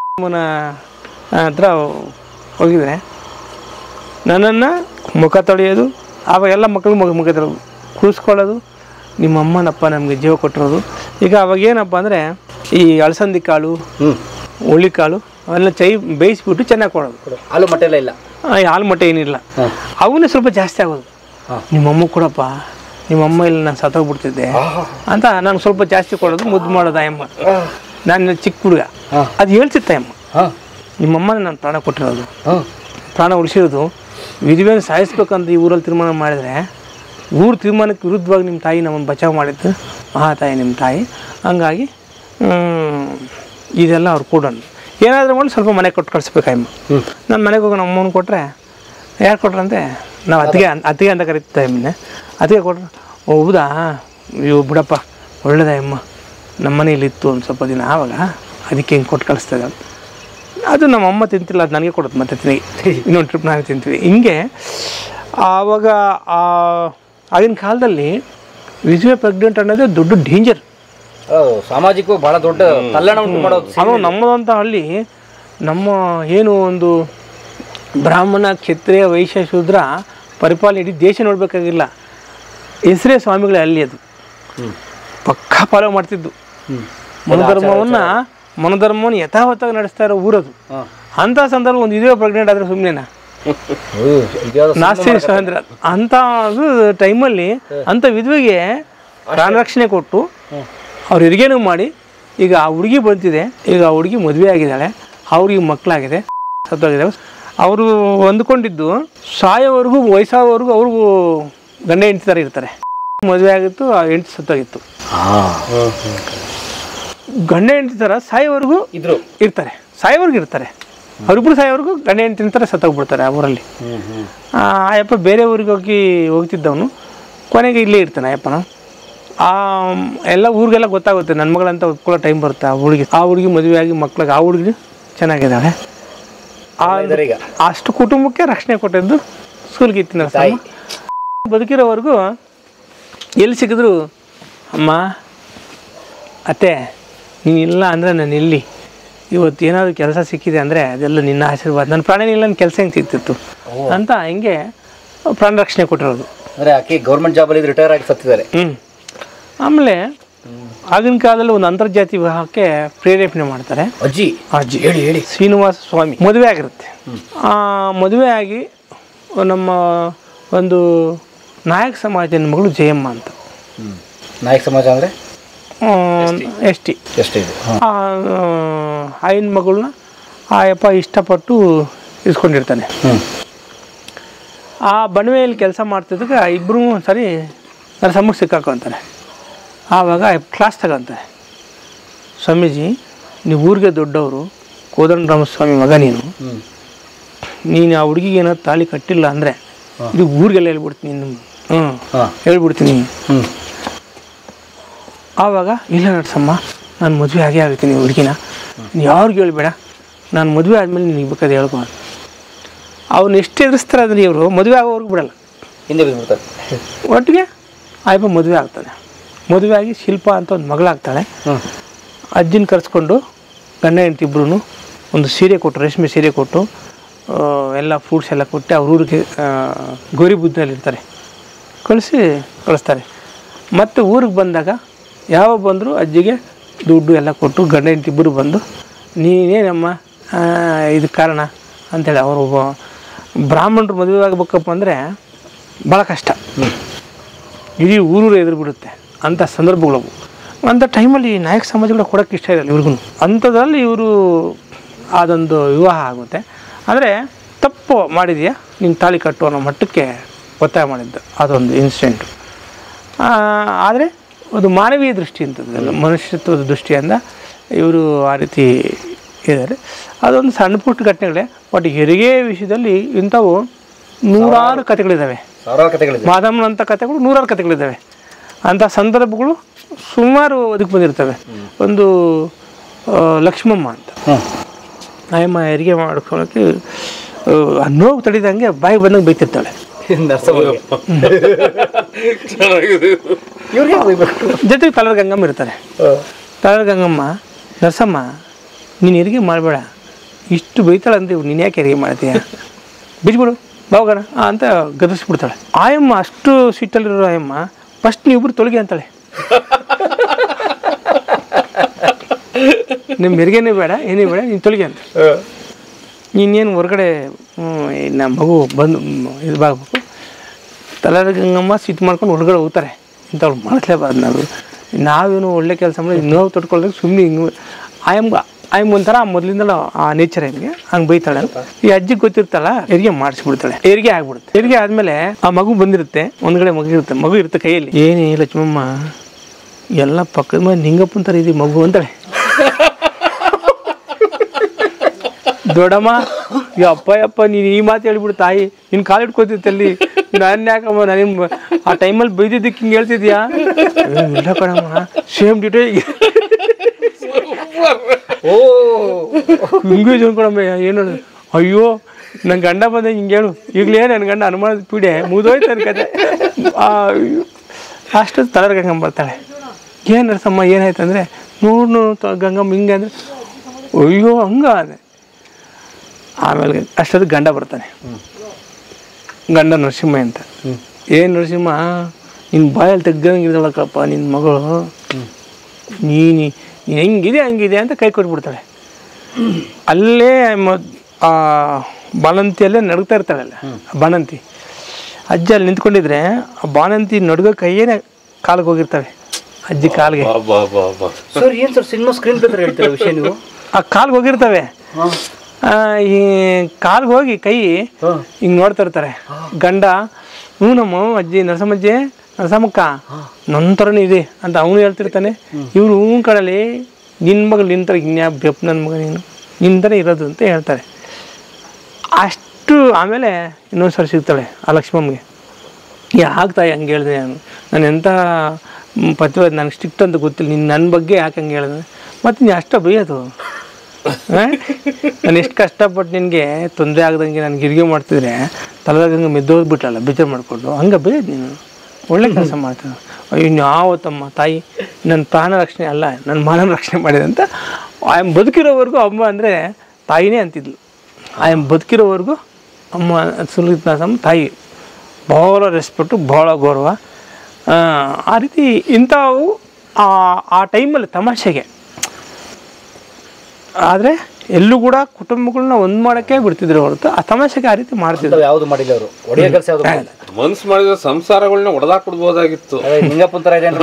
ಹತ್ರ ಹೋಗಿದ್ರೆ ನನ್ನನ್ನು ಮುಖ ತೊಳೆಯೋದು, ಆವಾಗೆಲ್ಲ ಮಕ್ಕಳು ಮುಖ ತೊಳೆಯೋದು, ಕೂರಿಸ್ಕೊಳ್ಳೋದು, ನಿಮ್ಮ ಅಮ್ಮನಪ್ಪ ನಮಗೆ ಜೀವ ಕೊಟ್ಟಿರೋದು. ಈಗ ಅವಾಗ ಏನಪ್ಪ ಅಂದರೆ ಈ ಅಳಸಂದಿ ಕಾಳು, ಹುಳಿಕಾಳು ಅವೆಲ್ಲ ಬೇಯಿಸ್ಬಿಟ್ಟು ಚೆನ್ನಾಗಿ ಕೊಡೋದು. ಹಾಲು ಮೊಟ್ಟೆ ಎಲ್ಲ ಇಲ್ಲ, ಹಾಲು ಮೊಟ್ಟೆ ಏನಿಲ್ಲ, ಅವನ್ನೇ ಸ್ವಲ್ಪ ಜಾಸ್ತಿ ಆಗೋದು. ನಿಮ್ಮಮ್ಮ ಕೊಡಪ್ಪ, ನಿಮ್ಮಮ್ಮ ಇಲ್ಲ ನಾನು ಸತ್ತೋಗ್ಬಿಡ್ತಿದ್ದೆ ಅಂತ ನಾನು ಸ್ವಲ್ಪ ಜಾಸ್ತಿ ಕೊಡೋದು, ಮುದ್ದು ಮಾಡೋದು ಅಮ್ಮ. ನಾನು ಚಿಕ್ಕ ಹುಡುಗ, ಅದು ಹೇಳ್ತಿತ್ತ ಅಮ್ಮ, ನಿಮ್ಮಮ್ಮನ ನಾನು ಪ್ರಾಣ ಕೊಟ್ಟಿರೋದು, ಪ್ರಾಣ ಉಳಿಸಿರೋದು, ವಿಧಿವೇನ ಸಾಯಿಸ್ಬೇಕಂತ ಈ ಊರಲ್ಲಿ ತೀರ್ಮಾನ ಮಾಡಿದರೆ ಊರು ತೀರ್ಮಾನಕ್ಕೆ ವಿರುದ್ಧವಾಗಿ ನಿಮ್ಮ ತಾಯಿ ನಮ್ಮನ್ನು ಬಚಾವ್ ಮಾಡಿದ್ದು, ಮಹಾತಾಯಿ ನಿಮ್ಮ ತಾಯಿ. ಹಂಗಾಗಿ ಇದೆಲ್ಲ ಅವ್ರು ಕೊಡೋಣ, ಏನಾದರೂ ಮಾಡಿ ಸ್ವಲ್ಪ ಮನೆಗೆ ಕೊಟ್ಟು ಕಳಿಸ್ಬೇಕಮ್ಮ. ನಾನು ಮನೆಗೆ ಹೋಗಿ ನಮ್ಮ ಅಮ್ಮನ ಕೊಟ್ಟರೆ, ಯಾರು ಕೊಟ್ರಂತೆ ನಾವು ಅತ್ತಿಗೆ ಅಂತ ಕರೀತಾ ಇಮ್ಮನೆ, ಅತ್ತಿಗೆ ಕೊಟ್ರೆ ಹೌದಾ ಇವು ಬಿಡಪ್ಪ ಒಳ್ಳೆಯದಮ್ಮ, ನಮ್ಮ ಮನೇಲಿತ್ತು ಒಂದು ಸ್ವಲ್ಪ ದಿನ, ಆವಾಗ ಅದಕ್ಕೆ ಹಿಂಗೆ ಕೊಟ್ಟು ಕಳಿಸ್ತಾ ಇದ್ದಾಳೆ. ಅದು ನಮ್ಮ ಅಮ್ಮ ತಿಂತಿಲ್ಲ, ಅದು ನನಗೆ ಕೊಡೋದು ಮತ್ತೆ ತಿನ್ನಿ, ಇನ್ನೊಂದು ಟ್ರಿಪ್ ನಾವೇ ತಿಂತೀವಿ. ಹಿಂಗೆ ಆವಾಗ ಆಗಿನ ಕಾಲದಲ್ಲಿ ವಿಧವೆ ಪ್ರೆಗ್ನೆಂಟ್ ಅನ್ನೋದು ದೊಡ್ಡ ಡೇಂಜರ್, ಸಾಮಾಜಿಕವಾಗಿ ಭಾಳ ದೊಡ್ಡ ಕಲ್ಯಾಣ ಉಂಟು ಮಾಡೋದು. ಅದು ನಮ್ಮದಂತ ಹಳ್ಳಿ, ನಮ್ಮ ಏನು ಒಂದು ಬ್ರಾಹ್ಮಣ, ಕ್ಷತ್ರಿಯ, ವೈಶ್ಯ, ಶೂದ್ರ ಪರಿಪಾಲನೆ ಇಡೀ ದೇಶ ನೋಡಬೇಕಾಗಿಲ್ಲ, ಹೆಸರೇ ಸ್ವಾಮಿಗಳೇ ಅಲ್ಲಿ. ಅದು ಪಕ್ಕಾ ಫಾಲೋ ಮಾಡ್ತಿದ್ದು ಮನೋಧರ್ಮವನ್ನು ಯಥಾವತ್ತಾಗಿ ನಡೆಸ್ತಾ ಇರೋ ಊರದು. ಅಂಥ ಸಂದರ್ಭ ಒಂದು ವಿಧವೆ ಪ್ರೆಗ್ನೆಂಟ್ ಆದರೆ ಸುಮ್ಮನೆನಾ, ನಾಸ್ತಿ ಸ್ವಾತಂತ್ರ್ಯ ಅಂಥ ಟೈಮಲ್ಲಿ ಅಂಥ ವಿಧವೆಗೆ ಪ್ರಾಣ ರಕ್ಷಣೆ ಕೊಟ್ಟು ಅವ್ರು ಹೆರಿಗೆನೂ ಮಾಡಿ, ಈಗ ಆ ಹುಡುಗಿ ಬಂತಿದೆ, ಈಗ ಆ ಹುಡುಗಿ ಮದುವೆ ಆಗಿದ್ದಾಳೆ, ಅವ್ರಿಗೆ ಮಕ್ಕಳಾಗಿದೆ, ಸತ್ತೋಗಿದ್ದಾವೆ. ಅವರು ಹೊಂದ್ಕೊಂಡಿದ್ದು ಸಾಯೋವರೆಗೂ, ವಯಸ್ಸಾಗೋವರೆಗೂ ಅವ್ರಿಗೂ ಗಂಡ ಹೆಂಡತಿ ಥರ ಇರ್ತಾರೆ. ಮದುವೆ ಆಗಿತ್ತು, ಆ ಹೆಂಡತಿ ಸತ್ತೋಗಿತ್ತು, ಗಂಡ ಹೆಂಡತಿ ಥರ ಸಾಯೋವರೆಗೂ ಇರ್ತಾರೆ, ಸಾಯೋವರೆಗೂ ಇರ್ತಾರೆ. ಅವರಿಬ್ಬರು ಸಾಯೋವರೆಗೂ ಗಂಡ ಹೆಂಡತಿ ಥರ ಸತ್ತೋಗ್ಬಿಡ್ತಾರೆ ಆ ಊರಲ್ಲಿ. ಆಯಪ್ಪ ಬೇರೆ ಊರಿಗೆ ಹೋಗ್ತಿದ್ದವನು ಕೊನೆಗೆ ಇಲ್ಲೇ ಇರ್ತಾನೆ ಆಯಪ್ಪನ. ಎಲ್ಲ ಊರಿಗೆಲ್ಲ ಗೊತ್ತಾಗುತ್ತೆ, ನನ್ನ ಮಗಳಂತ ಒಪ್ಕೊಳ್ಳೋ ಟೈಮ್ ಬರುತ್ತೆ. ಆ ಹುಡುಗಿ ಮದುವೆ ಆಗಿ ಮಕ್ಳಿಗೆ ಆ ಹುಡುಗಿ ಚೆನ್ನಾಗಿದ್ದಾಳೆ. ಅಷ್ಟು ಕುಟುಂಬಕ್ಕೆ ರಕ್ಷಣೆ ಕೊಟ್ಟಿದ್ದು ಸೂಲ್ಗಿತ್ತಿ ನರಸಮ್ಮ. ಬದುಕಿರೋವರೆಗೂ ಎಲ್ಲಿ ಸಿಕ್ಕಿದ್ರು, ಅಮ್ಮ ಅತ್ತೆ ನೀನು ಇಲ್ಲ ಅಂದರೆ ನಾನು ಎಲ್ಲಿ, ಇವತ್ತು ಏನಾದರೂ ಕೆಲಸ ಸಿಕ್ಕಿದೆ ಅಂದರೆ ಅದೆಲ್ಲ ನಿನ್ನ ಆಶೀರ್ವಾದ, ನನ್ನ ಪ್ರಾಣ ಇಲ್ಲ, ನನ್ನ ಕೆಲಸ ಹೆಂಗೆ ಸಿಗ್ತಿತ್ತು ಅಂತ ಹಿಂಗೆ ಪ್ರಾಣ ರಕ್ಷಣೆ ಕೊಟ್ಟಿರೋದು. ಅಂದರೆ ಆಕೆ ಗೌರ್ಮೆಂಟ್ ಜಾಬಲ್ಲಿ ರಿಟೈರ್ ಆಗಿ ಸತ್ತಿದ್ದಾರೆ. ಆಮೇಲೆ ಆಗಿನ ಕಾಲದಲ್ಲಿ ಒಂದು ಅಂತರ್ಜಾತಿ ವಿವಾಹಕ್ಕೆ ಪ್ರೇರೇಪಣೆ ಮಾಡ್ತಾರೆ. ಅಜ್ಜಿ ಹೇಳಿ ಶ್ರೀನಿವಾಸ ಸ್ವಾಮಿ ಮದುವೆ ಆಗಿರುತ್ತೆ. ಮದುವೆ ಆಗಿ ನಮ್ಮ ಒಂದು ನಾಯಕ ಸಮಾಜದ ಮಗಳು ಜಯಮ್ಮ ಅಂತ. ನಾಯಕ ಸಮಾಜ ಅಂದರೆ ಎಸ್ ಟಿ ಆಯಿನ ಮಗಳನ್ನ ಆಯಪ್ಪ ಇಷ್ಟಪಟ್ಟು ಇಸ್ಕೊಂಡಿರ್ತಾನೆ. ಆ ಬಣವೆಯಲ್ಲಿ ಕೆಲಸ ಮಾಡ್ತಿದ್ದಾಗ ಇಬ್ಬರು ಸರಿ ನರಸಮ್ಮಗೆ ಸಿಕ್ಕಾಕೊಂತಾರೆ. ಆವಾಗ ಕ್ಲಾಸ್ ತಗೊಂತಾರೆ, ಸ್ವಾಮೀಜಿ ನೀವು ಊರಿಗೆ ದೊಡ್ಡವರು, ಕೋದಂಡರಾಮಸ್ವಾಮಿ ಮಗ ನೀನು ಆ ಹುಡುಗಿಗೆ ಏನಾದ್ರು ತಾಳಿ ಕಟ್ಟಿಲ್ಲ ಅಂದರೆ ಇದು ಊರಿಗೆಲ್ಲ ಹೇಳ್ಬಿಡ್ತೀನಿ, ಹೇಳ್ಬಿಡ್ತೀನಿ. ಆವಾಗ ಇಲ್ಲ ನರಸಮ್ಮ, ನಾನು ಮದುವೆ ಆಗೇ ಆಗ್ತೀನಿ ಹುಡುಗಿನ, ನೀವು ಯಾವ್ರಿಗೆ ಹೇಳ್ಬೇಡ, ನಾನು ಮದುವೆ ಆದಮೇಲೆ ನೀನು ಬೇಕಾದ್ರೆ ಹೇಳ್ಕೊ. ಅವ್ನು ಎಷ್ಟು ಎದುರಿಸ್ತಾರೆ ಅಂದರೆ ಇವರು ಮದುವೆ ಆಗೋವ್ರಿಗೆ ಬಿಡಲ್ಲ, ಹಿಂದೆ ಬಿದ್ದುಬಿಡ್ತಾರೆ. ಒಟ್ಟಿಗೆ ಆಯಪ್ಪ ಮದುವೆ ಆಗ್ತಾನೆ. ಮದುವೆ ಆಗಿ ಶಿಲ್ಪ ಅಂತ ಒಂದು ಮಗಳಾಗ್ತಾಳೆ. ಅಜ್ಜಿನ ಕರೆಸ್ಕೊಂಡು ಗಂಡ ಹೆಂಡತಿ ಇಬ್ಬರೂ ಒಂದು ಸೀರೆ ಕೊಟ್ಟು, ರೇಷ್ಮೆ ಸೀರೆ ಕೊಟ್ಟು, ಎಲ್ಲ ಫ್ರೂಟ್ಸ್ ಎಲ್ಲ ಕೊಟ್ಟು ಅವ್ರ ಊರಿಗೆ ಗೌರಿಬುದ್ಧನಲ್ಲಿರ್ತಾರೆ ಕಳಿಸ್ತಾರೆ. ಮತ್ತು ಊರಿಗೆ ಬಂದಾಗ ಯಾವಾಗ ಬಂದರೂ ಅಜ್ಜಿಗೆ ದುಡ್ಡು ಎಲ್ಲ ಕೊಟ್ಟು ಗಂಡ ಹೆಂಡತಿ ಇಬ್ಬರು ಬಂದು ನೀನೇನಮ್ಮ ಇದಕ್ಕೆ ಕಾರಣ ಅಂಥೇಳಿ. ಅವರು ಬ್ರಾಹ್ಮಣರು ಮದುವೆ ಆಗಬೇಕಪ್ಪ ಅಂದರೆ ಭಾಳ ಕಷ್ಟ, ಇಡೀ ಊರೂರು ಎದುರು ಬಿಡುತ್ತೆ ಅಂಥ ಸಂದರ್ಭಗಳು. ಅಂಥ ಟೈಮಲ್ಲಿ ನಾಯಕ ಸಮಾಜಗಳು ಕೊಡೋಕ್ಕೆ ಇಷ್ಟ ಇರಲ್ಲ ಇವ್ರಿಗೂ. ಅಂಥದ್ರಲ್ಲಿ ಇವರು ಅದೊಂದು ವಿವಾಹ ಆಗುತ್ತೆ. ಆದರೆ ತಪ್ಪು ಮಾಡಿದೆಯಾ ನೀನು ತಾಳಿ ಕಟ್ಟು ಅನ್ನೋ ಮಟ್ಟಕ್ಕೆ ಒತ್ತಾಯ ಮಾಡಿದ್ದು ಅದೊಂದು ಇನ್ಸಿಡೆಂಟು. ಆದರೆ ಅದು ಮಾನವೀಯ ದೃಷ್ಟಿ ಅಂತದಲ್ಲ, ಮನುಷ್ಯತ್ವದ ದೃಷ್ಟಿಯಿಂದ ಇವರು ಆ ರೀತಿ ಇದ್ದಾರೆ. ಅದೊಂದು ಸಣ್ಣ ಪುಟ್ಟ ಘಟನೆಗಳೇ. ಬಟ್ ಹೆರಿಗೆ ವಿಷಯದಲ್ಲಿ ಇಂಥವು ನೂರಾರು ಕಥೆಗಳಿದ್ದಾವೆ, ಮಾದಮ್ಮನಂಥ ಕಥೆಗಳು ನೂರಾರು ಕಥೆಗಳಿದ್ದಾವೆ. ಅಂಥ ಸಂದರ್ಭಗಳು ಸುಮಾರು ಅದಕ್ಕೆ ಬಂದಿರ್ತವೆ. ಒಂದು ಲಕ್ಷ್ಮಮ್ಮ ಅಂತ ಆಯಮ್ಮ ಹೆರಿಗೆ ಮಾಡ್ಕೊಳ್ಳೋಕ್ಕೆ ನೋವು ತಡಿದಂಗೆ ಬಾಯಿಗೆ ಬಂದಂಗೆ ಬೈತಿರ್ತಾಳೆ. ನರಸಮ್ಮಗೆ ಇವ್ರಿಗೆ ಬೈಬೇಕು. ಜೊತೆಗೆ ತಲರ್ ಗಂಗಮ್ಮ ಇರ್ತಾರೆ. ತಲರ್ ಗಂಗಮ್ಮ, ನರಸಮ್ಮ ನೀನು ಹೆರಿಗೆ ಮಾಡಬೇಡ, ಇಷ್ಟು ಬೈತಾಳೆ ಅಂತ ನೀನು ಯಾಕೆ ಹೆರಿಗೆ ಮಾಡ್ತೀಯ, ಬಿಜ್ಬಿಡು ಬಾವಗಣ ಅಂತ ಗದರಿಸ್ಬಿಡ್ತಾಳೆ. ಆಯಮ್ಮ ಅಷ್ಟು ಸಿಟ್ಟಲ್ಲಿರೋ ಆಯಮ್ಮ ಫಸ್ಟ್ ನೀವಿಬ್ರು ತೊಲಗಿ ಅಂತಾಳೆ. ನಿಮ್ಮ ಹೆರಿಗೆನೇ ಬೇಡ, ಏನೇ ಬೇಡ, ನೀನು ತೊಲಗಿ ಅಂತ. ಇನ್ನೇನು ಹೊರಗಡೆ ನಮ್ಮ ಮಗು ಬಂದು ಇದು ಬಾಗಬೇಕು. ತಲರ್ ಗಂಗಮ್ಮ ಸಿಟ್ಟು ಮಾಡ್ಕೊಂಡು ಹೊರಗಡೆ ಹೋಗ್ತಾರೆ. ಇಂಥವ್ರು ಮಾಡಿಸ್ಲೇಬಾರ್ದು, ನಾವೇನು ಒಳ್ಳೆ ಕೆಲಸ ಮಾಡಿ ನೋವು ತೊಟ್ಕೊಳ್ದಾಗ ಸುಮ್ಮನೆ ಹಿಂಗೆ ಆಯಮ್ಮ ಒಂಥರ ಮೊದಲಿಂದಲೂ ಆ ನೇಚರ್ ಹೆಂಗೆ ಹಂಗೆ ಬೈತಾಳೆ. ಈ ಅಜ್ಜಿಗೆ ಗೊತ್ತಿರ್ತಾಳ, ಹೆರಿಗೆ ಮಾಡಿಸ್ಬಿಡ್ತಾಳೆ. ಹೆರಿಗೆ ಆಗ್ಬಿಡುತ್ತೆ. ಹೆರಿಗೆ ಆದಮೇಲೆ ಆ ಮಗು ಬಂದಿರುತ್ತೆ, ಒಂದ್ಗಡೆ ಮಗು ಇರುತ್ತೆ ಕೈಯಲ್ಲಿ. ಏನೇ ಲಕ್ಷ್ಮಮ್ಮ ಎಲ್ಲ ಪಕ್ಕದ ಮೇಲೆ ನಿಂಗಪ್ಪನ ಥರ ಇದೆ ಮಗು ಅಂತಾಳೆ. ದೊಡ್ಡಮ್ಮ ಯಪ್ಪ ನೀನು ಈ ಮಾತು ಹೇಳ್ಬಿಡು ತಾಯಿ, ನಿನ್ನ ಕಾಲು ಇಟ್ಕೋತಿತ್ತಲ್ಲಿ, ನಾನು ಯಾಕಮ್ಮ ನಾನು ಆ ಟೈಮಲ್ಲಿ ಬೈದಿದ್ದಕ್ಕೆ ಹಿಂಗೆ ಹೇಳ್ತಿದ್ಯಾ? ಇಲ್ಲ ಕಣಮ್ಮ, ಸೇಮ್ ಡ್ಯೂಟಿ ಹಿಂಗೆ ಕೊಡಮ್ಮ. ಏನು ಅಯ್ಯೋ ನನ್ನ ಗಂಡ ಬಂದ ಹಿಂಗೆ ಹೇಳು, ಈಗಲೇ ನನ್ನ ಗಂಡ ಅನುಮಾನದ ಪೀಡೆ ಮುಗಿದೋಯ್ತು ನನ್ನ ಕತೆ. ಅಷ್ಟೊತ್ತು ತಲರ್ ಗಂಗಮ್ಮ ಬರ್ತಾಳೆ. ಏನು ನರಸಮ್ಮ ಏನಾಯ್ತು ಅಂದರೆ, ನೋಡು ಗಂಗಮ್ಮ ಹಿಂಗೆ ಅಂದರೆ, ಅಯ್ಯೋ ಹಂಗ ಅದೇ. ಆಮೇಲೆ ಅಷ್ಟೊತ್ತು ಗಂಡ ಬರ್ತಾನೆ. ಗಂಡ ನರಸಿಂಹ ಅಂತ. ಏನು ನರಸಿಂಹ ನಿನ್ನ ಬಾಯಲ್ಲಿ ತೆಗ್ದಂಗಿರ್ತಾಳಕ್ಕಪ್ಪ ನಿನ್ನ ಮಗಳು, ನೀನು ಹೆಂಗಿದೆ ಹಂಗಿದೆ ಅಂತ ಕೈ ಕೊಟ್ಬಿಡ್ತಾಳೆ. ಅಲ್ಲೇ ಬಾಣಂತಿಯಲ್ಲೇ ನಡುಗ್ತಾ ಇರ್ತಾಳಲ್ಲ ಬಾಣಂತಿ. ಅಜ್ಜಿ ಅಲ್ಲಿ ನಿಂತ್ಕೊಂಡಿದ್ರೆ ಆ ಬಾಣಂತಿ ನಡುಗೋ ಕೈಯೇನೆ ಕಾಲಿಗೆ ಹೋಗಿರ್ತವೆ ಅಜ್ಜಿ ಕಾಲಿಗೆ. ಸರ್ ಏನು ಸರ್ ಸಿನಿಮಾ ಸ್ಕ್ರೀನ್ ಪ್ಲೇ ಹೇಳ್ತಾರೆ ವಿಷಯ ನೀವು? ಆ ಕಾಲಿಗೆ ಹೋಗಿರ್ತವೆ. ಈ ಕಾಲಿಗೆ ಹೋಗಿ ಕೈ ಹಿಂಗೆ ನೋಡ್ತಾ ಇರ್ತಾರೆ. ಗಂಡ ಹ್ಞೂ ನಮ್ಮ ಅಜ್ಜಿ ನರಸಮ್ಮಕ್ಕ ನನ್ನ ಥರನೇ ಇದೆ ಅಂತ ಅವನು ಹೇಳ್ತಿರ್ತಾನೆ. ಇವ್ರು ಹ್ಞೂ ಕಡಲಿ ನಿನ್ನ ಮಗಳು ನಿನ್ನ ಥರ ಇನ್ಯಾ ಬೆಪ್ಪ ನನ್ನ ಮಗ ನೀನು ನಿನ್ನ ಥರ ಇರೋದು ಅಂತ ಹೇಳ್ತಾರೆ. ಅಷ್ಟು ಆಮೇಲೆ ಇನ್ನೊಂದು ಸರಿ ಸಿಗ್ತಾಳೆ ಆ ಲಕ್ಷ್ಮಮ್ಮಗೆ. ಯಾಕೆ ತಾಯಿ ಹಂಗೆ ಹೇಳಿದೆ, ನಾನು ಎಂಥ ಪತಿವಾದ, ನನಗೆ ಸ್ಟ್ರಿಕ್ಟ್ ಅಂತ ಗೊತ್ತಿಲ್ಲ, ನಿನ್ನ ನನ್ನ ಬಗ್ಗೆ ಯಾಕೆ ಹಂಗೆ ಹೇಳಿದೆ, ಮತ್ತು ನೀನು ಅಷ್ಟು ಬೈಯೋದು. ನಾನು ಎಷ್ಟು ಕಷ್ಟಪಟ್ಟು ನಿನಗೆ ತೊಂದರೆ ಆಗ್ದಂಗೆ ನನಗೆ ಹೆರಿಗೆ ಮಾಡ್ತಿದ್ರೆ ತಲೆದಾಗ ಮೆದ್ದೋಗ್ಬಿಟ್ಲಲ್ಲ ಬೇಜಾರು ಮಾಡಿಕೊಂಡು, ಹಂಗೆ ಬೈಯೋದು ನೀನು, ಒಳ್ಳೆ ಕೆಲಸ ಮಾಡ್ತೀನಿ. ಅಯ್ಯೋ ಯಾವತ್ತಮ್ಮ ತಾಯಿ ನನ್ನ ಪ್ರಾಣ ರಕ್ಷಣೆ ಅಲ್ಲ ನನ್ನ ಮಾನವ ರಕ್ಷಣೆ ಮಾಡಿದೆ ಅಂತ ಆಯಮ್ಮ ಬದುಕಿರೋವರೆಗೂ ಅಮ್ಮ ಅಂದರೆ ತಾಯಿನೇ ಅಂತಿದ್ಲು. ಆಯಮ್ಮ ಬದುಕಿರೋವರೆಗೂ ಅಮ್ಮ ಸುಲಗಿತ್ ನರಸಮ್ಮ ತಾಯಿ ಭಾಳ ರೆಸ್ಪೆಕ್ಟು, ಭಾಳ ಗೌರವ. ಆ ರೀತಿ ಇಂಥವು ಆ ಟೈಮಲ್ಲಿ ತಮಾಷೆಗೆ. ಆದರೆ ಎಲ್ಲೂ ಕೂಡ ಕುಟುಂಬಗಳನ್ನ ಒಂದು ಮಾಡೋಕ್ಕೆ ಬಿಡ್ತಿದ್ರು ಹೊರತು ಆ ತಮಾಷೆಗೆ ಆ ರೀತಿ ಮಾಡ್ತಿದ್ರು. ಯಾವುದು ಮಾಡಿಲ್ಲ ಅವರು, ಒಡೆಯ ಕೆಲಸ ಯಾವುದು ಮಾಡಿಲ್ಲ. ಮನ್ಸು ಮಾಡಿದ್ರೆ ಸಂಸಾರಗಳನ್ನ ಹೊಡೆದಾಕ್ಬಿಡ್ಬೋದಾಗಿತ್ತು. ನಿಂಗಪ್ಪನ ಥರ ಇದೆ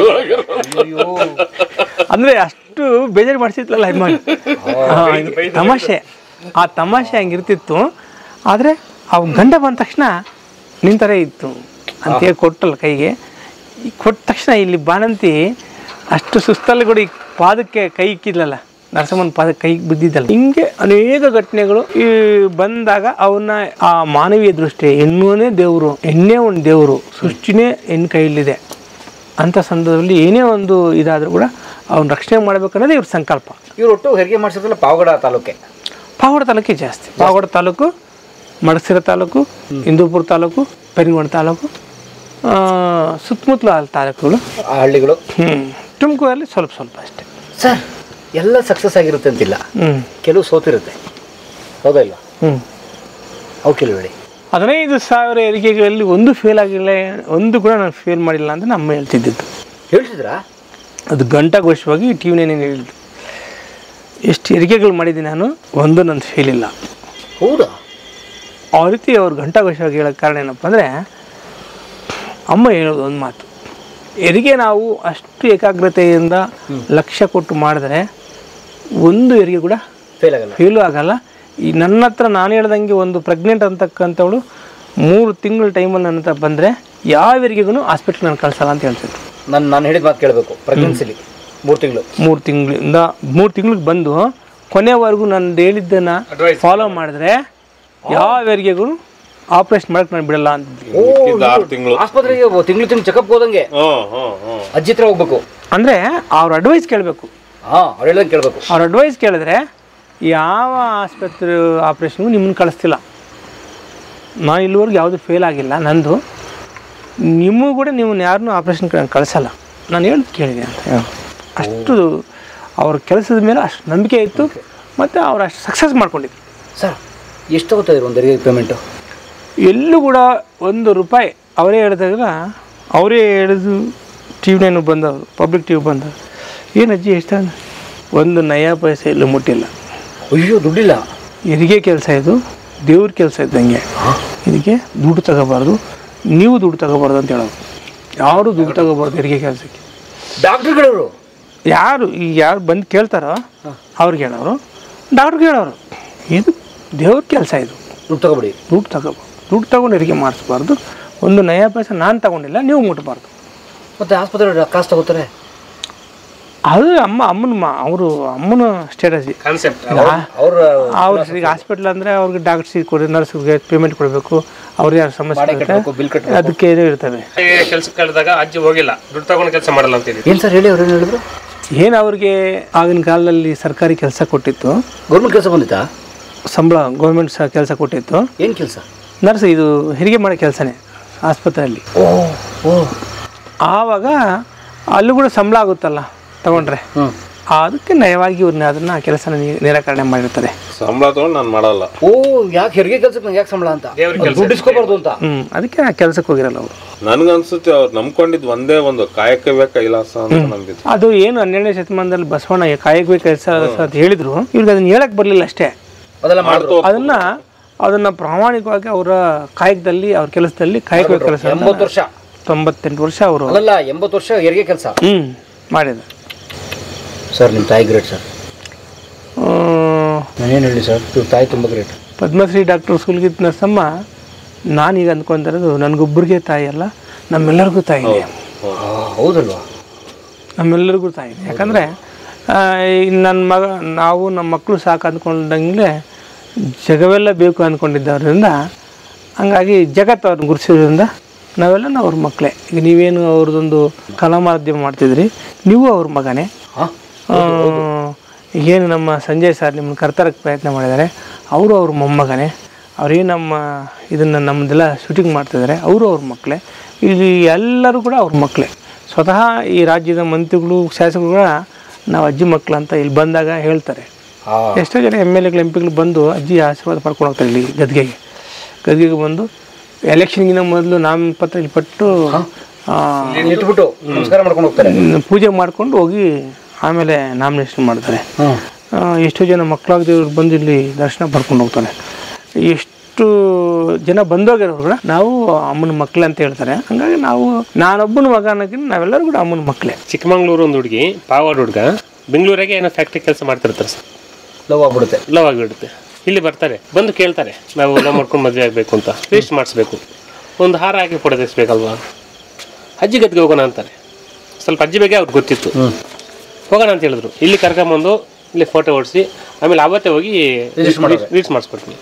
ಅಂದರೆ ಅಷ್ಟು ಬೇಜಾರು ಮಾಡಿಸಿದ್ಲಲ್ಲ ತಮಾಷೆ. ಆ ತಮಾಷೆ ಹಂಗಿರ್ತಿತ್ತು. ಆದರೆ ಅವು ಗಂಡ ಬಂದ ತಕ್ಷಣ ನಿಂತರೇ ಇತ್ತು ಅಂತೇಳಿ ಕೊಟ್ಟಲ್ಲ ಕೈಗೆ. ಕೊಟ್ಟ ತಕ್ಷಣ ಇಲ್ಲಿ ಬಾಣಂತಿ ಅಷ್ಟು ಸುಸ್ತಲ್ಲಿ ಕೂಡ ಈ ಪಾದಕ್ಕೆ ಕೈ ಇಕ್ಕಿದ್ಲಲ್ಲ, ನರಸಮ್ಮನ ಪಾದಕ್ಕೆ ಕೈಗೆ ಬಿದ್ದಿದ್ದಲ್ಲ. ಹಿಂಗೆ ಅನೇಕ ಘಟನೆಗಳು ಈ ಬಂದಾಗ ಅವನ್ನ ಆ ಮಾನವೀಯ ದೃಷ್ಟಿ, ಹೆಣ್ಣುನೇ ದೇವರು, ಹೆಣ್ಣೇ ಒಂದು ದೇವರು, ಸೃಷ್ಟಿನೇ ಹೆಣ್ಣು ಕೈಯಲ್ಲಿದೆ ಅಂಥ ಸಂದರ್ಭದಲ್ಲಿ ಏನೇ ಒಂದು ಇದಾದರೂ ಕೂಡ ಅವ್ನ ರಕ್ಷಣೆ ಮಾಡಬೇಕನ್ನೋದೇ ಇವ್ರ ಸಂಕಲ್ಪ. ಇವ್ರು ಒಟ್ಟು ಹೆರಿಗೆ ಮಾಡಿಸೋದಿಲ್ಲ ಪಾವಗಡ ತಾಲೂಕೆ. ಪಾವಗಡ ತಾಲೂಕೇ ಜಾಸ್ತಿ. ಪಾವಗಡ ತಾಲೂಕು, ಮಡಸಿರ ತಾಲೂಕು, ಹಿಂದೂಪುರ ತಾಲೂಕು, ಪೆರಿಗೋಣ ತಾಲೂಕು, ಸುತ್ತಮುತ್ತಲ ತಾಲೂಕುಗಳು, ಹಳ್ಳಿಗಳು. ತುಮಕೂರಲ್ಲಿ ಸ್ವಲ್ಪ ಸ್ವಲ್ಪ ಅಷ್ಟೇ. ಸರ್ ಎಲ್ಲ ಸಕ್ಸಸ್ ಆಗಿರುತ್ತೆ ಅಂತಿಲ್ಲ, ಕೆಲವು ಸೋತಿರುತ್ತೆ, ಹೌದಾ ಇಲ್ಲ? ಅವು ಕೆಲವು ಹೇಳಿ. 15,000 ಹೆರಿಗೆಗಳಲ್ಲಿ ಒಂದು ಫೇಲ್ ಆಗಿಲ್ಲ, ಒಂದು ಕೂಡ ನಾನು ಫೇಲ್ ಮಾಡಿಲ್ಲ ಅಂತ ನಮ್ಮ ಹೇಳ್ತಿದ್ದಿದ್ದು. ಹೇಳ್ತಿದ್ರಾ? ಅದು ಗಂಟಾಘೋಷವಾಗಿ ಟಿ ವಿ ನೈನ್ ಹೇಳಿದ್ದು. ಎಷ್ಟು ಹೆರಿಗೆಗಳು ಮಾಡಿದ್ದೀನಿ ನಾನು, ಒಂದು ನನ್ನ ಫೇಲ್ ಇಲ್ಲ. ಹೌದಾ? ಆ ರೀತಿ ಅವ್ರು ಗಂಟಾಘೋಷವಾಗಿ ಹೇಳೋಕ್ಕೆ ಕಾರಣ ಏನಪ್ಪ ಅಂದರೆ, ಅಮ್ಮ ಹೇಳೋದು ಒಂದು ಮಾತು, ಹೆರಿಗೆ ನಾವು ಅಷ್ಟು ಏಕಾಗ್ರತೆಯಿಂದ ಲಕ್ಷ್ಯ ಕೊಟ್ಟು ಮಾಡಿದ್ರೆ ಒಂದು ಹೆರಿಗೆ ಕೂಡ ಫೇಲು ಆಗಲ್ಲ. ಈ ನನ್ನ ಹತ್ರ ನಾನು ಹೇಳ್ದಂಗೆ ಒಂದು ಪ್ರೆಗ್ನೆಂಟ್ ಅಂತಕ್ಕಂಥವಳು 3 ತಿಂಗಳ ಟೈಮಲ್ಲಿ ನನ್ನ ಹತ್ರ ಬಂದರೆ ಯಾವ ಹೆರಿಗೆಗೂ ಹಾಸ್ಪಿಟ್ಲ್ ನಾನು ಕಳ್ಸಲ್ಲ ಅಂತ ಹೇಳ್ತಿದ್ರು. ನಾನು ಹೇಳಿದ ಮಾತು ಕೇಳಬೇಕು. ಪ್ರೆಗ್ನೆನ್ಸಿಲಿ 3 ತಿಂಗಳಿಗೆ ಬಂದು ಕೊನೆವರೆಗೂ ನಾನು ಹೇಳಿದ್ದನ್ನು ಫಾಲೋ ಮಾಡಿದ್ರೆ ಯಾವ ಹೆರಿಗೆಗೂ ಆಪರೇಷನ್ ಮಾಡಕ್ಕೆ ನಾನು ಬಿಡಲ್ಲ ಅಂತ. ಆಸ್ಪತ್ರೆಗೆ ತಿಂಗಳು ಚೆಕಪ್ ಹೋದಂಗೆ ಅಜ್ಜಿ ಹತ್ರ ಹೋಗ್ಬೇಕು ಅಂದರೆ ಅವ್ರ ಅಡ್ವೈಸ್ ಕೇಳಬೇಕು. ಅವ್ರು ಹೇಳ್ದಂಗೆ ಕೇಳಬೇಕು. ಅವ್ರ ಅಡ್ವೈಸ್ ಕೇಳಿದ್ರೆ ಯಾವ ಆಸ್ಪತ್ರೆ ಆಪ್ರೇಷನ್ಗೂ ನಿಮ್ಮನ್ನು ಕಳಿಸ್ತಿಲ್ಲ. ನಾನು ಇಲ್ಲಿವರೆಗೂ ಯಾವುದು ಫೇಲ್ ಆಗಿಲ್ಲ ನಂದು. ನಿಮಗೂ ಕೂಡ ನೀವು ಯಾರನ್ನೂ ಆಪ್ರೇಷನ್ ಕಳಿಸಲ್ಲ, ನಾನು ಹೇಳೋದು ಕೇಳಿದೆ ಅಂತ ಅಷ್ಟು ಅವ್ರ ಕೆಲಸದ ಮೇಲೆ ಅಷ್ಟು ನಂಬಿಕೆ ಇತ್ತು ಮತ್ತು ಅವ್ರು ಅಷ್ಟು ಸಕ್ಸಸ್ ಮಾಡ್ಕೊಂಡಿದ್ರು. ಸರ್ ಎಷ್ಟು ತಗೋತಾಯಿದ್ರು ಒಂದು ಹೆರಿಗೆ ಪೇಮೆಂಟು? ಎಲ್ಲೂ ಕೂಡ ₹1 ಅವರೇ ಹೇಳಿದಾಗ ಅವರೇ ಹೇಳಿದು ಟಿ ವಿ 9 ಬಂದವರು, ಪಬ್ಲಿಕ್ ಟಿ ವಿ ಬಂದವರು, ಏನು ಅಜ್ಜಿ ಎಷ್ಟು ಒಂದು ನಯಾ ಪೈಸೆ ಎಲ್ಲೂ ಮುಟ್ಟಿಲ್ಲ. ಅಯ್ಯೋ ದುಡ್ಡಿಲ್ಲ. ಹೆರಿಗೆ ಕೆಲಸ ಇದು ದೇವ್ರ ಕೆಲಸ ಇದ್ದಂಗೆ, ಇದಕ್ಕೆ ದುಡ್ಡು ತಗೋಬಾರ್ದು, ನೀವು ದುಡ್ಡು ತಗೋಬಾರ್ದು ಅಂತ ಹೇಳೋದು. ಯಾರು ದುಡ್ಡು ತಗೋಬಾರ್ದು ಹೆರಿಗೆ ಕೆಲಸಕ್ಕೆ. ಡಾಕ್ಟ್ರುಗಳವರು ಯಾರು ಬಂದು ಕೇಳ್ತಾರೋ ಅವ್ರಿಗೆ ಹೇಳೋರು, ಡಾಕ್ಟ್ರಿಗೆ ಹೇಳೋರು ಇದು ದೇವ್ರ ಕೆಲಸ, ಇದು ದುಡ್ಡು ತಗೋಬೇಡಿ, ದುಡ್ಡು ತಗೊಂಡು ಹೆರಿಗೆ ಮಾಡಿಸ್ಬಾರ್ದು, ಒಂದು ನಯಾ ಪೈಸೆ ನಾನು ತಗೊಂಡಿಲ್ಲ, ನೀವು ಮುಟ್ಟಬಾರ್ದು. ಮತ್ತು ಆಸ್ಪತ್ರೆ ಕಾಸು ತಗೋತಾರೆ. ಅದು ಅಮ್ಮನ ಸ್ಟೇಟಸ್ ಕಾನ್ಸೆಪ್ಟ್. ಅವ್ರು ಈಗ ಹಾಸ್ಪಿಟ್ಲ್ ಅಂದರೆ ಅವ್ರಿಗೆ ಡಾಕ್ಟರ್ಸಿಗೆ ಕೊಡಿ, ನರ್ಸ್ಗೆ ಪೇಮೆಂಟ್ ಕೊಡಬೇಕು, ಅವ್ರಿಗೆ ಯಾರು ಸಮಸ್ಯೆ ಇರುತ್ತೆ ಅದಕ್ಕೆ ಇರ್ತವೆ. ಕೆಲ್ಸಕ್ಕೆ ಕಳೆದಾಗ ಅಜ್ಜಿ ಹೋಗಿಲ್ಲ, ದುಡ್ಡು ತಗೊಂಡು ಕೆಲಸ ಮಾಡಲ್ಲ ಅಂತ ಹೇಳಿ. ಏನು ಸರ್ ಹೇಳಿ, ಅವ್ರು ಏನು ಹೇಳಿದ್ರು? ಏನು ಅವ್ರಿಗೆ ಆಗಿನ ಕಾಲದಲ್ಲಿ ಸರ್ಕಾರಿ ಕೆಲಸ ಕೊಟ್ಟಿತ್ತು, ಗೌರ್ಮೆಂಟ್ ಕೆಲಸ ಬಂದಿತ್ತಾ? ಸಂಬಳ ಗೌರ್ಮೆಂಟ್ ಕೆಲಸ ಕೊಟ್ಟಿತ್ತು. ಏನು ಕೆಲಸ? ನರ್ಸ್, ಇದು ಹೆರಿಗೆ ಮಾಡೋ ಕೆಲಸನೇ ಆಸ್ಪತ್ರೆಯಲ್ಲಿ. ಆವಾಗ ಅಲ್ಲೂ ಕೂಡ ಸಂಬಳ ಆಗುತ್ತಲ್ಲ ತಗೊಂಡ್ರೆ, ಅದಕ್ಕೆ ನಯವಾಗಿ ಇವ್ರನ್ನ ಅದನ್ನ ಕೆಲಸನ ನಿರಾಕರಣೆ ಮಾಡಿರ್ತಾರೆ. ಸಂಬಳ ತಗೊಂಡು ನಾನು ಮಾಡಲ್ಲ. ಯಾಕೆ ಹೆರಿಗೆ ಕೆಲಸಕ್ಕೆ ನಂಗೆ ಯಾಕೆ ಸಂಬಳ ಅಂತ ದುಡ್ಡು ಇಸ್ಕೋಬಾರ್ದು ಅಂತ. ಅದಕ್ಕೆ ಆ ಕೆಲಸಕ್ಕೆ ಹೋಗಿರಲ್ಲ ಅವರು. ನನಗನ್ಸುತ್ತೆ ಅವ್ರು ನಂಬ್ಕೊಂಡಿದ್ದು ಒಂದೇ ಒಂದು ಕಾಯಕವೇ ಕೈಲಾಸ ಅಂತ ನಂಬಿದ್ರು. ಅದು ಏನು 12ನೇ ಶತಮಾನದಲ್ಲಿ ಬಸವಣ್ಣ ಕಾಯಕವೇ ಕೆಲಸ ಅಂತ ಹೇಳಿದ್ರು, ಇವ್ರಿಗೆ ಅದನ್ನ ಹೇಳಕ್ ಬರಲಿಲ್ಲ ಅಷ್ಟೇ. ಅದನ್ನ ಪ್ರಾಮಾಣಿಕವಾಗಿ ಅವರ ಕಾಯಕದಲ್ಲಿ, ಅವ್ರ ಕೆಲಸದಲ್ಲಿ ಕಾಯಕವೇ ಕೆಲಸ 80 ವರ್ಷ 98 ವರ್ಷ ಅವರು 80 ವರ್ಷ ಹೆರಿಗೆ ಕೆಲಸ ಮಾಡಿದ್ರು. ಸರ್ ನಿಮ್ಮ ತಾಯಿ ಗ್ರೇಟ್ ಸರ್. ನಾನೇನು ಹೇಳಿ ಸರ್, ತಾಯಿ ತುಂಬ ಗ್ರೇಟ್. ಪದ್ಮಶ್ರೀ ಡಾಕ್ಟರ್ ಸೂಲ್ಗಿತ್ ನರಸಮ್ಮ, ನಾನೀಗ ಅಂದ್ಕೊಂತಿರೋದು ನನಗೊಬ್ಬರಿಗೆ ತಾಯಿ ಅಲ್ಲ, ನಮ್ಮೆಲ್ಲರಿಗೂ ತಾಯಿ ಇದೆ. ಹೌದಲ್ವಾ? ನಮ್ಮೆಲ್ಲರಿಗೂ ತಾಯಿ ಇದೆ. ಯಾಕಂದರೆ ನಮ್ಮ ಮಕ್ಕಳು ಸಾಕು ಅಂದ್ಕೊಂಡಂಗೆ ಜಗವೆಲ್ಲ ಬೇಕು ಅಂದ್ಕೊಂಡಿದ್ದರಿಂದ, ಹಂಗಾಗಿ ಜಗತ್ತು ಅವ್ರನ್ನ ಗುರುತಿಸೋದ್ರಿಂದ ನಾವೆಲ್ಲ ಅವ್ರ ಮಕ್ಕಳೇ. ಈಗ ನೀವೇನು ಅವ್ರದ್ದೊಂದು ಕಲಾ ಮಾಧ್ಯಮ ಮಾಡ್ತಿದ್ರಿ, ನೀವು ಅವ್ರ ಮಗನೇ. ಏನು ನಮ್ಮ ಸಂಜಯ್ ಸರ್ ನಿಮ್ಮನ್ನು ಕರ್ತರಕ್ಕೆ ಪ್ರಯತ್ನ ಮಾಡಿದ್ದಾರೆ, ಅವರು ಅವ್ರ ಮೊಮ್ಮಗನೇ. ಅವ್ರೇನು ನಮ್ಮದೆಲ್ಲ ಶೂಟಿಂಗ್ ಮಾಡ್ತಿದ್ದಾರೆ, ಅವರು ಅವ್ರ ಮಕ್ಕಳೇ. ಇಲ್ಲಿ ಎಲ್ಲರೂ ಕೂಡ ಅವ್ರ ಮಕ್ಕಳೇ. ಸ್ವತಃ ಈ ರಾಜ್ಯದ ಮಂತ್ರಿಗಳು, ಶಾಸಕರು ಕೂಡ ನಾವು ಅಜ್ಜಿ ಮಕ್ಕಳು ಅಂತ ಇಲ್ಲಿ ಬಂದಾಗ ಹೇಳ್ತಾರೆ. ಎಷ್ಟೋ ಜನ MLA ಗಳು MP ಗಳು ಬಂದು ಅಜ್ಜಿ ಆಶೀರ್ವಾದ ಪಡ್ಕೊಂಡು ಹೋಗ್ತಾರೆ. ಇಲ್ಲಿ ಗದ್ಗೆಗೆ ಬಂದು ಎಲೆಕ್ಷನ್ಗಿನ ಮೊದಲು ನಾಮಪತ್ರ ಇಲ್ಲಿ ಪಟ್ಟು ಇಟ್ಬಿಟ್ಟು ನಮಸ್ಕಾರ ಮಾಡ್ಕೊಂಡು ಹೋಗ್ತಾರೆ, ಪೂಜೆ ಮಾಡ್ಕೊಂಡು ಹೋಗಿ ಆಮೇಲೆ ನಾಮಿನೇಷನ್ ಮಾಡ್ತಾರೆ. ಎಷ್ಟೋ ಜನ ಮಕ್ಕಳಾಗದೇವ್ರು ಬಂದು ಇಲ್ಲಿ ದರ್ಶನ ಪಡ್ಕೊಂಡು ಹೋಗ್ತಾರೆ. ಎಷ್ಟು ಜನ ಬಂದೋಗಿರೋರು ಕೂಡ ನಾವು ಅಮ್ಮನ ಮಕ್ಕಳೇ ಅಂತ ಹೇಳ್ತಾರೆ. ಹಂಗಾಗಿ ನಾನೊಬ್ಬನ ಮಗ ಅನ್ನೋಕ್ಕಿಂತ ನಾವೆಲ್ಲರೂ ಕೂಡ ಅಮ್ಮನ ಮಕ್ಕಳೇ. ಚಿಕ್ಕಮಂಗ್ಳೂರು ಒಂದು ಹುಡುಗಿ, ಪಾವಾಡ ಹುಡುಗ, ಬೆಂಗಳೂರಾಗೆ ಏನೋ ಫ್ಯಾಕ್ಟ್ರಿ ಕೆಲಸ ಮಾಡ್ತಿರ್ತಾರೆ ಸರ್. ಲವ್ ಆಗಿಬಿಡುತ್ತೆ. ಇಲ್ಲಿ ಬರ್ತಾರೆ, ಬಂದು ಕೇಳ್ತಾರೆ, ನಾವು ಲವ್ ಮಾಡ್ಕೊಂಡು ಮದುವೆ ಆಗಬೇಕು ಅಂತ, ರಿಜಿಸ್ಟರ್ ಮಾಡಿಸ್ಬೇಕು, ಒಂದು ಹಾರ ಹಾಕಿ ಕೊಡೋದಿಸ್ಬೇಕಲ್ವಾ, ಅಜ್ಜಿ ಗದ್ಗೆ ಹೋಗೋಣ ಅಂತಾರೆ. ಸ್ವಲ್ಪ ಅಜ್ಜಿ ಬಗ್ಗೆ ಅವ್ರಿಗೆ ಗೊತ್ತಿತ್ತು, ಹೋಗೋಣ ಅಂತ ಹೇಳಿದ್ರು. ಇಲ್ಲಿ ಕರ್ಕೊಂಬಂದು ಇಲ್ಲಿ ಫೋಟೋ ಓಡಿಸಿ ಆಮೇಲೆ ಅವತ್ತೇ ಹೋಗಿ ರಿಜಿಸ್ಟರ್ ಮಾಡಿಸ್ಕೊಡ್ತೀನಿ.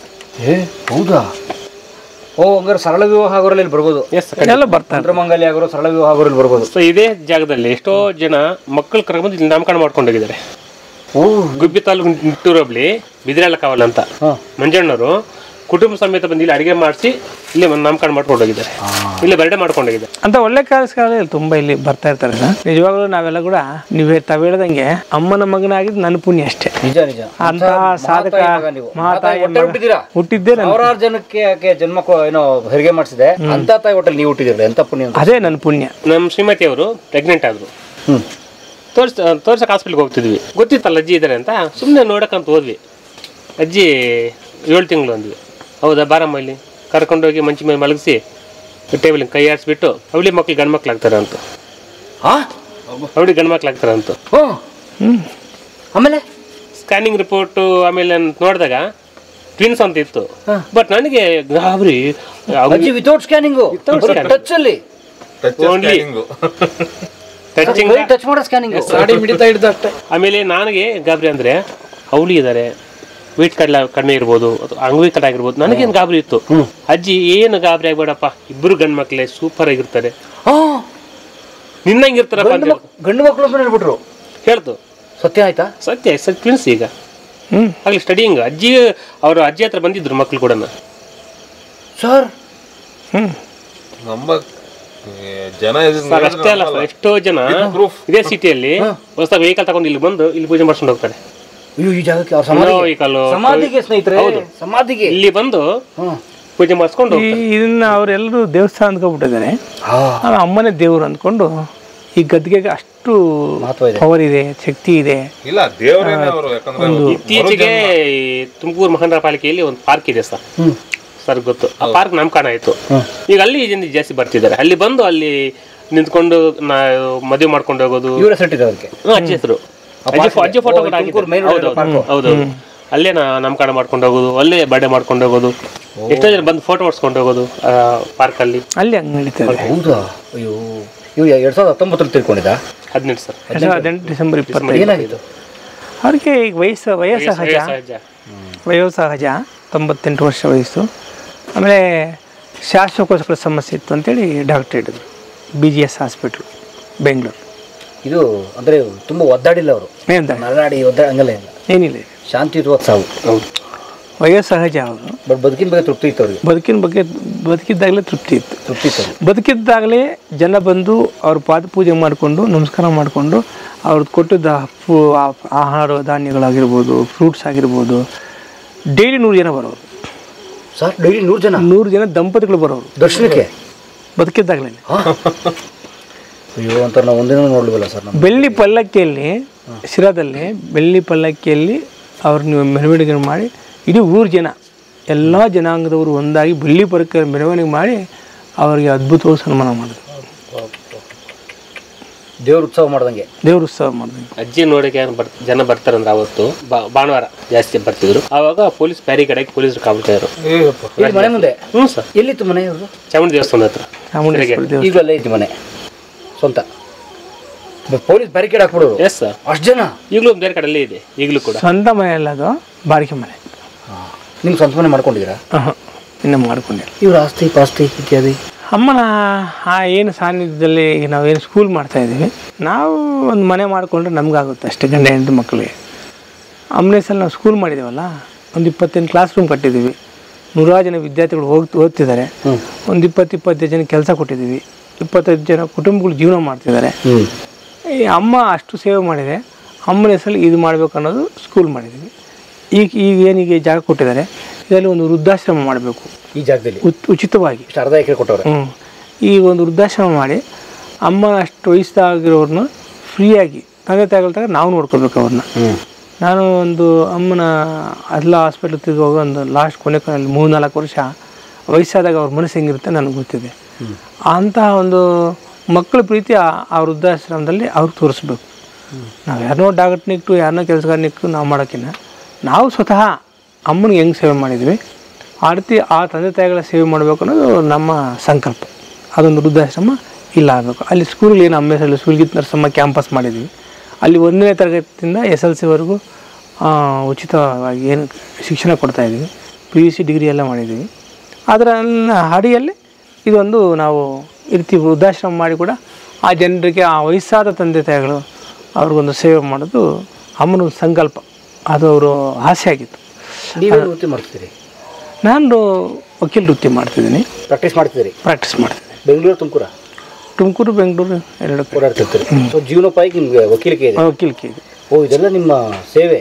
ಹೌದಾ? ಹಂಗಾರೆ ಸರಳ ವಿವಾಹ ಆಗೋರಲ್ಲಿ ಇಲ್ಲಿ ಬರ್ಬೋದು. ಎಲ್ಲ ಬರ್ತಾರೆ, ಮಂಗಲಿ ಆಗೋರು, ಸರಳ ವಿವಾಹ ಆಗೋರಲ್ಲಿ ಬರ್ಬೋದು. ಸೊ ಇದೇ ಜಾಗದಲ್ಲಿ ಎಷ್ಟೋ ಜನ ಮಕ್ಕಳು ಕರ್ಕೊಂಡ್ಬಂದು ಇಲ್ಲಿ ನಾಮಕರಣ ಮಾಡ್ಕೊಂಡೋಗಿದ್ದಾರೆ. ಗುಬ್ಬಿ ತಾಲೂಕು ನಿಟ್ಟೂರಬ್ಳಿ ಬಿದಿರೆಲ್ಲ ಕಾವಲ್ ಅಂತ ಮಂಜಣ್ಣವರು ಕುಟುಂಬ ಸಮೇತ ಬಂದು ಇಲ್ಲಿ ಅಡಿಗೆ ಮಾಡಿಸಿ ಇಲ್ಲಿ ನಾಮಕರಣ ಮಾಡ್ಕೊಂಡು ಹೋಗಿದ್ದಾರೆ, ಇಲ್ಲಿ ಬರ್ಡೇ ಮಾಡ್ಕೊಂಡೋಗಿದ್ದಾರೆ ಅಂತ ಒಳ್ಳೆ ಕಾರ್ಯಗಳಲ್ಲಿ ತುಂಬ ಇಲ್ಲಿ ಬರ್ತಾ ಇರ್ತಾರೆ ಸರ್. ನಿಜವಾಗ್ಲೂ ನಾವೆಲ್ಲ ಕೂಡ ತಾವು ಹೇಳ್ದಂಗೆ ಅಮ್ಮನ ಮಗನಾಗಿದ್ದು ನನ್ನ ಪುಣ್ಯ ಅಷ್ಟೇ. ನಿಜ ಅಂತ ಸಾಧಕ ಹುಟ್ಟಿದ್ದೆ. ಸಾವಿರಾರು ಜನಕ್ಕೆ ಜನ್ಮ ಏನೋ ಹೆರಿಗೆ ಮಾಡಿಸಿದೆ ಅಂತ ತಾಯಿ ಹೋಟೆಲ್ ನೀವು ಹುಟ್ಟಿದಿರಲ್ಲ, ಎಂತ ಪುಣ್ಯ. ಅದೇ ನನ್ನ ಪುಣ್ಯ. ನಮ್ಮ ಶ್ರೀಮತಿ ಅವರು ಪ್ರೆಗ್ನೆಂಟ್ ಆದ್ರು, ತೋರ್ಸಕ್ಕೆ ಹಾಸ್ಪಿಟ್ಲ್ಗೆ ಹೋಗ್ತಿದ್ವಿ. ಗೊತ್ತಿತ್ತಲ್ಲ ಅಜ್ಜಿ ಇದ್ದಾರೆ ಅಂತ, ಸುಮ್ಮನೆ ನೋಡಕ್ಕಂತ ಹೋದ್ವಿ. ಅಜ್ಜಿ 7 ತಿಂಗಳು ಅಂದ್ವಿ. ಹೌದಾ, ಬಾರಮ್ಮ ಇಲ್ಲಿ ಕರ್ಕೊಂಡೋಗಿ ಮಂಚಿ ಮೇಲೆ ಮಲಗಿಸಿ ಟೇಬಲ್ ಕೈ ಆಡಿಸ್ಬಿಟ್ಟು ಅವಳಿ ಮಕ್ಳು ಗಂಡು ಮಕ್ಳು ಆಗ್ತಾರೆ ಅಂತ, ಅವಳಿ ಗಂಡು ಮಕ್ಳು ಆಗ್ತಾರೆ ಅಂತ. ಆಮೇಲೆ ಸ್ಕ್ಯಾನಿಂಗ್ ರಿಪೋರ್ಟು ಆಮೇಲೆ ನೋಡಿದಾಗ ಟ್ವಿನ್ಸ್ ಅಂತ ಇತ್ತು. ಬಟ್ ನನಗೆ ಗಾಬರಿ. ವಿತೌಟ್ ಸ್ಕ್ಯಾನಿಂಗು, ಟಚ್ ಅಲ್ಲಿ ಓನ್ಲಿ ಟಚ್ ಮಾಡೋ ಸ್ಕ್ಯಾನಿಂಗ್. ಆಮೇಲೆ ನನಗೆ ಗಾಬರಿ ಅಂದರೆ ಅವಳಿ ಇದ್ದಾರೆ, ವೇಟ್ ಕಡಿಮೆ ಇರ್ಬೋದು, ಅಂಗವಿಕಲ ಆಗಿರ್ಬೋದು. ನನಗೇನು ಗಾಬರಿ ಇತ್ತು. ಅಜ್ಜಿ ಏನು ಗಾಬರಿ ಆಗ್ಬೇಡಪ್ಪ, ಇಬ್ಬರು ಗಂಡು ಮಕ್ಕಳೇ ಸೂಪರ್ ಆಗಿರ್ತಾರೆ, ನಿನ್ನಂಗಿರ್ತಾರಪ್ಪ ಅಂತ ಗಂಡು ಮಕ್ಕಳು ಹೇಳ್ಬಿಟ್ರು. ಹೇಳ್ತು. ಸತ್ಯ ಆಯ್ತಾ? ಸತ್ಯ ಟ್ವಿನ್ಸ್. ಈಗ ಆಗ್ಲಿ ಸ್ಟಡಿಂಗ್ ಅಜ್ಜಿ ಅವರು ಅಜ್ಜಿ ಹತ್ರ ಬಂದಿದ್ರು ಮಕ್ಳು ಕೂಡ. ಸರ್ ನಮ್ಮ ಜನ ಸರ್ ಅಷ್ಟೇ ಅಲ್ಲ ಸರ್, ಎಷ್ಟೋ ಜನ ಇದೇ ಸಿಟಿಯಲ್ಲಿ ಹೊಸದಾಗಿ ವೆಹಿಕಲ್ ತಗೊಂಡು ಇಲ್ಲಿ ಬಂದು ಇಲ್ಲಿ ಪೂಜೆ ಮಾಡ್ಕೊಂಡು ಹೋಗ್ತಾರೆ. ಅಯ್ಯೋ ಈ ಜಾಗಕ್ಕೆ ಅವ್ರ ವೆಹಿಕಲ್ ಸಮಾಧಿಗೆ ಸ್ನೇಹಿತರೆ, ಸಮಾಧಿಗೆ ಇಲ್ಲಿ ಬಂದು ಪೂಜೆ ಮಾಡಿಸ್ಕೊಂಡು ಇದನ್ನ ಅವರೆಲ್ಲರೂ ದೇವಸ್ಥಾನ ಅಂದ್ಕೊಂಡ್ಬಿಟ್ಟಿದ್ದಾರೆ. ಅಮ್ಮನೇ ದೇವರು ಅಂದ್ಕೊಂಡು ಈ ಗದ್ಗೆಗೆ ಅಷ್ಟು ಪವರ್ ಇದೆ, ಶಕ್ತಿ ಇದೆ. ಇಲ್ಲ ದೇವರೇನೆ ಅವರು. ಯಾಕಂದ್ರೆ ಇತ್ತೀಚೆಗೆ ತುಮಕೂರು ಮಹಾನಗರ ಪಾಲಿಕೆಯಲ್ಲಿ ಒಂದು ಪಾರ್ಕ್ ಇದೆ ಸರ್, ಸರ್ ಗೊತ್ತು. ಆ ಪಾರ್ಕ್ ನಾಮಕರಣ ಆಯ್ತು. ಈಗ ಅಲ್ಲಿ ಜನ ಜಾಸ್ತಿ ಬರ್ತಿದ್ದಾರೆ. ಅಲ್ಲಿ ಬಂದು ಅಲ್ಲಿ ನಿಂತ್ಕೊಂಡು ಮದುವೆ ಮಾಡ್ಕೊಂಡು ಹೋಗೋದು. ಅಜ್ಜಿ ಹೆಸರು ಅಜ್ಜಿ ಫೋಟೋ ಹೌದೌದು. ಅಲ್ಲೇ ನಾಮಕರಣ ಮಾಡ್ಕೊಂಡು ಹೋಗೋದು, ಅಲ್ಲೇ ಬರ್ಡೇ ಮಾಡ್ಕೊಂಡು ಹೋಗೋದು, ಎಷ್ಟೋ ಜನ ಬಂದು ಫೋಟೋ ಹೊಡ್ಸ್ಕೊಂಡು ಹೋಗೋದು ಪಾರ್ಕ್ ಅಲ್ಲಿ. ಅಲ್ಲಿ ಹಂಗೆ ನಡೀತದೆ. ಹೌದಾ? ಅಯ್ಯೋ ಇವ್ರು 2019 ತಿಳ್ಕೊಂಡಿದ್ದ? 18 ಸರ್, 18 ಡಿಸೆಂಬರ್ 20. ಏನಾಗಿತ್ತು ಅವ್ರಿಗೆ ಈಗ ವಯಸ್ಸಹಜ 98 ವರ್ಷ ವಯಸ್ಸು. ಆಮೇಲೆ ಶ್ವಾಸಕೋಶಗಳ ಸಮಸ್ಯೆ ಇತ್ತು ಅಂತೇಳಿ ಡಾಕ್ಟ್ರ್ ಹೇಳಿದ್ರು. BGS hospital Bengaluru. ಇದು ಅಂದರೆ ತುಂಬ ಒದ್ದಾಡಿಲ್ಲ ಅವರು, ನರನಾಡಿ ಹಂಗಲ್ಲ ಏನಿಲ್ಲ, ಶಾಂತಿಯುತವಾದ ಸಾವು. ವಯೋಸಹಜ ಅವರು. ಬಟ್ ಬದುಕಿನ ಬಗ್ಗೆ ತೃಪ್ತಿ ಇತ್ತು ಅವ್ರಿಗೆ. ಬದುಕಿದ್ದಾಗಲೇ ತೃಪ್ತಿ ಇತ್ತು. ಬದುಕಿದ್ದಾಗಲೇ ಜನ ಬಂದು ಅವ್ರ ಪಾದ ಪೂಜೆ ಮಾಡಿಕೊಂಡು ನಮಸ್ಕಾರ ಮಾಡಿಕೊಂಡು ಅವ್ರದ್ದು ಕೊಟ್ಟಿದ್ದ ಆಹಾರ ಧಾನ್ಯಗಳಾಗಿರ್ಬೋದು, ಫ್ರೂಟ್ಸ್ ಆಗಿರ್ಬೋದು, ಡೈಲಿ 100 ಜನ ಬರೋರು ಸರ್. ಡೈಲಿ 100 ಜನ ದಂಪತಿಗಳು ಬರೋರು ದರ್ಶನಕ್ಕೆ ಬದುಕಿದ್ದಾಗಲೇ. ಅಯ್ಯೋ ಅಂತ ನಾವು ಒಂದಿನ ನೋಡ್ಲಿವಲ್ಲ ಸರ್. ಬೆಳ್ಳಿ ಪಲ್ಲಕ್ಕಿಯಲ್ಲಿ, ಶಿರಾದಲ್ಲಿ ಬೆಳ್ಳಿ ಪಲ್ಲಕ್ಕಿಯಲ್ಲಿ ಅವ್ರನ್ನ ಮೆರವಣಿಗೆ ಮಾಡಿ ಇಡೀ ಊರು ಜನ, ಎಲ್ಲ ಜನಾಂಗದವರು ಒಂದಾಗಿ ಬೆಳ್ಳಿ ಪಲ್ಲಕ್ಕಿ ಮೆರವಣಿಗೆ ಮಾಡಿ ಅವರಿಗೆ ಅದ್ಭುತವಾದ ಸನ್ಮಾನ ಮಾಡಿದ್ರು. ದೇವ್ರ ಉತ್ಸವ ಮಾಡ್ದಂಗೆ. ಅಜ್ಜಿ ನೋಡಕ್ಕೆ ಜನ ಬರ್ತಾರಂದ್ರೆ ಅವತ್ತು ಭಾನುವಾರ ಜಾಸ್ತಿ ಬರ್ತಿದ್ರು. ಆವಾಗ ಪೊಲೀಸ್ ಬ್ಯಾರಿಕೇಡ್ ಹಾಕಿ ಪೊಲೀಸರು ಕಾಬಿಡ್ತಾ ಇದ್ರು ಮನೆ ಮುಂದೆ. ಹ್ಞೂ ಸರ್. ಎಲ್ಲಿತ್ತು ಮನೆ ಇವ್ರದ್ದು? ಚಾಮುಂಡಿ ದೇವಸ್ಥಾನದ ಹತ್ರ. ಈಗ ಅಲ್ಲೇ ಇತ್ತು ಮನೆ ಸ್ವಂತ. ಪೊಲೀಸ್ ಬ್ಯಾರಿಕೇಡ್ ಹಾಕ್ಬಿಡೋರು. Yes sir. ಅಷ್ಟು ಜನ ಈಗಲೂ ಬೇರೆ ಕಡೆ ಅಲ್ಲೇ ಇದೆ. ಈಗಲೂ ಕೂಡ ಸ್ವಂತ ಮನೆ ಅಲ್ಲ, ಅದು ಬಾಡಿಗೆ ಮನೆ. ನಿಮ್ಗೆ ಸ್ವಂತ ಮನೆ ಮಾಡ್ಕೊಂಡಿದ್ದೀರಾ? ಇನ್ನೂ ಮಾಡ್ಕೊಂಡಿಲ್ಲ. ಇವ್ರ ಆಸ್ತಿ ಪಾಸ್ತಿ ಇತ್ಯಾದಿ ಅಮ್ಮನ ಏನು ಸಾನ್ನಿಧ್ಯದಲ್ಲಿ ನಾವೇನು ಸ್ಕೂಲ್ ಮಾಡ್ತಾಯಿದ್ದೀವಿ, ನಾವು ಒಂದು ಮನೆ ಮಾಡಿಕೊಂಡ್ರೆ ನಮಗಾಗುತ್ತೆ ಅಷ್ಟೇ, ಗಂಡ ಹೆಂಡತಿ ಮಕ್ಕಳಿಗೆ. ಅಮ್ಮನೇಸಲ್ಲಿ ನಾವು ಸ್ಕೂಲ್ ಮಾಡಿದ್ದೀವಲ್ಲ, ಒಂದು 28 ಕ್ಲಾಸ್ ರೂಮ್ ಕಟ್ಟಿದ್ದೀವಿ. 100 ಜನ ವಿದ್ಯಾರ್ಥಿಗಳು ಓದ್ತಿದ್ದಾರೆ. ಒಂದು 20-25 ಜನ ಕೆಲಸ ಕೊಟ್ಟಿದ್ದೀವಿ. 25 ಜನ ಕುಟುಂಬಗಳು ಜೀವನ ಮಾಡ್ತಿದ್ದಾರೆ. ಈ ಅಮ್ಮ ಅಷ್ಟು ಸೇವೆ ಮಾಡಿದೆ. ಅಮ್ಮನ ಹೆಸರಲ್ಲಿ ಇದು ಮಾಡಬೇಕು ಅನ್ನೋದು ಸ್ಕೂಲ್ ಮಾಡಿದ್ದೀವಿ. ಈಗ ಏನೀಗ ಜಾಗ ಕೊಟ್ಟಿದ್ದಾರೆ, ಇದರಲ್ಲಿ ಒಂದು ವೃದ್ಧಾಶ್ರಮ ಮಾಡಬೇಕು ಈ ಜಾಗದಲ್ಲಿ ಉಚಿತವಾಗಿ. ಅರ್ಧ ಎಕರೆ ಕೊಟ್ಟವ್ರೆ. ಈ ಒಂದು ವೃದ್ಧಾಶ್ರಮ ಮಾಡಿ ಅಮ್ಮ ಅಷ್ಟು ವಯಸ್ಸಾಗಿರೋರನ್ನ ಫ್ರೀಯಾಗಿ ತಂದೆ ತಾಯಿಗಳ ನಾವು ನೋಡ್ಕೊಳ್ಬೇಕು ಅವ್ರನ್ನ. ನಾನು ಒಂದು ಅಮ್ಮನ ಎಲ್ಲ ಹಾಸ್ಪಿಟ್ಲ್ ತಿರುಗಿ ಹೋಗೋ ಒಂದು ಲಾಸ್ಟ್ ಕೊನೆಯಲ್ಲಿ 3-4 ವರ್ಷ ವಯಸ್ಸಾದಾಗ ಅವ್ರ ಮನಸ್ಸು ಹೆಂಗಿರುತ್ತೆ ನನಗೆ ಗೊತ್ತಿದೆ. ಅಂತಹ ಒಂದು ಮಕ್ಕಳ ಪ್ರೀತಿ ಆ ವೃದ್ಧಾಶ್ರಮದಲ್ಲಿ ಅವ್ರಿಗೆ ತೋರಿಸ್ಬೇಕು. ನಾವು ಯಾರನ್ನೋ ಡಾಕ್ಟ್ನಿಕ್ಟು ಯಾರನ್ನೋ ಕೆಲಸಗಾರನಿಕ್ಕು ನಾವು ಮಾಡೋಕ್ಕಿಂತ ನಾವು ಸ್ವತಃ ಅಮ್ಮನಿಗೆ ಹೆಂಗೆ ಸೇವೆ ಮಾಡಿದ್ವಿ ಆ ರೀತಿ ಆ ತಂದೆ ತಾಯಿಗಳ ಸೇವೆ ಮಾಡಬೇಕು ಅನ್ನೋದು ನಮ್ಮ ಸಂಕಲ್ಪ. ಅದೊಂದು ವೃದ್ಧಾಶ್ರಮ ಇಲ್ಲ ಆಗಬೇಕು. ಅಲ್ಲಿ ಸ್ಕೂಲ್ಗಳು ಏನು ಅಮ್ಮೇಸಲ್ಲಿ ಸೂಲ್ಗಿತ್ತಿ ನರಸಮ್ಮ ಕ್ಯಾಂಪಸ್ ಮಾಡಿದ್ವಿ. ಅಲ್ಲಿ 1ನೇ ತರಗತಿಯಿಂದ SLC ಉಚಿತವಾಗಿ ಏನು ಶಿಕ್ಷಣ ಕೊಡ್ತಾಯಿದ್ವಿ. PUC ಡಿಗ್ರಿ ಎಲ್ಲ ಮಾಡಿದ್ದೀವಿ. ಅದರ ಅಡಿಯಲ್ಲಿ ಇದೊಂದು ನಾವು ಈ ರೀತಿ ವೃದ್ಧಾಶ್ರಮ ಮಾಡಿ ಕೂಡ ಆ ಜನರಿಗೆ, ಆ ವಯಸ್ಸಾದ ತಂದೆ ತಾಯಿಗಳು ಅವ್ರಿಗೊಂದು ಸೇವೆ ಮಾಡೋದು ಅಮ್ಮನ ಸಂಕಲ್ಪ. ಅದು ಅವರು ಆಸೆ ಆಗಿತ್ತು. ನೀವೇನು ವೃತ್ತಿ ಮಾಡ್ತಿದ್ದೀರಿ? ನಾನು ವಕೀಲ ವೃತ್ತಿ ಮಾಡ್ತಿದ್ದೀನಿ. ಪ್ರಾಕ್ಟೀಸ್ ಮಾಡ್ತಿದ್ದೀರಿ? ಪ್ರಾಕ್ಟೀಸ್ ಮಾಡ್ತಿದ್ದೀನಿ. ಬೆಂಗಳೂರು ತುಮಕೂರು ಬೆಂಗಳೂರು ಎರಡು ಓಡಾಡ್ತಿರ್ತೀರಿ. ಜೀವನೋಪಾಯಕ್ಕೆ ನಿಮಗೆ ವಕೀಲಿಕೆ ಇದೆ? ವಕೀಲಿಕೆ ಇದೆ. ಓ, ಇದೆಲ್ಲ ನಿಮ್ಮ ಸೇವೆ.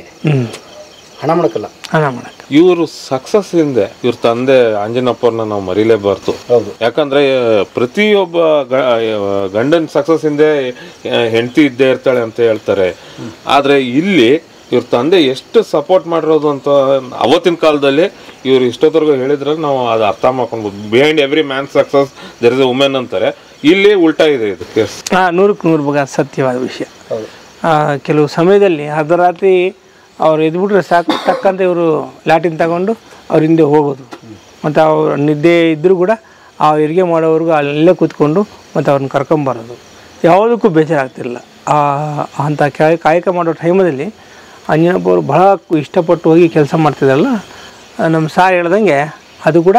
ಹಣ ಮಾಡಕ್ಕಲ್ಲ, ಹಣ ಮಾಡಕ್ಕೆ. ಇವರು ಸಕ್ಸಸ್ ಹಿಂದೆ ಇವ್ರ ತಂದೆ ಆಂಜನಪ್ಪವ್ರನ್ನ ನಾವು ಮರಿಲೇಬಾರ್ದು. ಯಾಕಂದ್ರೆ ಪ್ರತಿಯೊಬ್ಬ ಗಂಡನ ಸಕ್ಸಸ್ ಹಿಂದೆ ಹೆಂಡತಿ ಇದ್ದೇ ಇರ್ತಾಳೆ ಅಂತ ಹೇಳ್ತಾರೆ. ಆದ್ರೆ ಇಲ್ಲಿ ಇವ್ರ ತಂದೆ ಎಷ್ಟು ಸಪೋರ್ಟ್ ಮಾಡಿರೋದು ಅಂತ ಅವತ್ತಿನ ಕಾಲದಲ್ಲಿ ಇವ್ರು ಇಷ್ಟೊತ್ತರೆಗೂ ಹೇಳಿದ್ರಲ್ಲಿ ನಾವು ಅದು ಅರ್ಥ ಮಾಡ್ಕೊಳ್ಬೋದು. Behind every man success there is a women ಅಂತಾರೆ. ಇಲ್ಲಿ ಉಲ್ಟಾ ಇದೆ ಇದು ಕೇಸ್. 100ಕ್ಕೆ 100 ಸತ್ಯವಾದ ವಿಷಯ. ಕೆಲವು ಸಮಯದಲ್ಲಿ ಅರ್ಧರಾತ್ರಿ ಅವ್ರು ಎದ್ಬಿಟ್ರೆ ಸಾಕು, ತಕ್ಕಂತೆ ಇವರು ಲ್ಯಾಟಿನ್ ತಗೊಂಡು ಅವ್ರ ಹಿಂದೆ ಹೋಗೋದು. ಮತ್ತು ಅವ್ರು ನಿದ್ದೆ ಇದ್ದರೂ ಕೂಡ ಆ ಹೆರಿಗೆ ಮಾಡೋವ್ರಿಗೂ ಅಲ್ಲೇ ಕೂತ್ಕೊಂಡು ಮತ್ತು ಅವ್ರನ್ನ ಕರ್ಕೊಂಬರೋದು. ಯಾವುದಕ್ಕೂ ಬೇಜಾರಾಗ್ತಿರಲಿಲ್ಲ. ಅಂಥ ಕಾಯಕ ಮಾಡೋ ಟೈಮಲ್ಲಿ ಅಂಜನಪ್ಪ ಅವರು ಬಹಳ ಇಷ್ಟಪಟ್ಟು ಹೋಗಿ ಕೆಲಸ ಮಾಡ್ತಿದ್ದಾರಲ್ಲ, ನಮ್ಮ ಸಾರ್ ಹೇಳ್ದಂಗೆ ಅದು ಕೂಡ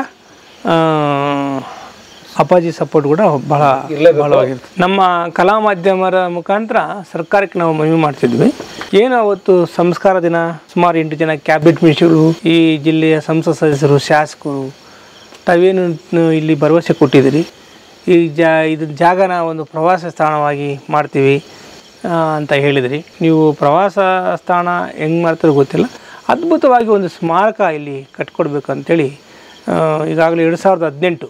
ಅಪ್ಪಾಜಿ ಸಪೋರ್ಟ್ ಕೂಡ ಬಹಳವಾಗಿರ್ತದೆ. ನಮ್ಮ ಕಲಾ ಮಾಧ್ಯಮದ ಮುಖಾಂತರ ಸರ್ಕಾರಕ್ಕೆ ನಾವು ಮನವಿ ಮಾಡ್ತಿದ್ವಿ. ಏನು ಅವತ್ತು ಸಂಸ್ಕಾರ ದಿನ ಸುಮಾರು 8 ಜನ ಕ್ಯಾಬಿನೆಟ್ ಮಿನಿಸ್ಟರು, ಈ ಜಿಲ್ಲೆಯ ಸಂಸತ್ ಸದಸ್ಯರು, ಶಾಸಕರು, ತಾವೇನು ಇಲ್ಲಿ ಭರವಸೆ ಕೊಟ್ಟಿದ್ದೀರಿ, ಈ ಇದು ಜಾಗನ ಒಂದು ಪ್ರವಾಸ ಸ್ಥಾನವಾಗಿ ಮಾಡ್ತೀವಿ ಅಂತ ಹೇಳಿದ್ರಿ. ನೀವು ಪ್ರವಾಸ ಸ್ಥಾನ ಹೆಂಗೆ ಮಾಡ್ತಾರೋ ಗೊತ್ತಿಲ್ಲ, ಅದ್ಭುತವಾಗಿ ಒಂದು ಸ್ಮಾರಕ ಇಲ್ಲಿ ಕಟ್ಕೊಡ್ಬೇಕು ಅಂತೇಳಿ ಈಗಾಗಲೇ 2018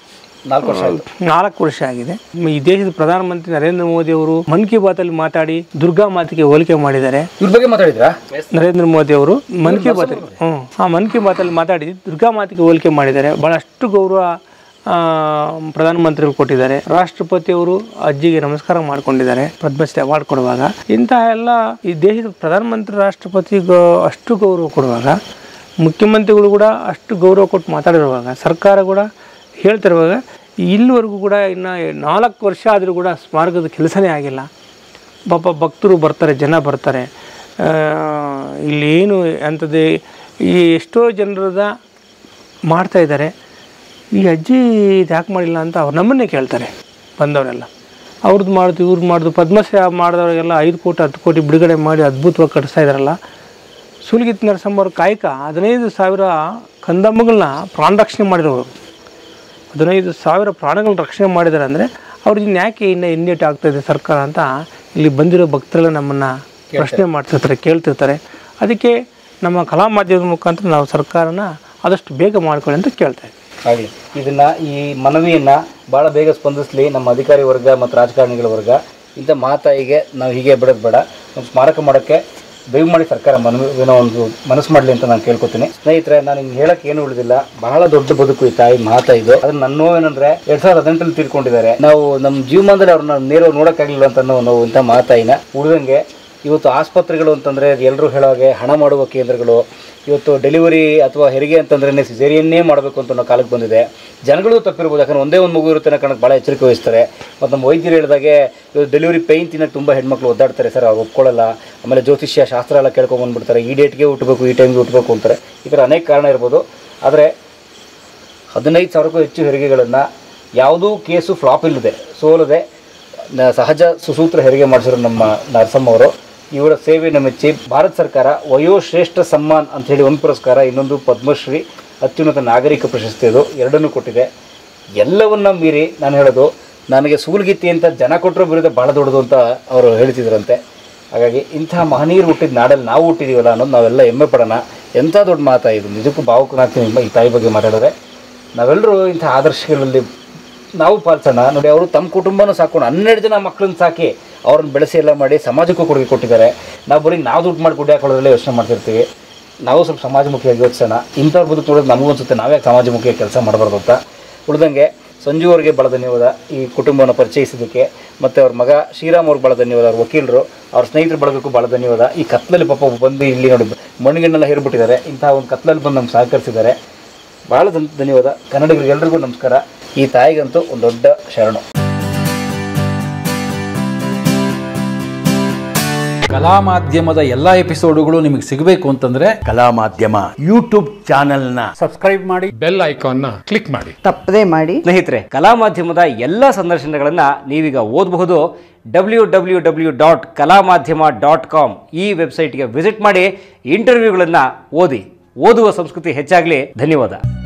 4 ವರ್ಷ ಆಗಿದೆ. ಈ ದೇಶದ ಪ್ರಧಾನಮಂತ್ರಿ ನರೇಂದ್ರ ಮೋದಿ ಅವರು ಮನ್ ಕಿ ಬಾತಲ್ಲಿ ಮಾತಾಡಿ ದುರ್ಗಾ ಮಾತೆಗೆ ಹೋಲಿಕೆ ಮಾಡಿದ್ದಾರೆ. ಇವ್ರ ಬಗ್ಗೆ ಮಾತಾಡಿದ್ರಾ ನರೇಂದ್ರ ಮೋದಿ ಅವರು ಮನ್ ಕಿ ಬಾತಲ್ಲಿ ಮನ್ ಕಿ ಬಾತಲ್ಲಿ ಮಾತಾಡಿ ದುರ್ಗಾ ಮಾತೆಗೆ ಹೋಲಿಕೆ ಮಾಡಿದ್ದಾರೆ. ಭಾಳಷ್ಟು ಗೌರವ ಪ್ರಧಾನಮಂತ್ರಿಗಳು ಕೊಟ್ಟಿದ್ದಾರೆ. ರಾಷ್ಟ್ರಪತಿಯವರು ಅಜ್ಜಿಗೆ ನಮಸ್ಕಾರ ಮಾಡ್ಕೊಂಡಿದ್ದಾರೆ ಪದ್ಮಶ್ರೀ ಅವಾರ್ಡ್ ಕೊಡುವಾಗ. ಇಂತಹ ಎಲ್ಲ ಈ ದೇಶದ ಪ್ರಧಾನಮಂತ್ರಿ ರಾಷ್ಟ್ರಪತಿಗೂ ಅಷ್ಟು ಗೌರವ ಕೊಡುವಾಗ, ಮುಖ್ಯಮಂತ್ರಿಗಳು ಕೂಡ ಅಷ್ಟು ಗೌರವ ಕೊಟ್ಟು ಮಾತಾಡಿರುವಾಗ, ಸರ್ಕಾರ ಕೂಡ ಹೇಳ್ತಿರುವಾಗ, ಇಲ್ಲಿವರೆಗೂ ಕೂಡ ಇನ್ನು 4 ವರ್ಷ ಆದರೂ ಕೂಡ ಸ್ಮಾರಕದ ಕೆಲಸನೇ ಆಗಿಲ್ಲ. ಪಾಪ ಭಕ್ತರು ಬರ್ತಾರೆ, ಜನ ಬರ್ತಾರೆ, ಇಲ್ಲಿ ಏನು ಅಂಥದ್ದು ಈ ಎಷ್ಟೋ ಜನರದ ಮಾಡ್ತಾಯಿದ್ದಾರೆ. ಈ ಅಜ್ಜಿ ಇದು ಯಾಕೆ ಮಾಡಿಲ್ಲ ಅಂತ ಅವ್ರು ನಮ್ಮನ್ನೇ ಕೇಳ್ತಾರೆ ಬಂದವರೆಲ್ಲ. ಅವ್ರದ್ದು ಮಾಡೋದು ಇವ್ರದ್ದು ಮಾಡೋದು, ಪದ್ಮಶ್ರೀ ಮಾಡಿದವರಿಗೆಲ್ಲ 5 ಕೋಟಿ 10 ಕೋಟಿ ಬಿಡುಗಡೆ ಮಾಡಿ ಅದ್ಭುತವಾಗಿ ಕಟ್ಟಿಸ್ತಾ ಇದ್ದಾರಲ್ಲ. ಸೂಲಗಿತ್ತಿ ನರಸಮ್ಮ ಅವ್ರ ಕಾಯಕ 15,000 ಕಂದಮ್ಮಗಳನ್ನ ಪ್ರಾಣ ರಕ್ಷಣೆ ಮಾಡಿರೋರು, 15,000 ಪ್ರಾಣಗಳನ್ನ ರಕ್ಷಣೆ ಮಾಡಿದ್ದಾರೆ. ಅಂದರೆ ಅವ್ರಿಗೆ ಯಾಕೆ ಇನ್ನೇಟ್ ಆಗ್ತಾಯಿದೆ ಸರ್ಕಾರ ಅಂತ ಇಲ್ಲಿ ಬಂದಿರೋ ಭಕ್ತರೆಲ್ಲ ನಮ್ಮನ್ನು ಪ್ರಶ್ನೆ ಮಾಡ್ತಿರ್ತಾರೆ, ಕೇಳ್ತಿರ್ತಾರೆ. ಅದಕ್ಕೆ ನಮ್ಮ ಕಲಾ ಮಾಧ್ಯಮದ ಮುಖಾಂತರ ನಾವು ಸರ್ಕಾರನ ಆದಷ್ಟು ಬೇಗ ಮಾಡ್ಕೊಳ್ಳಿ ಅಂತ ಕೇಳ್ತಾ ಇದ್ದೀವಿ. ಆಗಲಿ, ಇದನ್ನು ಈ ಮನವಿಯನ್ನು ಭಾಳ ಬೇಗ ಸ್ಪಂದಿಸಲಿ ನಮ್ಮ ಅಧಿಕಾರಿ ವರ್ಗ ಮತ್ತು ರಾಜಕಾರಣಿಗಳ ವರ್ಗ. ಇಂಥ ಮಾತಾಯಿಗೆ ನಾವು ಹೀಗೆ ಬಿಡೋದು ಬೇಡ, ಒಂದು ಸ್ಮಾರಕ ಮಾಡೋಕ್ಕೆ ದಯವು ಮಾಡಿ ಸರ್ಕಾರ ಏನೋ ಒಂದು ಮನಸ್ಸು ಮಾಡಲಿ ಅಂತ ನಾನು ಕೇಳ್ಕೊತೀನಿ. ಸ್ನೇಹಿತರೆ, ನಾನು ಹಿಂಗೆ ಹೇಳಕ್ಕೆ ಏನು ಉಳಿದಿಲ್ಲ. ಬಹಳ ದೊಡ್ಡ ಬದುಕು ಈ ತಾಯಿ ಮಾತಾಯಿದು. ಅದನ್ನ ನನ್ನ ನೋವೇನಂದ್ರೆ 2018 ತೀರ್ಕೊಂಡಿದ್ದಾರೆ. ನಾವು ನಮ್ಮ ಜೀವಮಾನದಲ್ಲಿ ಅವ್ರನ್ನ ನೇರವಾಗಿ ನೋಡೋಕ್ಕಾಗಲಿಲ್ಲ ಅಂತ ನಾವು ಇಂಥ ಮಾತಾಯಿನ ಉಳಿದಂಗೆ ಇವತ್ತು ಆಸ್ಪತ್ರೆಗಳು ಅಂತಂದರೆ ಎಲ್ಲರೂ ಹೇಳೋಗೆ ಹಣ ಮಾಡುವ ಕೇಂದ್ರಗಳು, ಇವತ್ತು ಡೆಲಿವರಿ ಅಥವಾ ಹೆರಿಗೆ ಅಂತಂದ್ರೆ ಸಿಸೇರಿಯನ್ನೇ ಮಾಡಬೇಕು ಅಂತ ನಾವು ಕಾಲಕ್ಕೆ ಬಂದಿದೆ. ಜನಗಳು ತಪ್ಪಿರ್ಬೋದು, ಯಾಕಂದ್ರೆ ಒಂದೇ ಒಂದು ಮಗು ಇರುತ್ತೆ ಅನ್ನೋ ಕಾರಣಕ್ಕೆ ಭಾಳ ಎಚ್ಚರಿಕೆ ವಹಿಸ್ತಾರೆ. ಮತ್ತು ನಮ್ಮ ವೈದ್ಯರು ಹೇಳಿದಾಗೆ ಇವತ್ತು ಡೆಲಿವರಿ ಪೇಯ್ನ್ ತಿನ್ನೋಕ್ಕೆ ತುಂಬ ಹೆಣ್ಮಕ್ಳು ಒದ್ದಾಡ್ತಾರೆ ಸರ್, ಅವ್ರು ಒಪ್ಕೊಳ್ಳಲ್ಲ. ಆಮೇಲೆ ಜ್ಯೋತಿಷ್ಯ ಶಾಸ್ತ್ರ ಎಲ್ಲ ಕೇಳ್ಕೊಂಬಂದ್ಬಿಡ್ತಾರೆ, ಈ ಡೇಟ್ಗೆ ಹುಟ್ಟಬೇಕು, ಈ ಟೈಮ್ಗೆ ಹುಟ್ಟಬೇಕು ಅಂತಾರೆ. ಈ ಥರ ಅನೇಕ ಕಾರಣ ಇರ್ಬೋದು. ಆದರೆ 15,000ಕ್ಕೂ ಹೆಚ್ಚು ಹೆರಿಗೆಗಳನ್ನು ಯಾವುದೂ ಕೇಸು ಫ್ಲಾಪ್ ಇಲ್ಲದೆ ಸೋಲದೆ ಸಹಜ ಸುಸೂತ್ರ ಹೆರಿಗೆ ಮಾಡಿಸಿರೋ ನಮ್ಮ ನರಸಮ್ಮ ಅವರು, ಇವರ ಸೇವೆಯನ್ನು ಮೆಚ್ಚಿ ಭಾರತ ಸರ್ಕಾರ ವಯೋಶ್ರೇಷ್ಠ ಸಮ್ಮಾನ್ ಅಂಥೇಳಿ ಒಂದು ಪುರಸ್ಕಾರ, ಇನ್ನೊಂದು ಪದ್ಮಶ್ರೀ ಅತ್ಯುನ್ನತ ನಾಗರಿಕ ಪ್ರಶಸ್ತಿ, ಇದು ಎರಡನ್ನೂ ಕೊಟ್ಟಿದೆ. ಎಲ್ಲವನ್ನ ಮೀರಿ ನಾನು ಹೇಳೋದು, ನನಗೆ ಸೂಲಗಿತ್ತಿ ಅಂತ ಜನ ಕೊಟ್ಟರೋ ಬಿರೋದೇ ಭಾಳ ದೊಡ್ಡದು ಅಂತ ಅವರು ಹೇಳ್ತಿದ್ರಂತೆ. ಹಾಗಾಗಿ ಇಂಥ ಮಹನೀಯರು ಹುಟ್ಟಿದ ನಾಡಲ್ಲಿ ನಾವು ಹುಟ್ಟಿದ್ದೀವಲ್ಲ ಅನ್ನೋದು ನಾವೆಲ್ಲ ಹೆಮ್ಮೆ ಪಡೋಣ. ಎಂಥ ದೊಡ್ಡ ಮಾತಾ ಇದು, ನಿಜಕ್ಕೂ ಭಾವುಕನಾಗ್ತೀನಿ ಈ ತಾಯಿ ಬಗ್ಗೆ ಮಾತಾಡಿದ್ರೆ. ನಾವೆಲ್ಲರೂ ಇಂಥ ಆದರ್ಶಗಳಲ್ಲಿ ನಾವು ಪಾಲಿಸೋಣ. ನೋಡಿ, ಅವರು ತಮ್ಮ ಕುಟುಂಬನೂ ಸಾಕೋಣ, 12 ಜನ ಮಕ್ಕಳನ್ನ ಸಾಕಿ ಅವ್ರನ್ನ ಬೆಳೆಸಿ ಎಲ್ಲ ಮಾಡಿ ಸಮಾಜಕ್ಕೂ ಕೊಡುಗೆ ಕೊಟ್ಟಿದ್ದಾರೆ. ನಾವು ಬರೀ ನಾವು ದುಡ್ಡು ಮಾಡಿ ಗುಡ್ಡೆ ಹಾಕೊಳ್ಳೋದ್ರಲ್ಲೇ ಯೋಚನೆ ಮಾಡ್ತಿರ್ತೀವಿ. ನಾವು ಸ್ವಲ್ಪ ಸಮಾಜಮುಖಿಯಾಗಿ ಯೋಚಿಸೋಣ. ಇಂಥವ್ರ ಬದುಕು ನೋಡೋದು ನಮಗೂ ಅನಿಸುತ್ತೆ, ನಾವೇ ಸಮಾಜಮುಖಿಯಾಗಿ ಕೆಲಸ ಮಾಡಬಾರ್ದು ಅಂತ. ಉಳಿದಂಗೆ ಸಂಜು ಅವ್ರಿಗೆ ಭಾಳ ಧನ್ಯವಾದ ಈ ಕುಟುಂಬವನ್ನು ಪರಿಚಯಿಸೋದಕ್ಕೆ. ಮತ್ತು ಅವ್ರ ಮಗ ಶ್ರೀರಾಮ್ ಅವ್ರಿಗೆ ಭಾಳ ಧನ್ಯವಾದ, ಅವ್ರ ವಕೀಲರು, ಅವ್ರ ಸ್ನೇಹಿತರು ಬಳಗಕ್ಕೂ ಭಾಳ ಧನ್ಯವಾದ. ಈ ಕತ್ಲಲ್ಲಿ ಪಾಪ ಬಂದು ಇಲ್ಲಿ ನೋಡಿ ಮಣ್ಣಿಗೆನ್ನೆಲ್ಲ ಹೇರ್ಬಿಟ್ಟಿದ್ದಾರೆ, ಇಂಥ ಒಂದು ಕತ್ಲಲ್ಲಿ ಬಂದು ನಮ್ಗೆ ಸಹಕರಿಸಿದ್ದಾರೆ. ಭಾಳ ಧನ್ಯವಾದ. ಕನ್ನಡಿಗರಿಗೆಲ್ಲರಿಗೂ ನಮಸ್ಕಾರ. ಈ ತಾಯಿಗಂತೂ ಒಂದು ದೊಡ್ಡ ಶರಣು. ಕಲಾ ಮಾಧ್ಯಮದ ಎಲ್ಲಾ ಎಪಿಸೋಡುಗಳು ನಿಮಗೆ ಸಿಗಬೇಕು ಅಂತಂದ್ರೆ ಕಲಾ ಮಾಧ್ಯಮ ಯೂಟ್ಯೂಬ್ ಚಾನೆಲ್ನ ಸಬ್ಸ್ಕ್ರೈಬ್ ಮಾಡಿ, ಬೆಲ್ ಐಕಾನ್ನ ಕ್ಲಿಕ್ ಮಾಡಿ, ತಪ್ಪದೇ ಮಾಡಿ. ಸ್ನೇಹಿತರೆ, ಕಲಾ ಮಾಧ್ಯಮದ ಎಲ್ಲ ಸಂದರ್ಶನಗಳನ್ನ ನೀವೀಗ ಓದಬಹುದು. www.kalamadhyama.com ಈ ವೆಬ್ಸೈಟ್ಗೆ ವಿಸಿಟ್ ಮಾಡಿ ಇಂಟರ್ವ್ಯೂಗಳನ್ನು ಓದಿ. ಓದುವ ಸಂಸ್ಕೃತಿ ಹೆಚ್ಚಾಗಲಿ. ಧನ್ಯವಾದ.